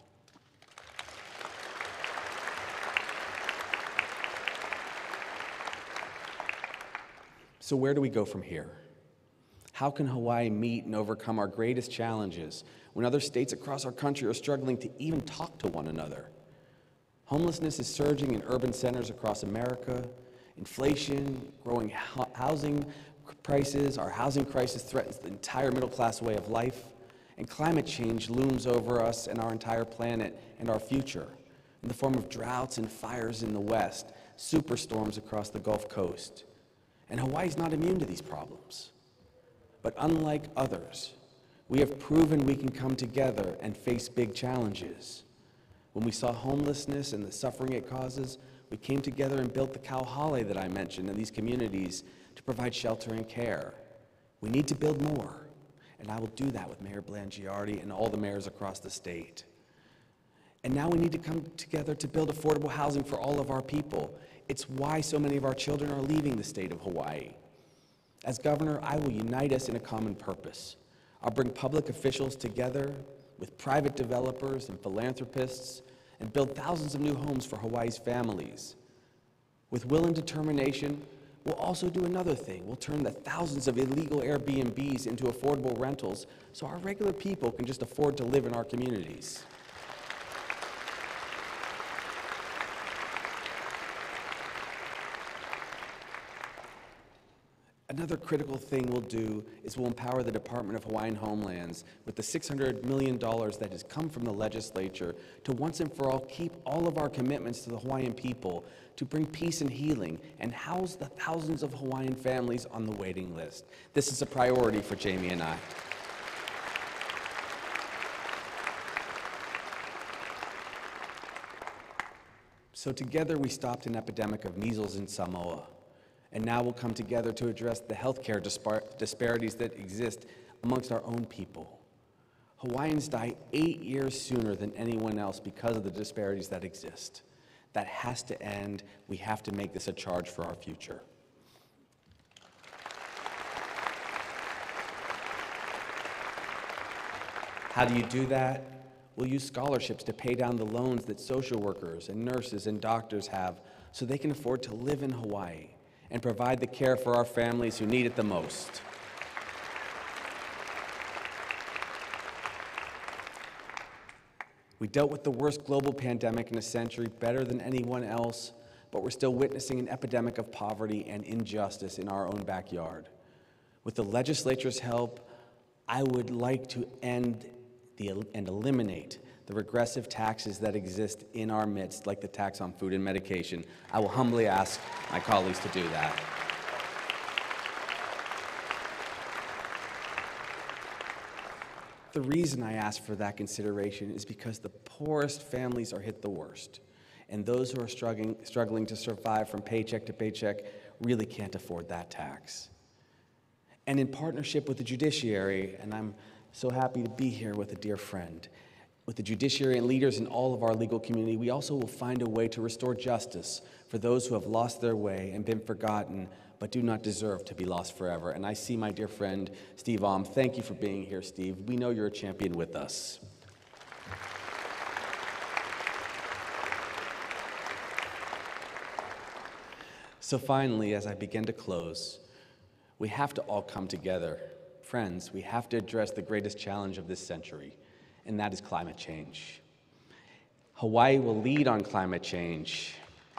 So where do we go from here? How can Hawaii meet and overcome our greatest challenges when other states across our country are struggling to even talk to one another? Homelessness is surging in urban centers across America. Inflation, growing housing prices, our housing crisis threatens the entire middle-class way of life, and climate change looms over us and our entire planet and our future in the form of droughts and fires in the West, superstorms across the Gulf Coast. And Hawaii's not immune to these problems. But unlike others, we have proven we can come together and face big challenges. When we saw homelessness and the suffering it causes, we came together and built the Kauhale that I mentioned in these communities to provide shelter and care. We need to build more, and I will do that with Mayor Blangiardi and all the mayors across the state. And now we need to come together to build affordable housing for all of our people. It's why so many of our children are leaving the state of Hawaii. As governor, I will unite us in a common purpose. I'll bring public officials together with private developers and philanthropists and build thousands of new homes for Hawaii's families. With will and determination, we'll also do another thing. We'll turn the thousands of illegal Airbnbs into affordable rentals so our regular people can just afford to live in our communities. Another critical thing we'll do is we'll empower the Department of Hawaiian Homelands with the $600 million that has come from the legislature to once and for all keep all of our commitments to the Hawaiian people, to bring peace and healing, and house the thousands of Hawaiian families on the waiting list. This is a priority for Jamie and I. So together we stopped an epidemic of measles in Samoa. And now we'll come together to address the healthcare disparities that exist amongst our own people. Hawaiians die 8 years sooner than anyone else because of the disparities that exist. That has to end. We have to make this a charge for our future. How do you do that? We'll use scholarships to pay down the loans that social workers and nurses and doctors have so they can afford to live in Hawaii and provide the care for our families who need it the most. We dealt with the worst global pandemic in a century better than anyone else, but we're still witnessing an epidemic of poverty and injustice in our own backyard. With the legislature's help, I would like to end and eliminate the regressive taxes that exist in our midst, like the tax on food and medication. I will humbly ask my colleagues to do that. The reason I ask for that consideration is because the poorest families are hit the worst, and those who are struggling to survive from paycheck to paycheck really can't afford that tax. And in partnership with the judiciary, and I'm so happy to be here with a dear friend, with the judiciary and leaders in all of our legal community, we also will find a way to restore justice for those who have lost their way and been forgotten, but do not deserve to be lost forever. And I see my dear friend, Steve Alm. Thank you for being here, Steve. We know you're a champion with us. So finally, as I begin to close, we have to all come together. Friends, we have to address the greatest challenge of this century, and that is climate change. Hawaii will lead on climate change.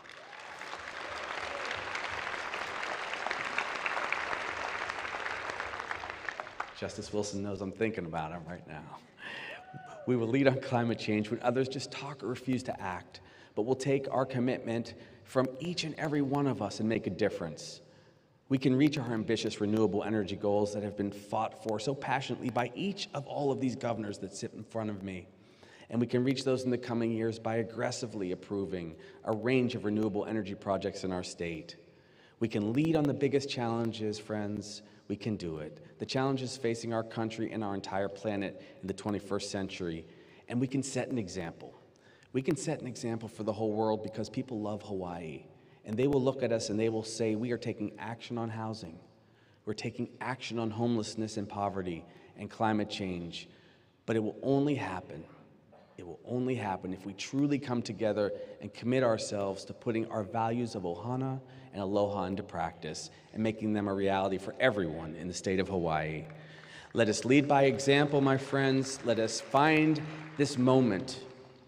Justice Wilson knows I'm thinking about him right now. We will lead on climate change when others just talk or refuse to act, but we'll take our commitment from each and every one of us and make a difference. We can reach our ambitious renewable energy goals that have been fought for so passionately by each of all of these governors that sit in front of me. And we can reach those in the coming years by aggressively approving a range of renewable energy projects in our state. We can lead on the biggest challenges, friends. We can do it. The challenges facing our country and our entire planet in the 21st century. And we can set an example. We can set an example for the whole world because people love Hawaii. And they will look at us and they will say, we are taking action on housing. We're taking action on homelessness and poverty and climate change. But it will only happen if we truly come together and commit ourselves to putting our values of ohana and aloha into practice and making them a reality for everyone in the state of Hawaii. Let us lead by example, my friends. Let us find this moment.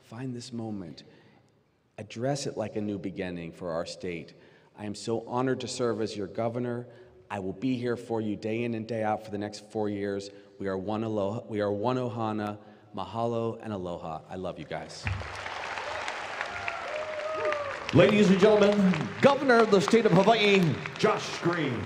Address it like a new beginning for our state. I am so honored to serve as your governor. I will be here for you day in and day out for the next 4 years. We are one aloha. We are one ohana. Mahalo and aloha. I love you guys. Ladies and gentlemen, Governor of the State of Hawaii, Josh Green.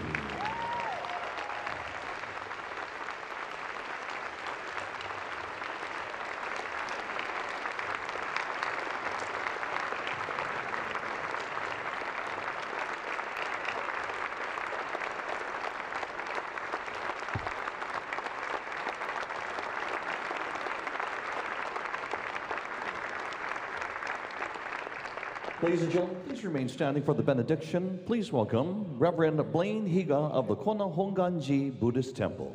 Ladies and gentlemen, please remain standing for the benediction. Please welcome Reverend Blaine Higa of the Kona Honganji Buddhist Temple.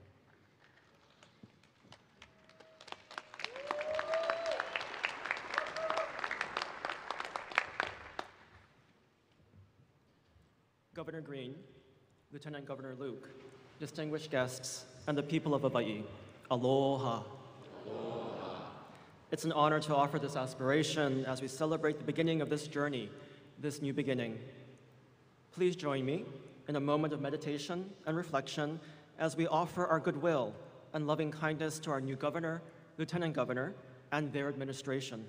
Governor Green, Lieutenant Governor Luke, distinguished guests, and the people of Hawaii, aloha. Aloha. It's an honor to offer this aspiration as we celebrate the beginning of this journey, this new beginning. Please join me in a moment of meditation and reflection as we offer our goodwill and loving kindness to our new governor, lieutenant governor, and their administration.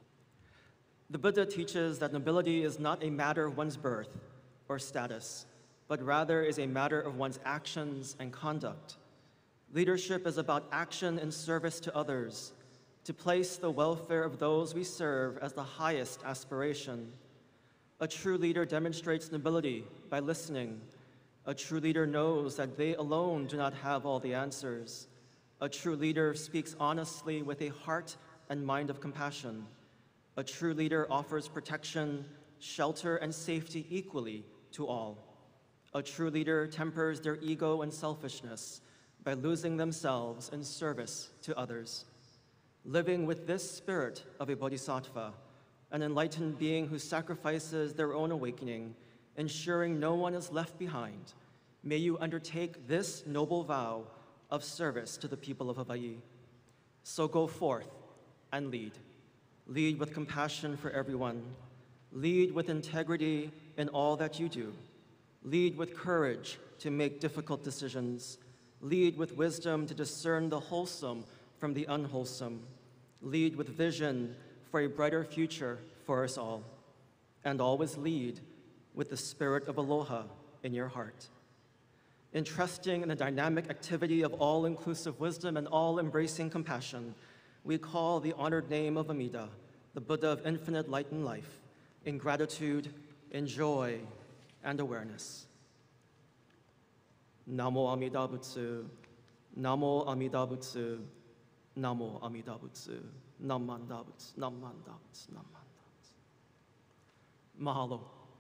The Buddha teaches that nobility is not a matter of one's birth or status, but rather is a matter of one's actions and conduct. Leadership is about action in service to others, to place the welfare of those we serve as the highest aspiration. A true leader demonstrates nobility by listening. A true leader knows that they alone do not have all the answers. A true leader speaks honestly with a heart and mind of compassion. A true leader offers protection, shelter, and safety equally to all. A true leader tempers their ego and selfishness by losing themselves in service to others. Living with this spirit of a bodhisattva, an enlightened being who sacrifices their own awakening, ensuring no one is left behind, may you undertake this noble vow of service to the people of Hawaii. So go forth and lead. Lead with compassion for everyone. Lead with integrity in all that you do. Lead with courage to make difficult decisions. Lead with wisdom to discern the wholesome from the unwholesome. Lead with vision for a brighter future for us all. And always lead with the spirit of aloha in your heart. Entrusting in the dynamic activity of all-inclusive wisdom and all-embracing compassion, we call the honored name of Amida, the Buddha of infinite light and life, in gratitude, in joy, and awareness. Namo Amida Butsu, Namo Amida Butsu, Namo Amida Butsu, Namanda Butsu, Namanda Butsu, Namanda Butsu. Mahalo.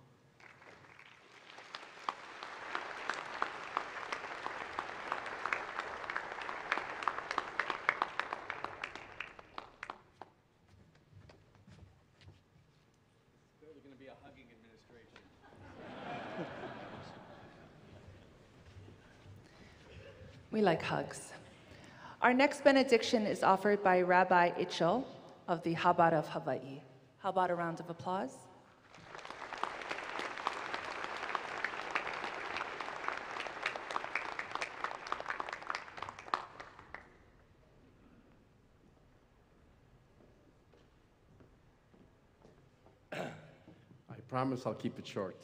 We like hugs. Our next benediction is offered by Rabbi Ichel of the Chabad of Hawaii. How about a round of applause? I promise I'll keep it short.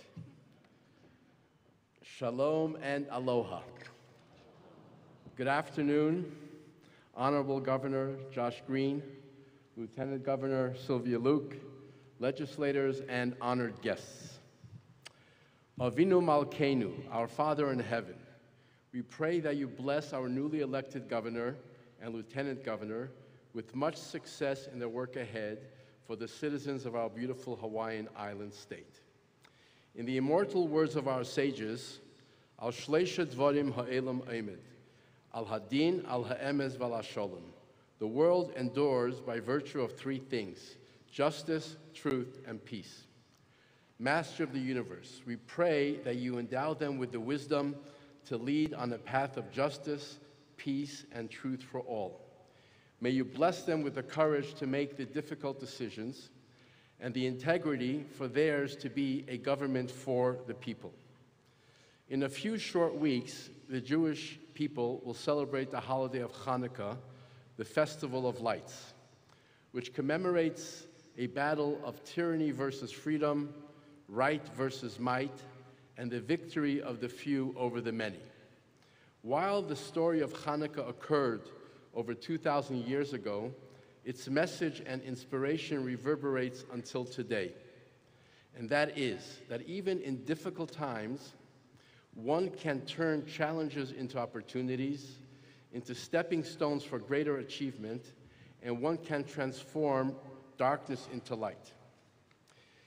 Shalom and aloha. Good afternoon, Honorable Governor Josh Green, Lieutenant Governor Sylvia Luke, legislators, and honored guests. Avinu Malkeinu, our Father in heaven, we pray that you bless our newly elected governor and lieutenant governor with much success in their work ahead for the citizens of our beautiful Hawaiian island state. In the immortal words of our sages, Al Shleisha Dvarim Ha'elam Emed, Al Hadin, Al Ha'emez, Val Hasholem. The world endures by virtue of three things: justice, truth, and peace. Master of the universe, we pray that you endow them with the wisdom to lead on a path of justice, peace, and truth for all. May you bless them with the courage to make the difficult decisions and the integrity for theirs to be a government for the people. In a few short weeks, the Jewish people will celebrate the holiday of Hanukkah, the Festival of Lights, which commemorates a battle of tyranny versus freedom, right versus might, and the victory of the few over the many. While the story of Hanukkah occurred over 2,000 years ago, its message and inspiration reverberates until today. And that is that even in difficult times, one can turn challenges into opportunities, into stepping stones for greater achievement, and one can transform darkness into light.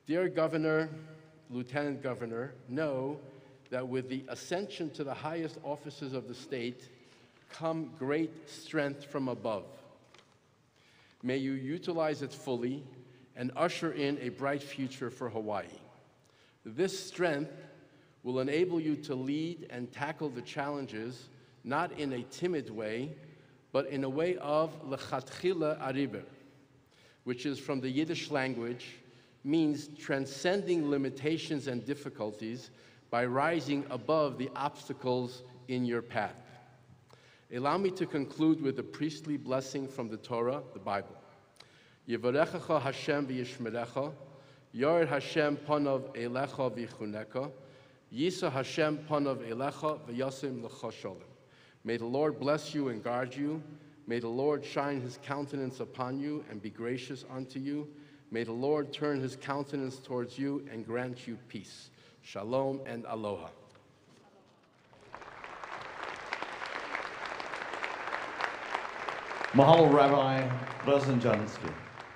Dear Governor, Lieutenant Governor, know that with the ascension to the highest offices of the state come great strength from above. May you utilize it fully and usher in a bright future for Hawaii. This strength will enable you to lead and tackle the challenges not in a timid way, but in a way of lechatchila ariber, which is from the Yiddish language, means transcending limitations and difficulties by rising above the obstacles in your path. Allow me to conclude with a priestly blessing from the Torah, the Bible. Yevarechecha Hashem v'yishmerecha, Yor Hashem panav elecha v'chunecha, Yisa Hashem panav elecha v'yasim lecha shalom. May the Lord bless you and guard you. May the Lord shine his countenance upon you and be gracious unto you. May the Lord turn his countenance towards you and grant you peace. Shalom and aloha. Mahalo, Rabbi Brzezinski.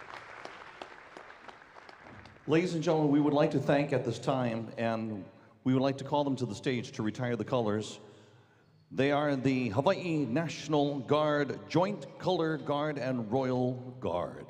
Ladies and gentlemen, we would like to thank at this time, and we would like to call them to the stage to retire the colors. They are the Hawaii National Guard, Joint Color Guard, and Royal Guard.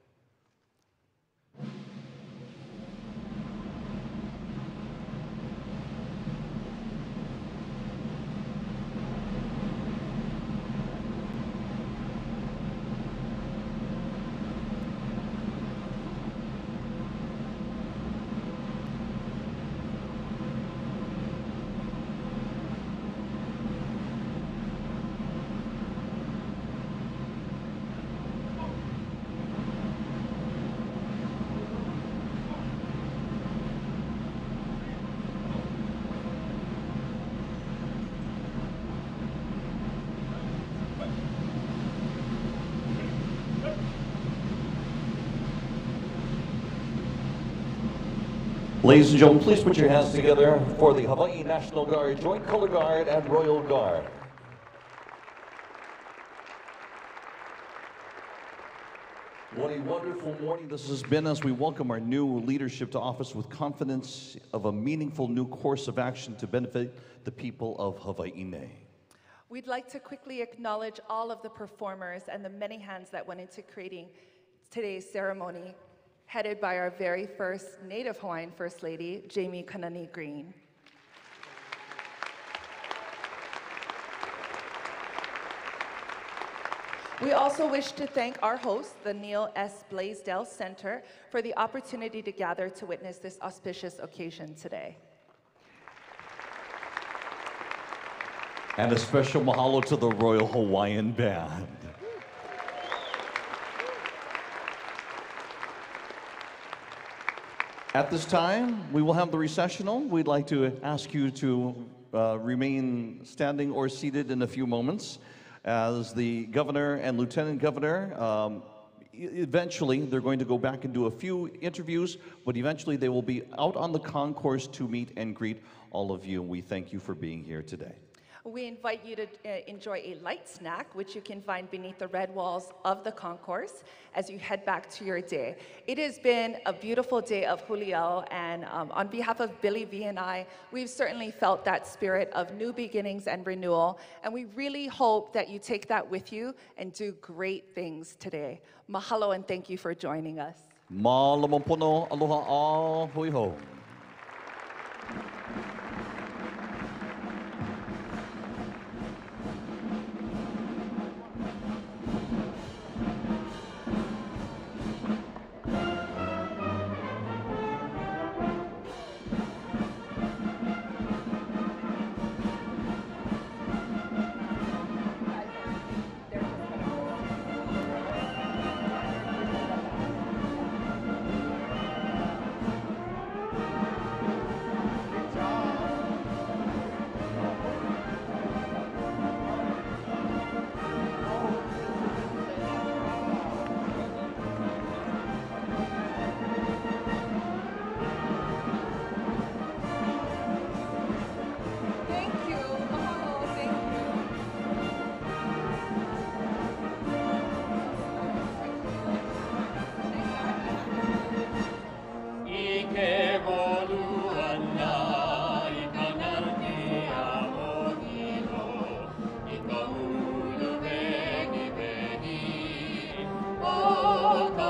Ladies and gentlemen, please put your hands together for the Hawaii National Guard, Joint Color Guard, and Royal Guard. What a wonderful morning this has been as we welcome our new leadership to office with confidence of a meaningful new course of action to benefit the people of Hawaii. We'd like to quickly acknowledge all of the performers and the many hands that went into creating today's ceremony, headed by our very first Native Hawaiian First Lady, Jamie Kanani Green. We also wish to thank our host, the Neal S. Blaisdell Center, for the opportunity to gather to witness this auspicious occasion today. And a special mahalo to the Royal Hawaiian Band. At this time, we will have the recessional. We'd like to ask you to remain standing or seated in a few moments as the governor and lieutenant governor, eventually they're going to go back and do a few interviews, but eventually they will be out on the concourse to meet and greet all of you. We thank you for being here today. We invite you to enjoy a light snack, which you can find beneath the red walls of the concourse as you head back to your day. It has been a beautiful day of Juliao, and on behalf of Billy V and I, we've certainly felt that spirit of new beginnings and renewal, and we really hope that you take that with you and do great things today. Mahalo and thank you for joining us. Mālama pono, aloha a hui ho. aloha ka